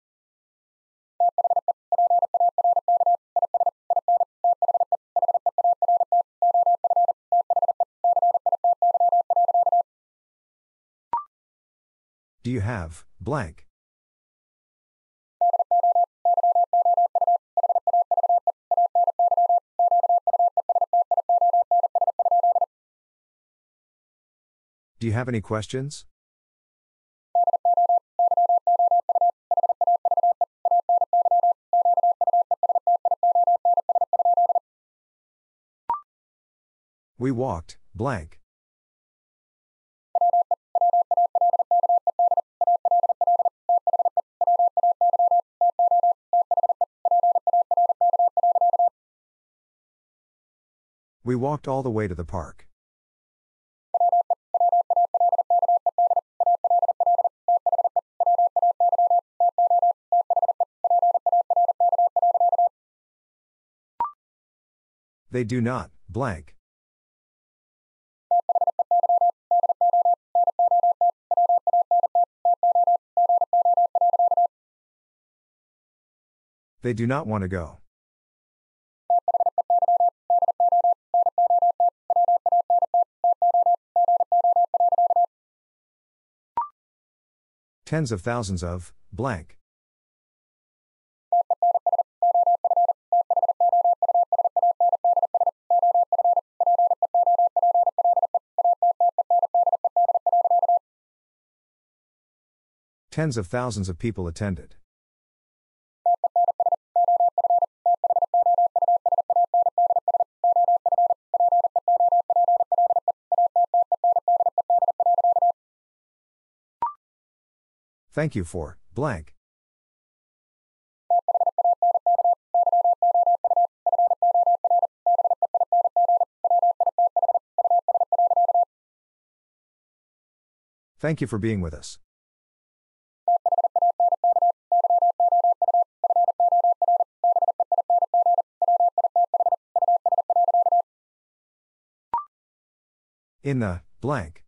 [SPEAKER 1] Do you have, blank? Do you have any questions? We walked, blank. We walked all the way to the park. They do not, blank. They do not want to go. Tens of thousands of, blank. Tens of thousands of people attended. Thank you for, blank. Thank you for being with us. In the, blank.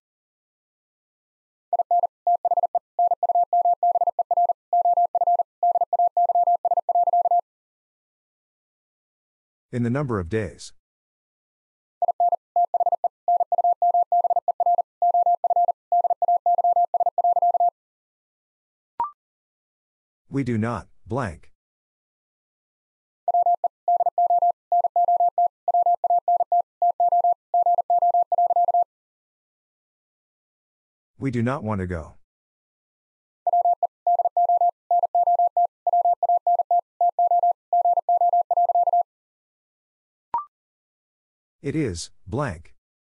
[SPEAKER 1] In the number of days. We do not, blank. We do not want to go. It is, blank.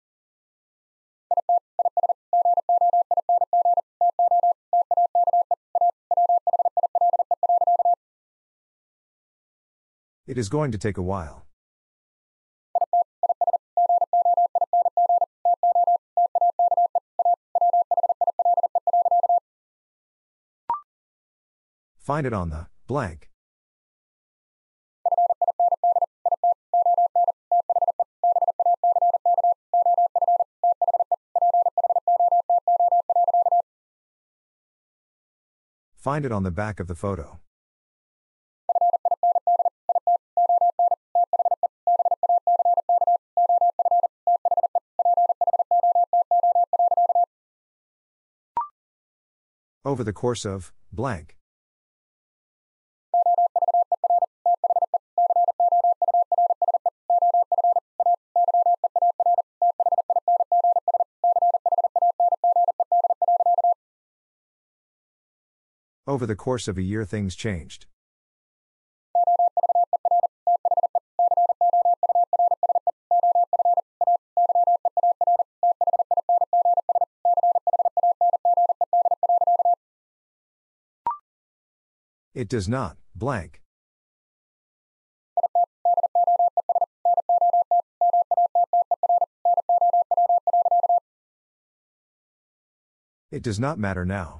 [SPEAKER 1] It is going to take a while. Find it on the, blank. Find it on the back of the photo. Over the course of, blank. Over the course of a year, things changed. It does not, blank. It does not matter now.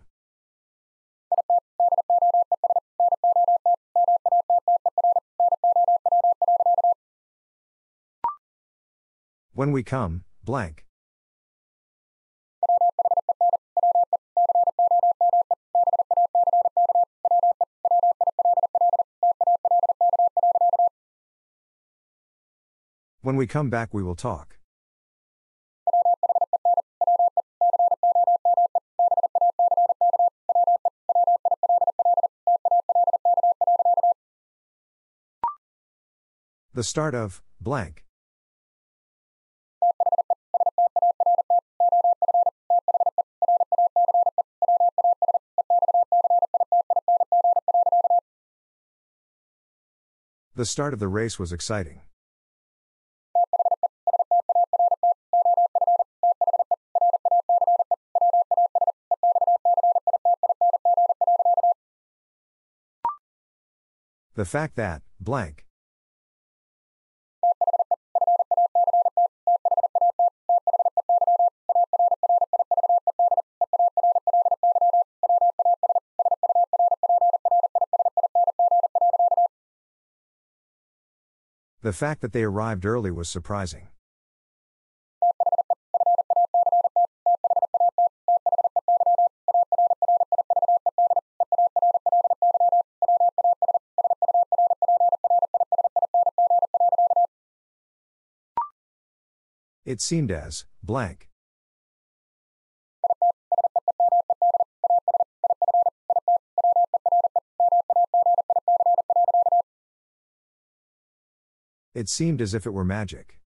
[SPEAKER 1] When we come, blank. When we come back, we will talk. The start of, blank. The start of the race was exciting. The fact that, blank. The fact that they arrived early was surprising. It seemed as, blank. It seemed as if it were magic.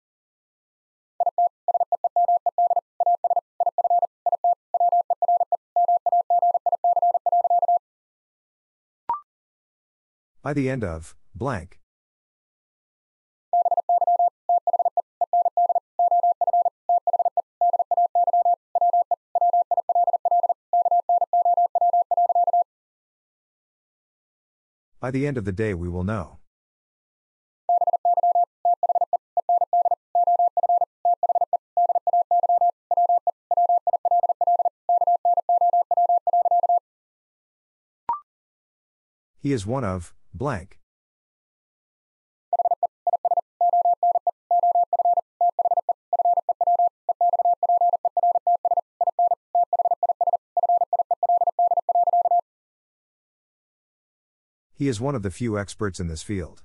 [SPEAKER 1] By the end of, blank. By the end of the day we will know. He is one of, blank. He is one of the few experts in this field.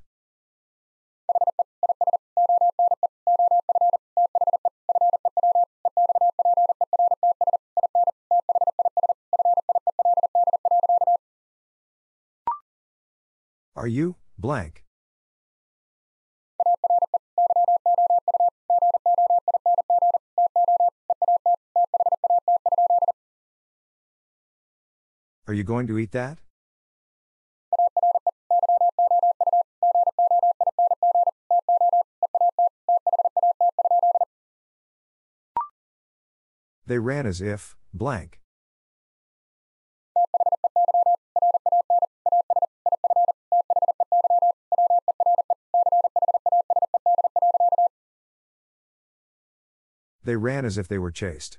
[SPEAKER 1] Are you, blank? Are you going to eat that? They ran as if, blank. They ran as if they were chased.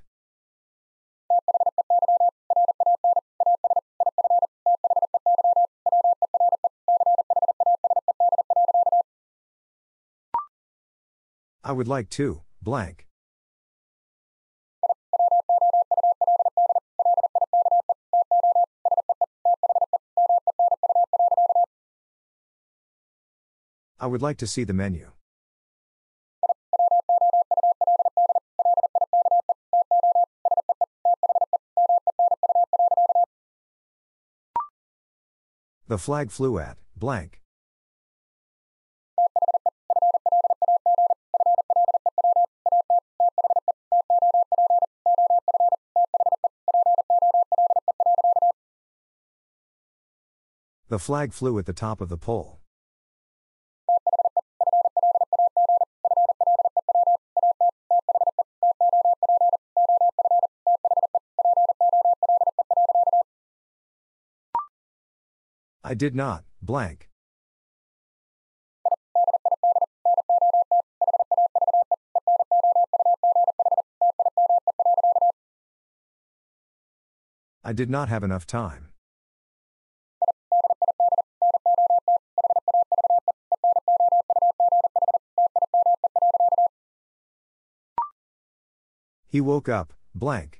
[SPEAKER 1] I would like to, blank. I would like to see the menu. The flag flew at, blank. The flag flew at the top of the pole. I did not, blank. I did not have enough time. He woke up, blank.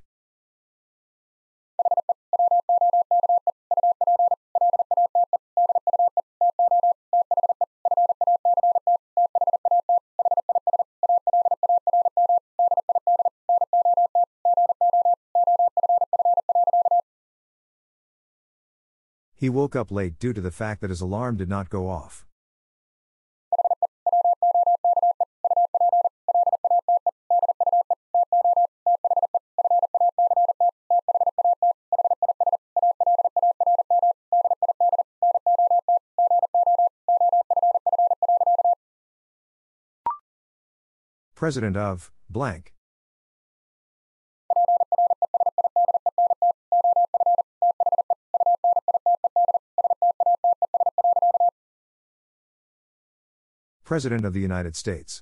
[SPEAKER 1] He woke up late due to the fact that his alarm did not go off. President of, blank. President of the United States.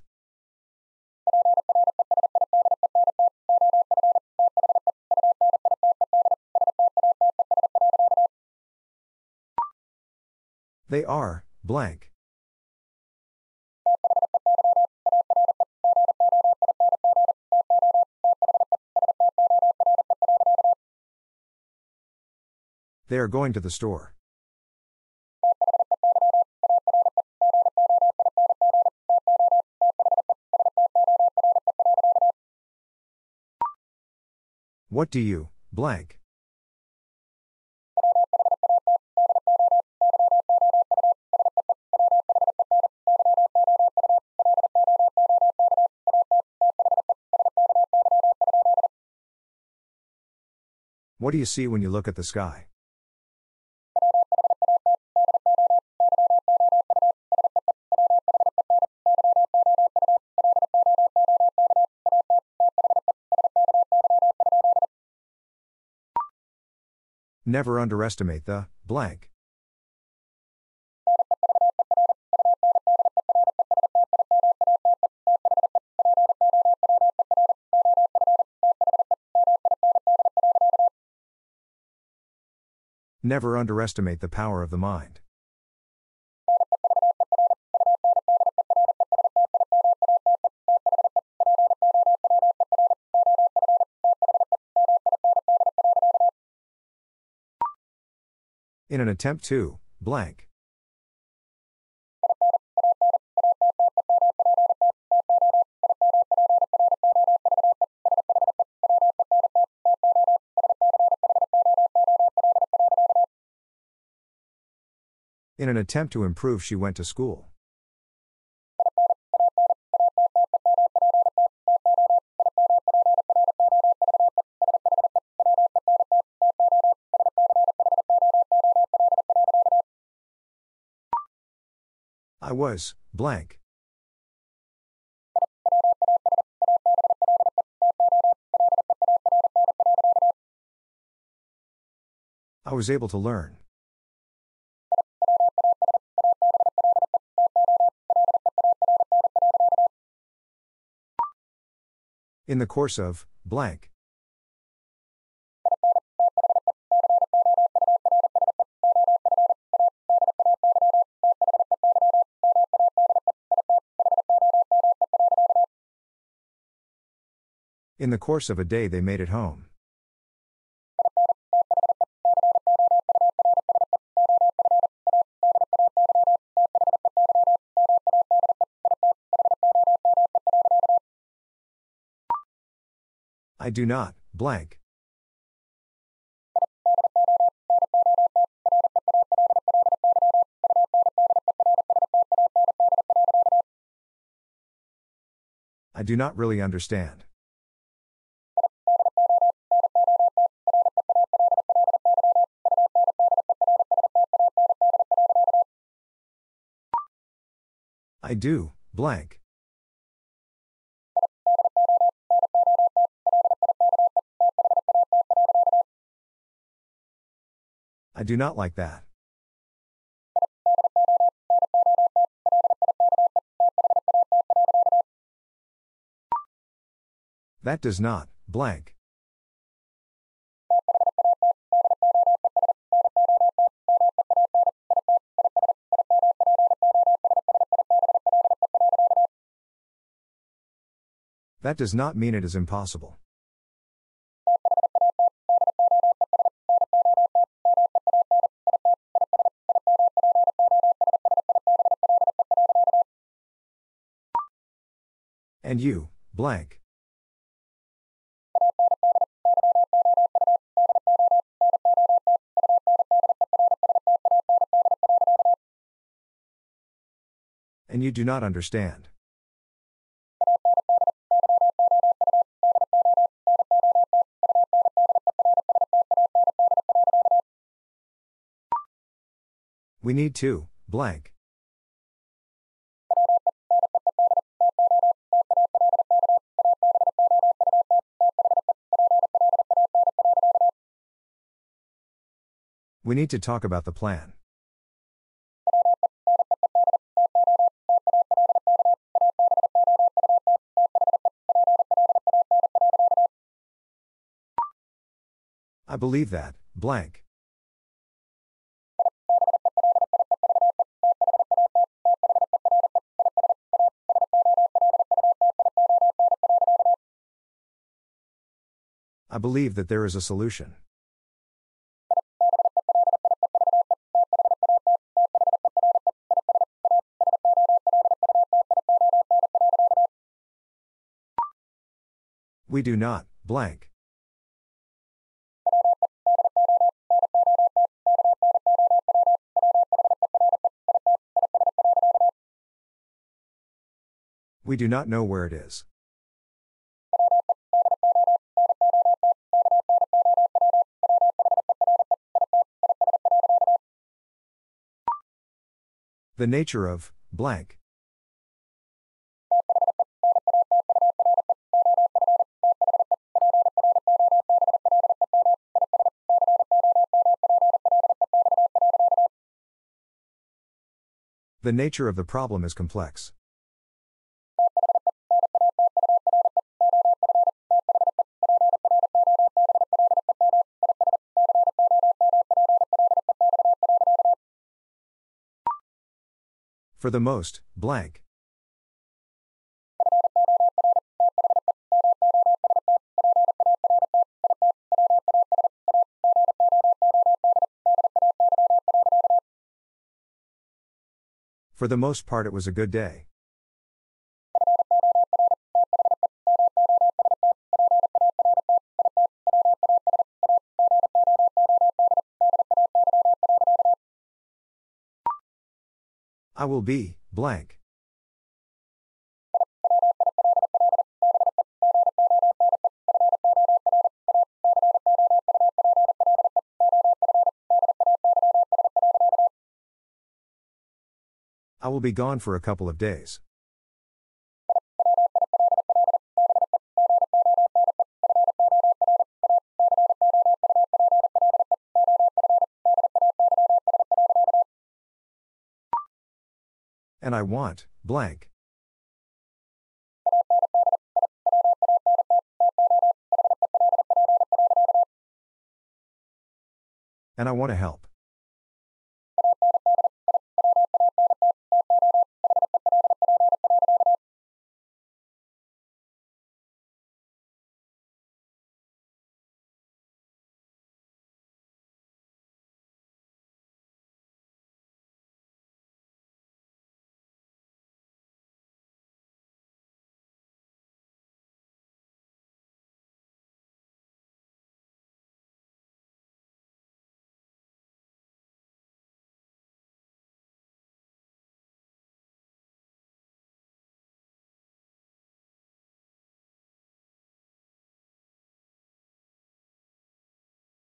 [SPEAKER 1] They are, blank. They are going to the store. What do you, blank? What do you see when you look at the sky? Never underestimate the blank. Never underestimate the power of the mind. In an attempt to blank. In an attempt to improve, she went to school. I was blank. I was able to learn. In the course of blank. In the course of a day they made it home. I do not blank. I do not really understand. I do blank. I do not like that. That does not blank. That does not mean it is impossible. And you blank. And you do not understand. We need to blank. We need to talk about the plan. I believe that blank. I believe that there is a solution. We do not blank. We do not know where it is. The nature of, blank. The nature of the problem is complex. For the most, blank. For the most part, it was a good day. I will be, blank. I will be gone for a couple of days. And I want, blank. And I want to help.